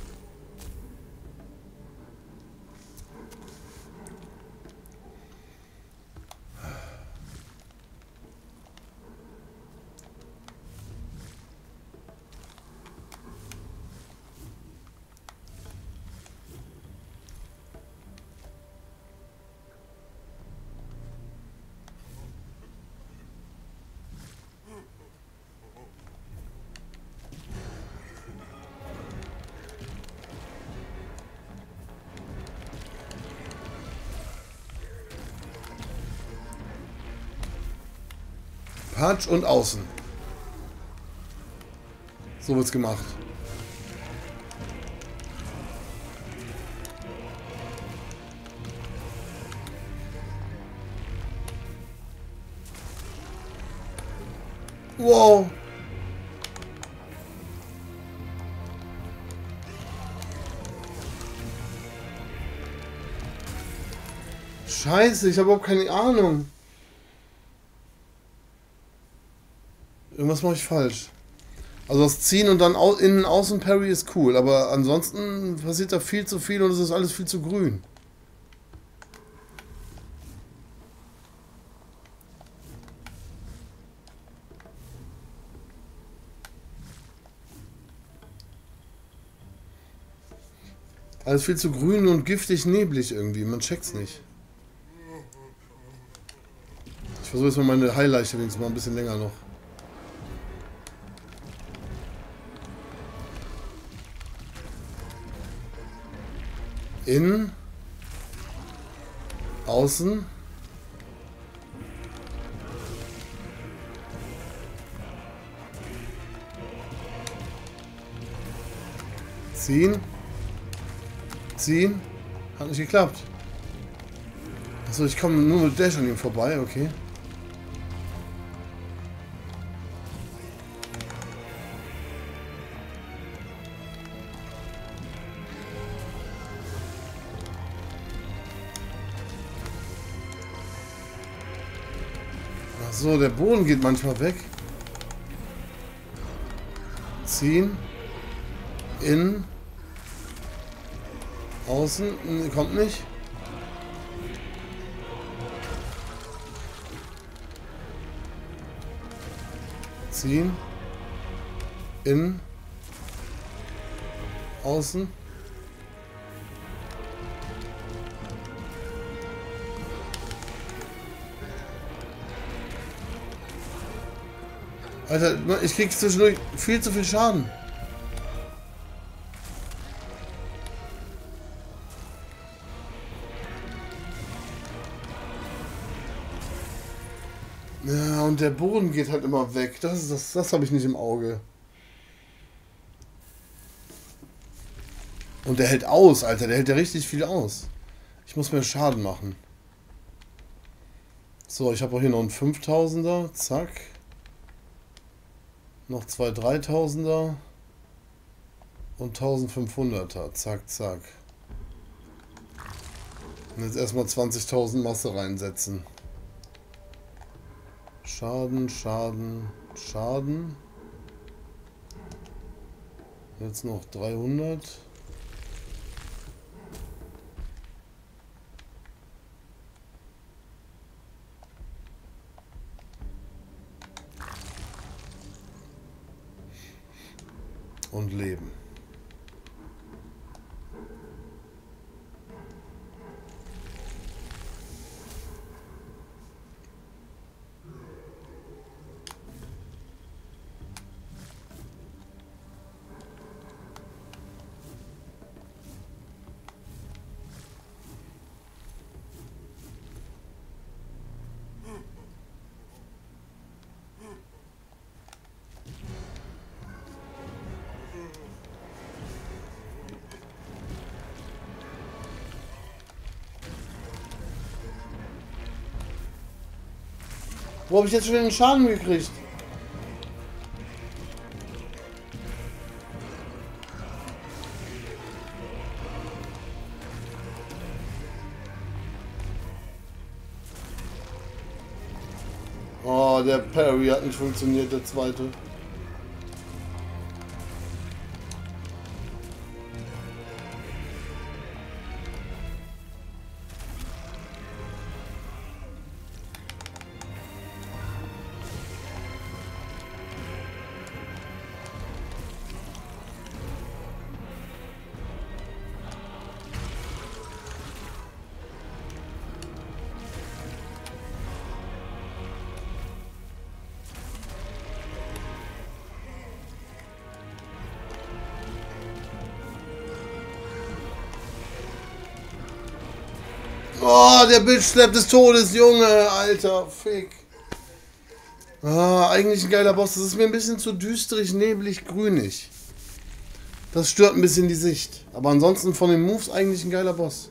Punch und außen. So wird's gemacht. Wow. Scheiße, ich habe überhaupt keine Ahnung. Irgendwas mache ich falsch. Also das Ziehen und dann innen außen Parry ist cool, aber ansonsten passiert da viel zu viel und es ist alles viel zu grün. Alles viel zu grün und giftig neblig irgendwie, man checkt's nicht. Ich versuche jetzt mal meine Highlights wenigstens mal ein bisschen länger noch. Innen, außen, ziehen, ziehen, hat nicht geklappt. Achso, ich komme nur mit Dash an ihm vorbei, okay. So, der Boden geht manchmal weg. Ziehen. Innen. Außen. Kommt nicht. Ziehen. Innen. Außen. Alter, ich krieg zwischendurch viel zu viel Schaden. Ja, und der Boden geht halt immer weg. Das habe ich nicht im Auge. Und der hält aus, Alter. Der hält ja richtig viel aus. Ich muss mehr Schaden machen. So, ich habe auch hier noch einen 5000er. Zack. Noch zwei 3000er und 1500er. Zack, zack. Und jetzt erstmal 20.000 Masse reinsetzen. Schaden, Schaden, Schaden. Jetzt noch 300. Und Leben. Wo habe ich jetzt schon den Schaden gekriegt? Oh, der Parry hat nicht funktioniert, der zweite. Oh, der Bitch Slap des Todes, Junge, alter Fick. Ah, eigentlich ein geiler Boss. Das ist mir ein bisschen zu düsterig, neblig, grünig. Das stört ein bisschen die Sicht. Aber ansonsten von den Moves eigentlich ein geiler Boss.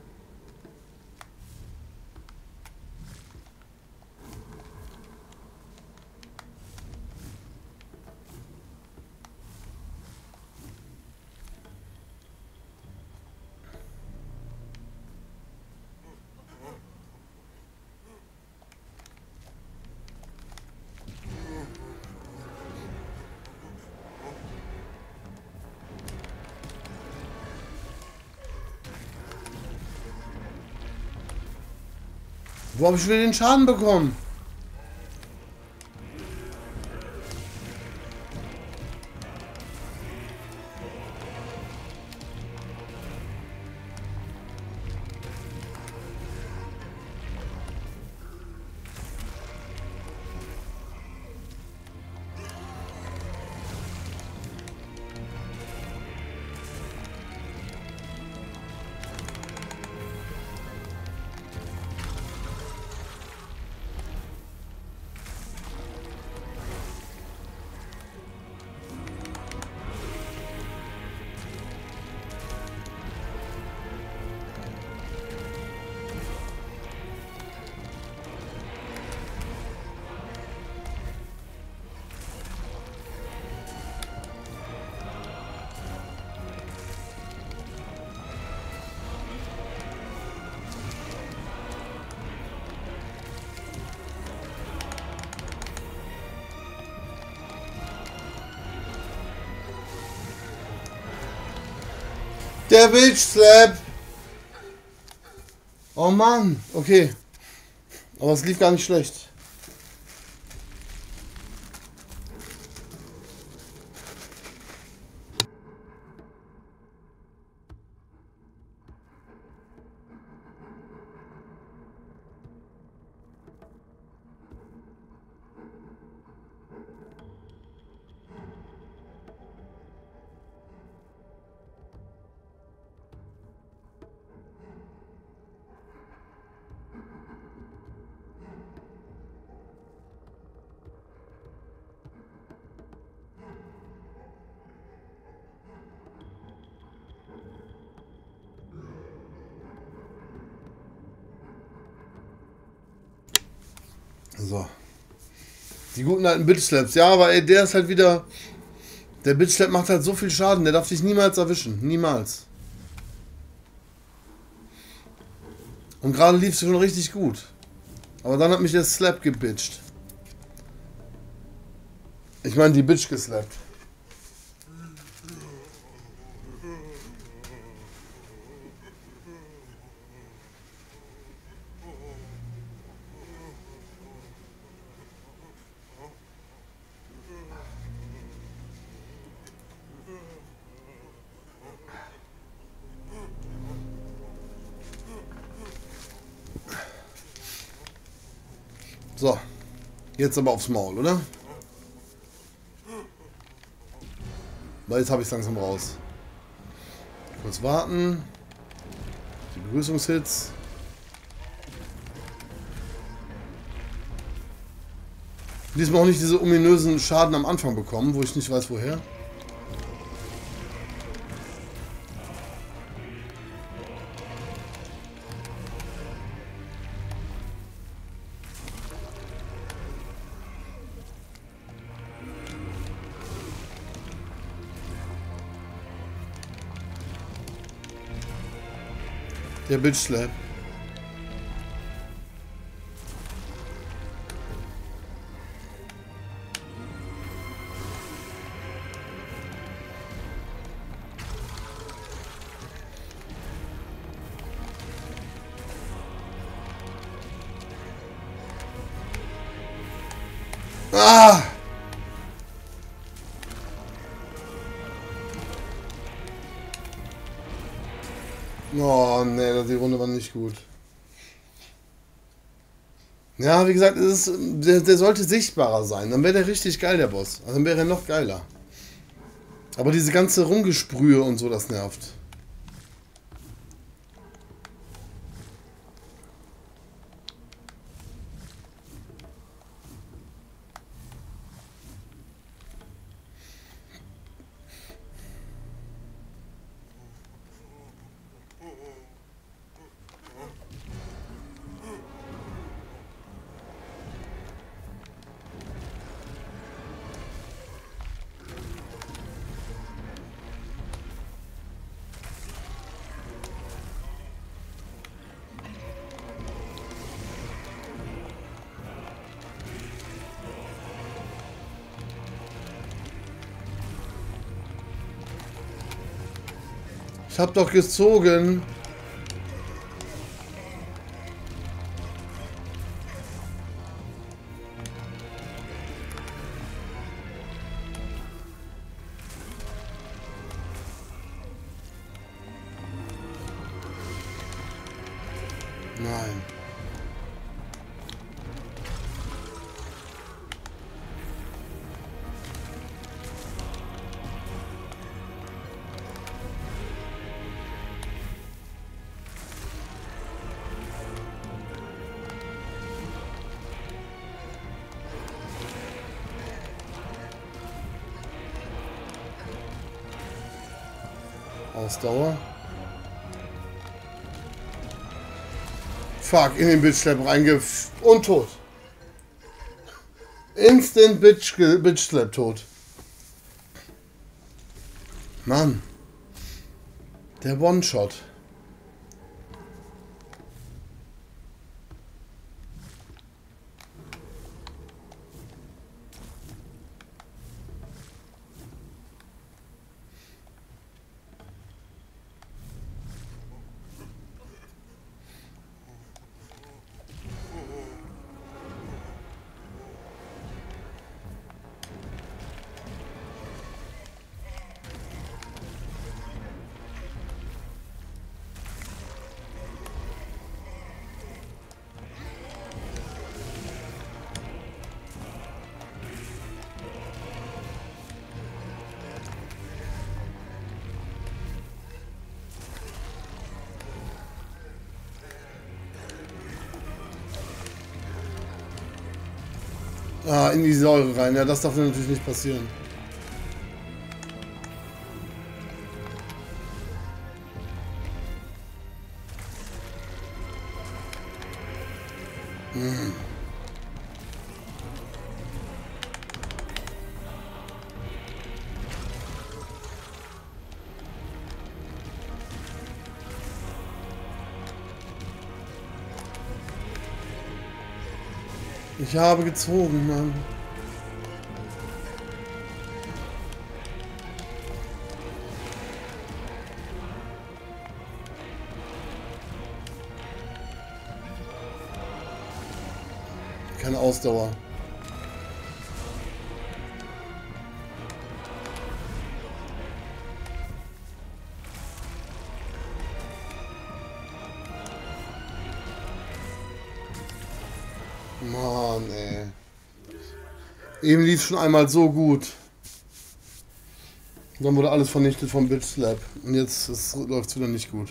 Wo habe ich wieder den Schaden bekommen? Der Bitch Slap. Oh Mann, okay. Aber es lief gar nicht schlecht. So. Die guten alten Bitch Slaps. Ja, aber ey, der ist halt wieder... Der Bitch Slap macht halt so viel Schaden. Der darf dich niemals erwischen. Niemals. Und gerade lief es schon richtig gut. Aber dann hat mich der Slap gebitcht. Ich meine, die Bitch geslappt. So, jetzt aber aufs Maul, oder? Weil jetzt habe ich es langsam raus. Kurz warten. Die Begrüßungshits. Diesmal auch nicht diese ominösen Schaden am Anfang bekommen, wo ich nicht weiß woher. Der Bitch Slap. Ah! Oh, nee, die Runde war nicht gut. Ja, wie gesagt, der sollte sichtbarer sein. Dann wäre der richtig geil, der Boss. Also dann wäre er noch geiler. Aber diese ganze Rumgesprühe und so, das nervt. Ich hab doch gezogen. Nein. Ausdauer. Fuck, in den Bitch Slap reingef... Und tot. Instant Bitch Slap tot. Mann. Der One-Shot. Ah, in die Säure rein. Ja, das darf natürlich nicht passieren. Ich habe gezogen, Mann. Keine Ausdauer. Mann, ey. Eben lief schon einmal so gut. Dann wurde alles vernichtet vom Bitch Slap. Und jetzt läuft es wieder nicht gut.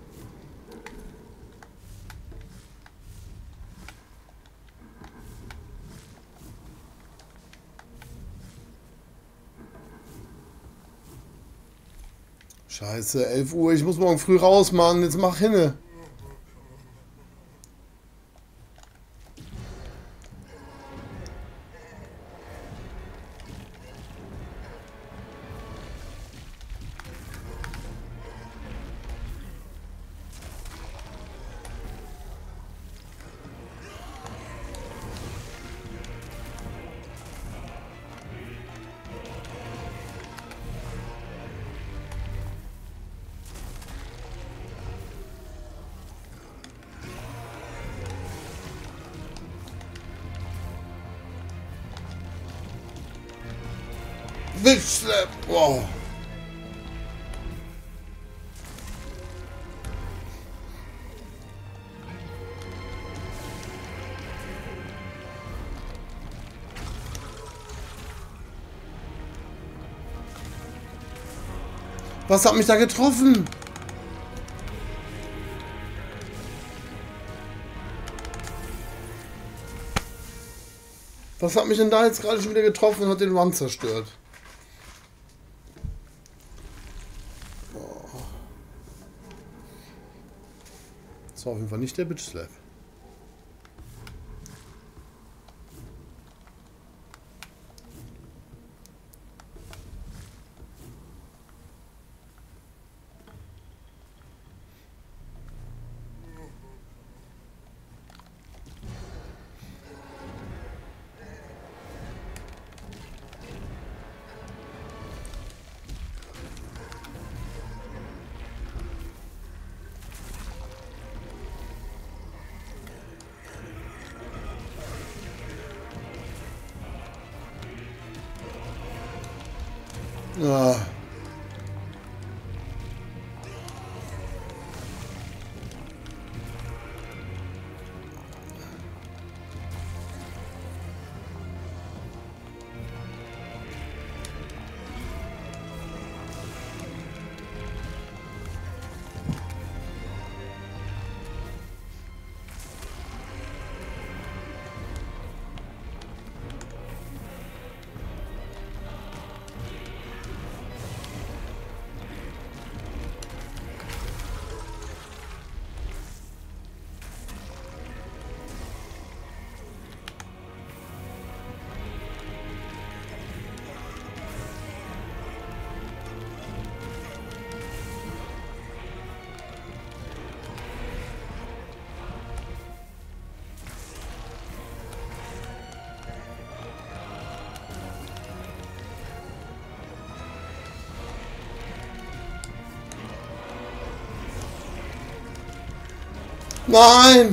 Scheiße, 11 Uhr. Ich muss morgen früh raus, Mann. Jetzt mach hinne. Bitch Slap. Wow. Was hat mich da getroffen? Was hat mich denn da jetzt gerade schon wieder getroffen und hat den Run zerstört? Das war auf jeden Fall nicht der Bitch Slap. Ah. Nein!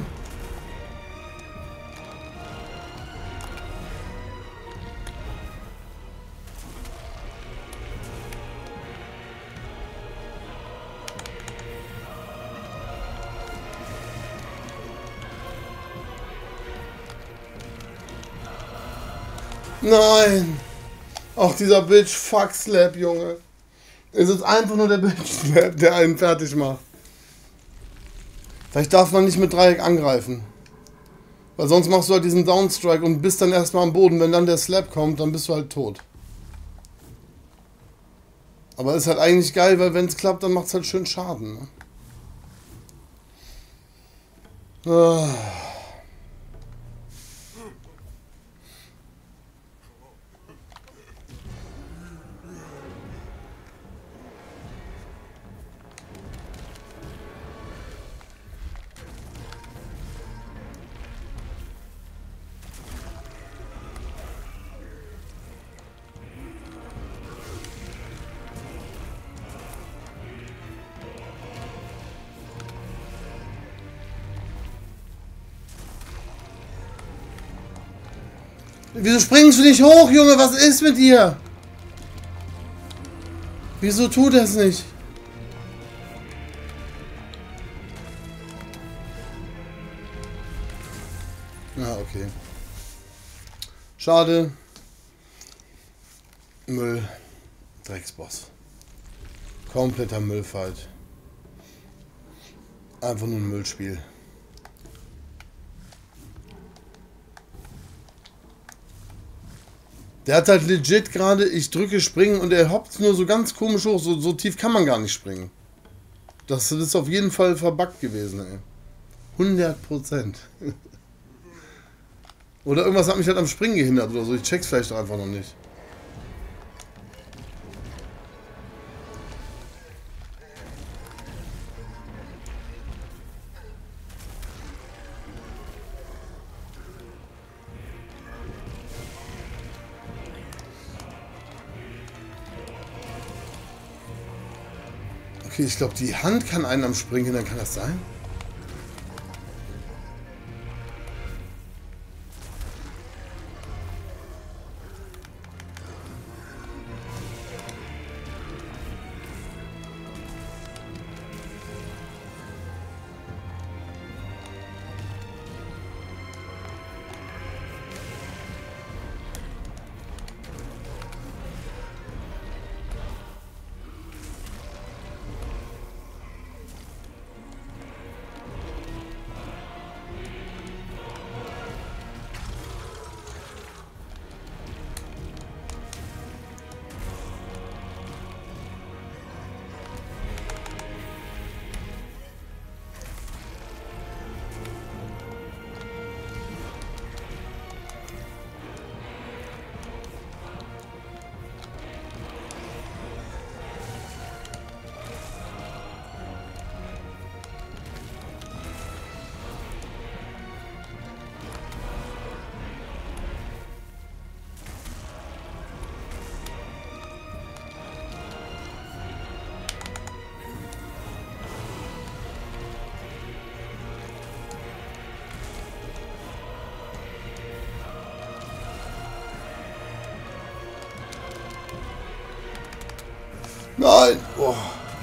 Nein! Auch dieser Bitch Fuck Slap, Junge. Es ist einfach nur der Bitch Slap, der einen fertig macht. Vielleicht darf man nicht mit Dreieck angreifen. Weil sonst machst du halt diesen Downstrike und bist dann erstmal am Boden. Wenn dann der Slap kommt, dann bist du halt tot. Aber ist halt eigentlich geil, weil wenn es klappt, dann macht es halt schön Schaden. Ne? Ah. Wieso springst du nicht hoch, Junge? Was ist mit dir? Wieso tut er es nicht? Ah, okay. Schade. Müll. Drecksboss. Kompletter Müllfight. Einfach nur ein Müllspiel. Der hat halt legit gerade, ich drücke springen und er hoppt nur so ganz komisch hoch. So tief kann man gar nicht springen. Das ist auf jeden Fall verbuggt gewesen, ey. 100%. Oder irgendwas hat mich halt am Springen gehindert oder so. Ich check's vielleicht auch einfach noch nicht. Okay, ich glaube, die Hand kann einen am Springen hindern. Kann das sein? Nein! Oh.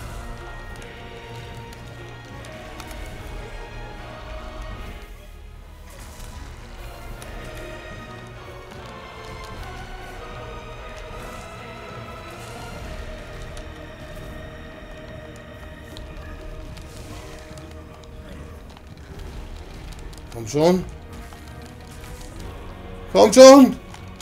Komm schon. Komm schon!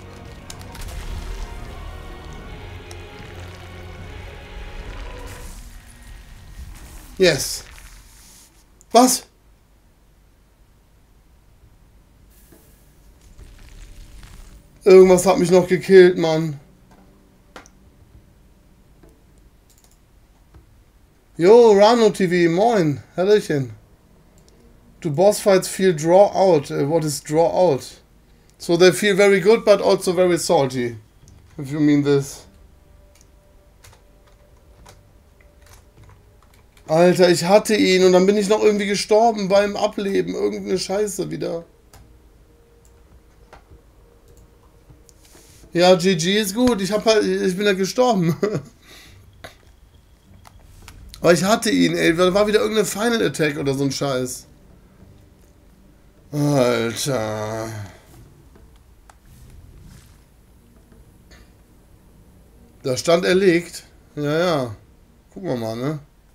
Yes. Was? Irgendwas hat mich noch gekillt, Mann. Jo, Rano TV, moin. Hallöchen. Do boss fights feel draw out? What is draw out? So they feel very good, but also very salty. If you mean this. Alter, ich hatte ihn und dann bin ich noch irgendwie gestorben beim Ableben. Irgendeine Scheiße wieder. Ja, GG ist gut. Ich bin ja gestorben. Aber ich hatte ihn, ey. Da war wieder irgendeine Final Attack oder so ein Scheiß. Alter. Da stand erlegt. Ja, ja. Gucken wir mal, ne?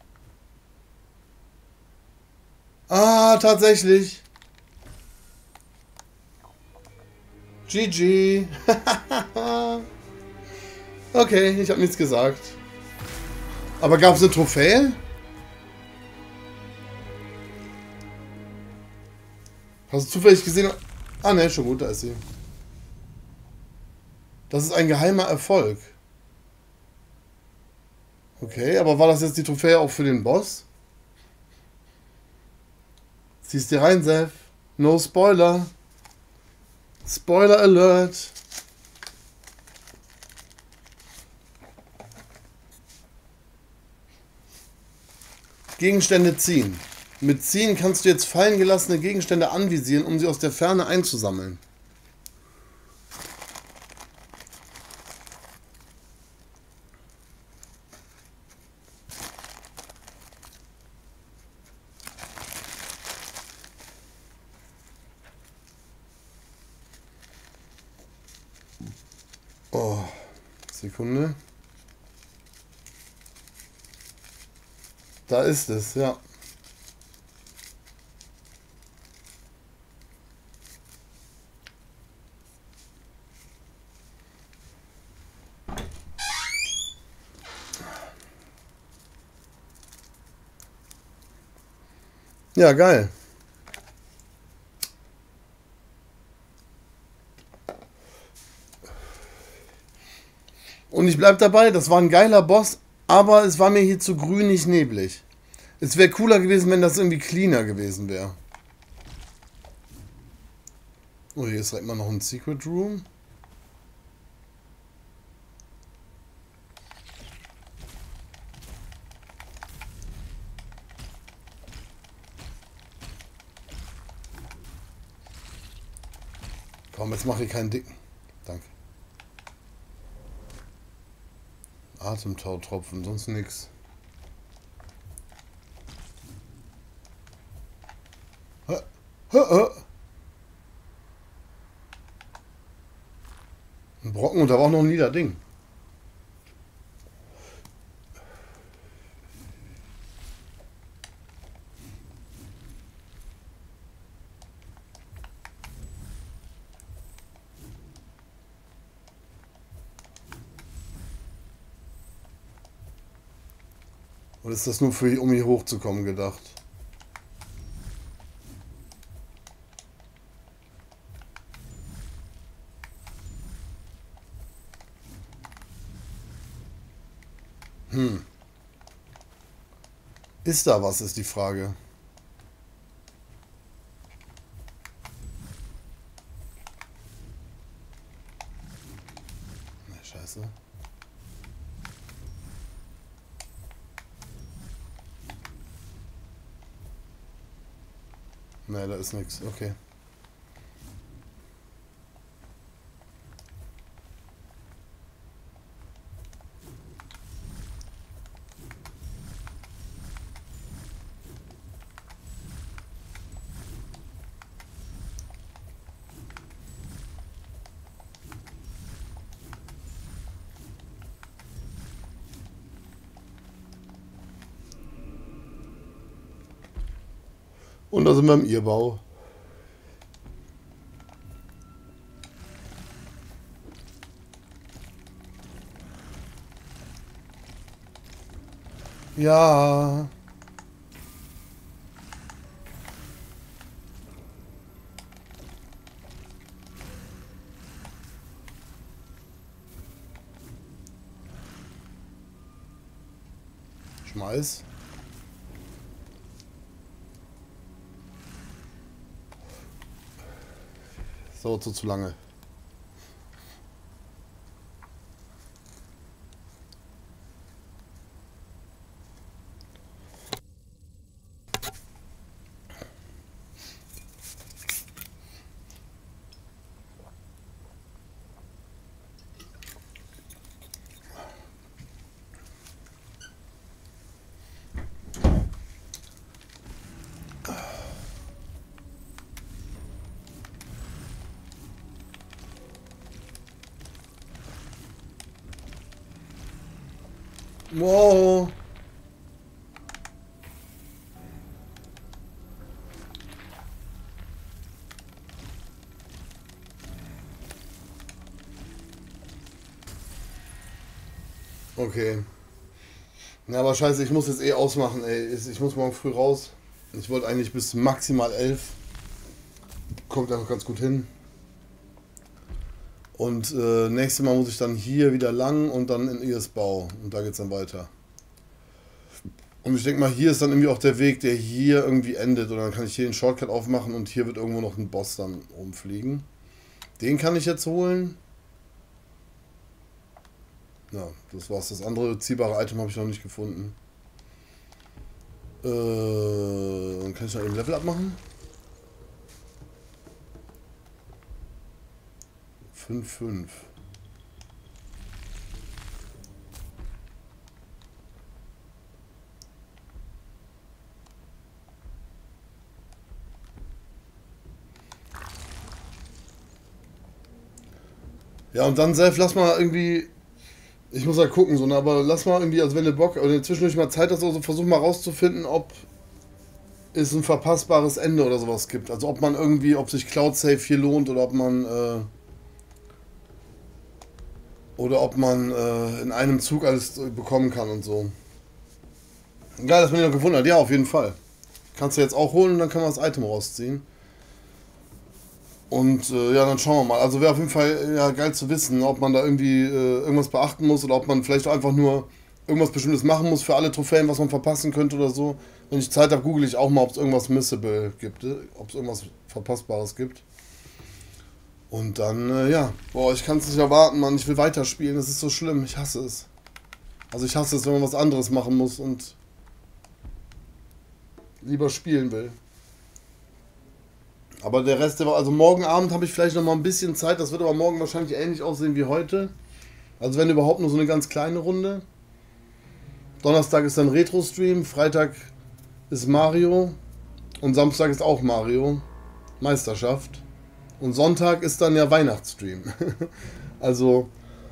Ah, tatsächlich. GG. Okay, ich habe nichts gesagt. Aber gab es eine Trophäe? Hast du zufällig gesehen? Ah, ne, schon gut, da ist sie. Das ist ein geheimer Erfolg. Okay, aber war das jetzt die Trophäe auch für den Boss? Ziehst dir rein, Seth. No Spoiler. Spoiler Alert. Gegenstände ziehen. Mit Ziehen kannst du jetzt fallen gelassene Gegenstände anvisieren, um sie aus der Ferne einzusammeln. Oh, Sekunde. Da ist es, ja. Ja, geil. Und ich bleib dabei, das war ein geiler Boss, aber es war mir hier zu grünig neblig. Es wäre cooler gewesen, wenn das irgendwie cleaner gewesen wäre. Oh, hier ist halt immer noch ein Secret Room. Komm, jetzt mache ich keinen dicken. Danke. Atemtautropfen, sonst nichts. Ein Brocken und da war auch noch ein lila Ding. Oder ist das nur für, um hier hochzukommen gedacht? Ist da was, ist die Frage. Ne, scheiße. Ne, da ist nichts. Okay. Und da sind wir im Ihrbau. Ja. Schmeiß. Das dauert so zu lange. Wow. Okay. Na, aber scheiße, ich muss jetzt eh ausmachen, ey. Ich muss morgen früh raus. Ich wollte eigentlich bis maximal 11. Kommt einfach ganz gut hin. Und nächstes Mal muss ich dann hier wieder lang und dann in Ihrsbau. Und da geht's dann weiter. Und ich denke mal, hier ist dann irgendwie auch der Weg, der hier irgendwie endet. Und dann kann ich hier den Shortcut aufmachen und hier wird irgendwo noch ein Boss dann rumfliegen. Den kann ich jetzt holen. Ja, das war's. Das andere ziehbare Item habe ich noch nicht gefunden. Dann kann ich noch eben Level abmachen. 5,5. Ja, und dann, Seth, lass mal irgendwie. Ich muss halt gucken, so, ne, aber lass mal irgendwie, also wenn du Bock oder zwischendurch mal Zeit hast, also versuch mal rauszufinden, ob es ein verpassbares Ende oder sowas gibt. Also ob man irgendwie, ob sich Cloud Save hier lohnt oder ob man in einem Zug alles bekommen kann und so. Geil, dass man ihn noch gefunden hat. Ja, auf jeden Fall. Kannst du jetzt auch holen und dann kann man das Item rausziehen. Und ja, dann schauen wir mal. Also wäre auf jeden Fall ja, geil zu wissen, ob man da irgendwie irgendwas beachten muss oder ob man vielleicht einfach nur irgendwas Bestimmtes machen muss für alle Trophäen, was man verpassen könnte oder so. Wenn ich Zeit habe, google ich auch mal, ob es irgendwas Missable gibt, ob es irgendwas Verpassbares gibt. Und dann, ja, boah, ich kann es nicht erwarten, Mann. Ich will weiterspielen, das ist so schlimm. Ich hasse es. Also ich hasse es, wenn man was anderes machen muss und lieber spielen will. Aber der Rest der Woche, also morgen Abend habe ich vielleicht noch mal ein bisschen Zeit. Das wird aber morgen wahrscheinlich ähnlich aussehen wie heute. Also wenn überhaupt nur so eine ganz kleine Runde. Donnerstag ist dann Retro-Stream, Freitag ist Mario und Samstag ist auch Mario. Meisterschaft. Und Sonntag ist dann ja Weihnachtsstream. Also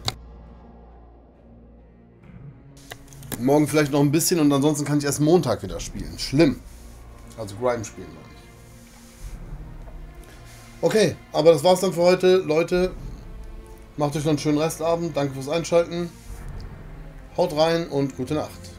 morgen vielleicht noch ein bisschen und ansonsten kann ich erst Montag wieder spielen. Schlimm. Also Grime spielen noch nicht. Okay, aber das war's dann für heute. Leute, macht euch noch einen schönen Restabend. Danke fürs Einschalten. Haut rein und gute Nacht.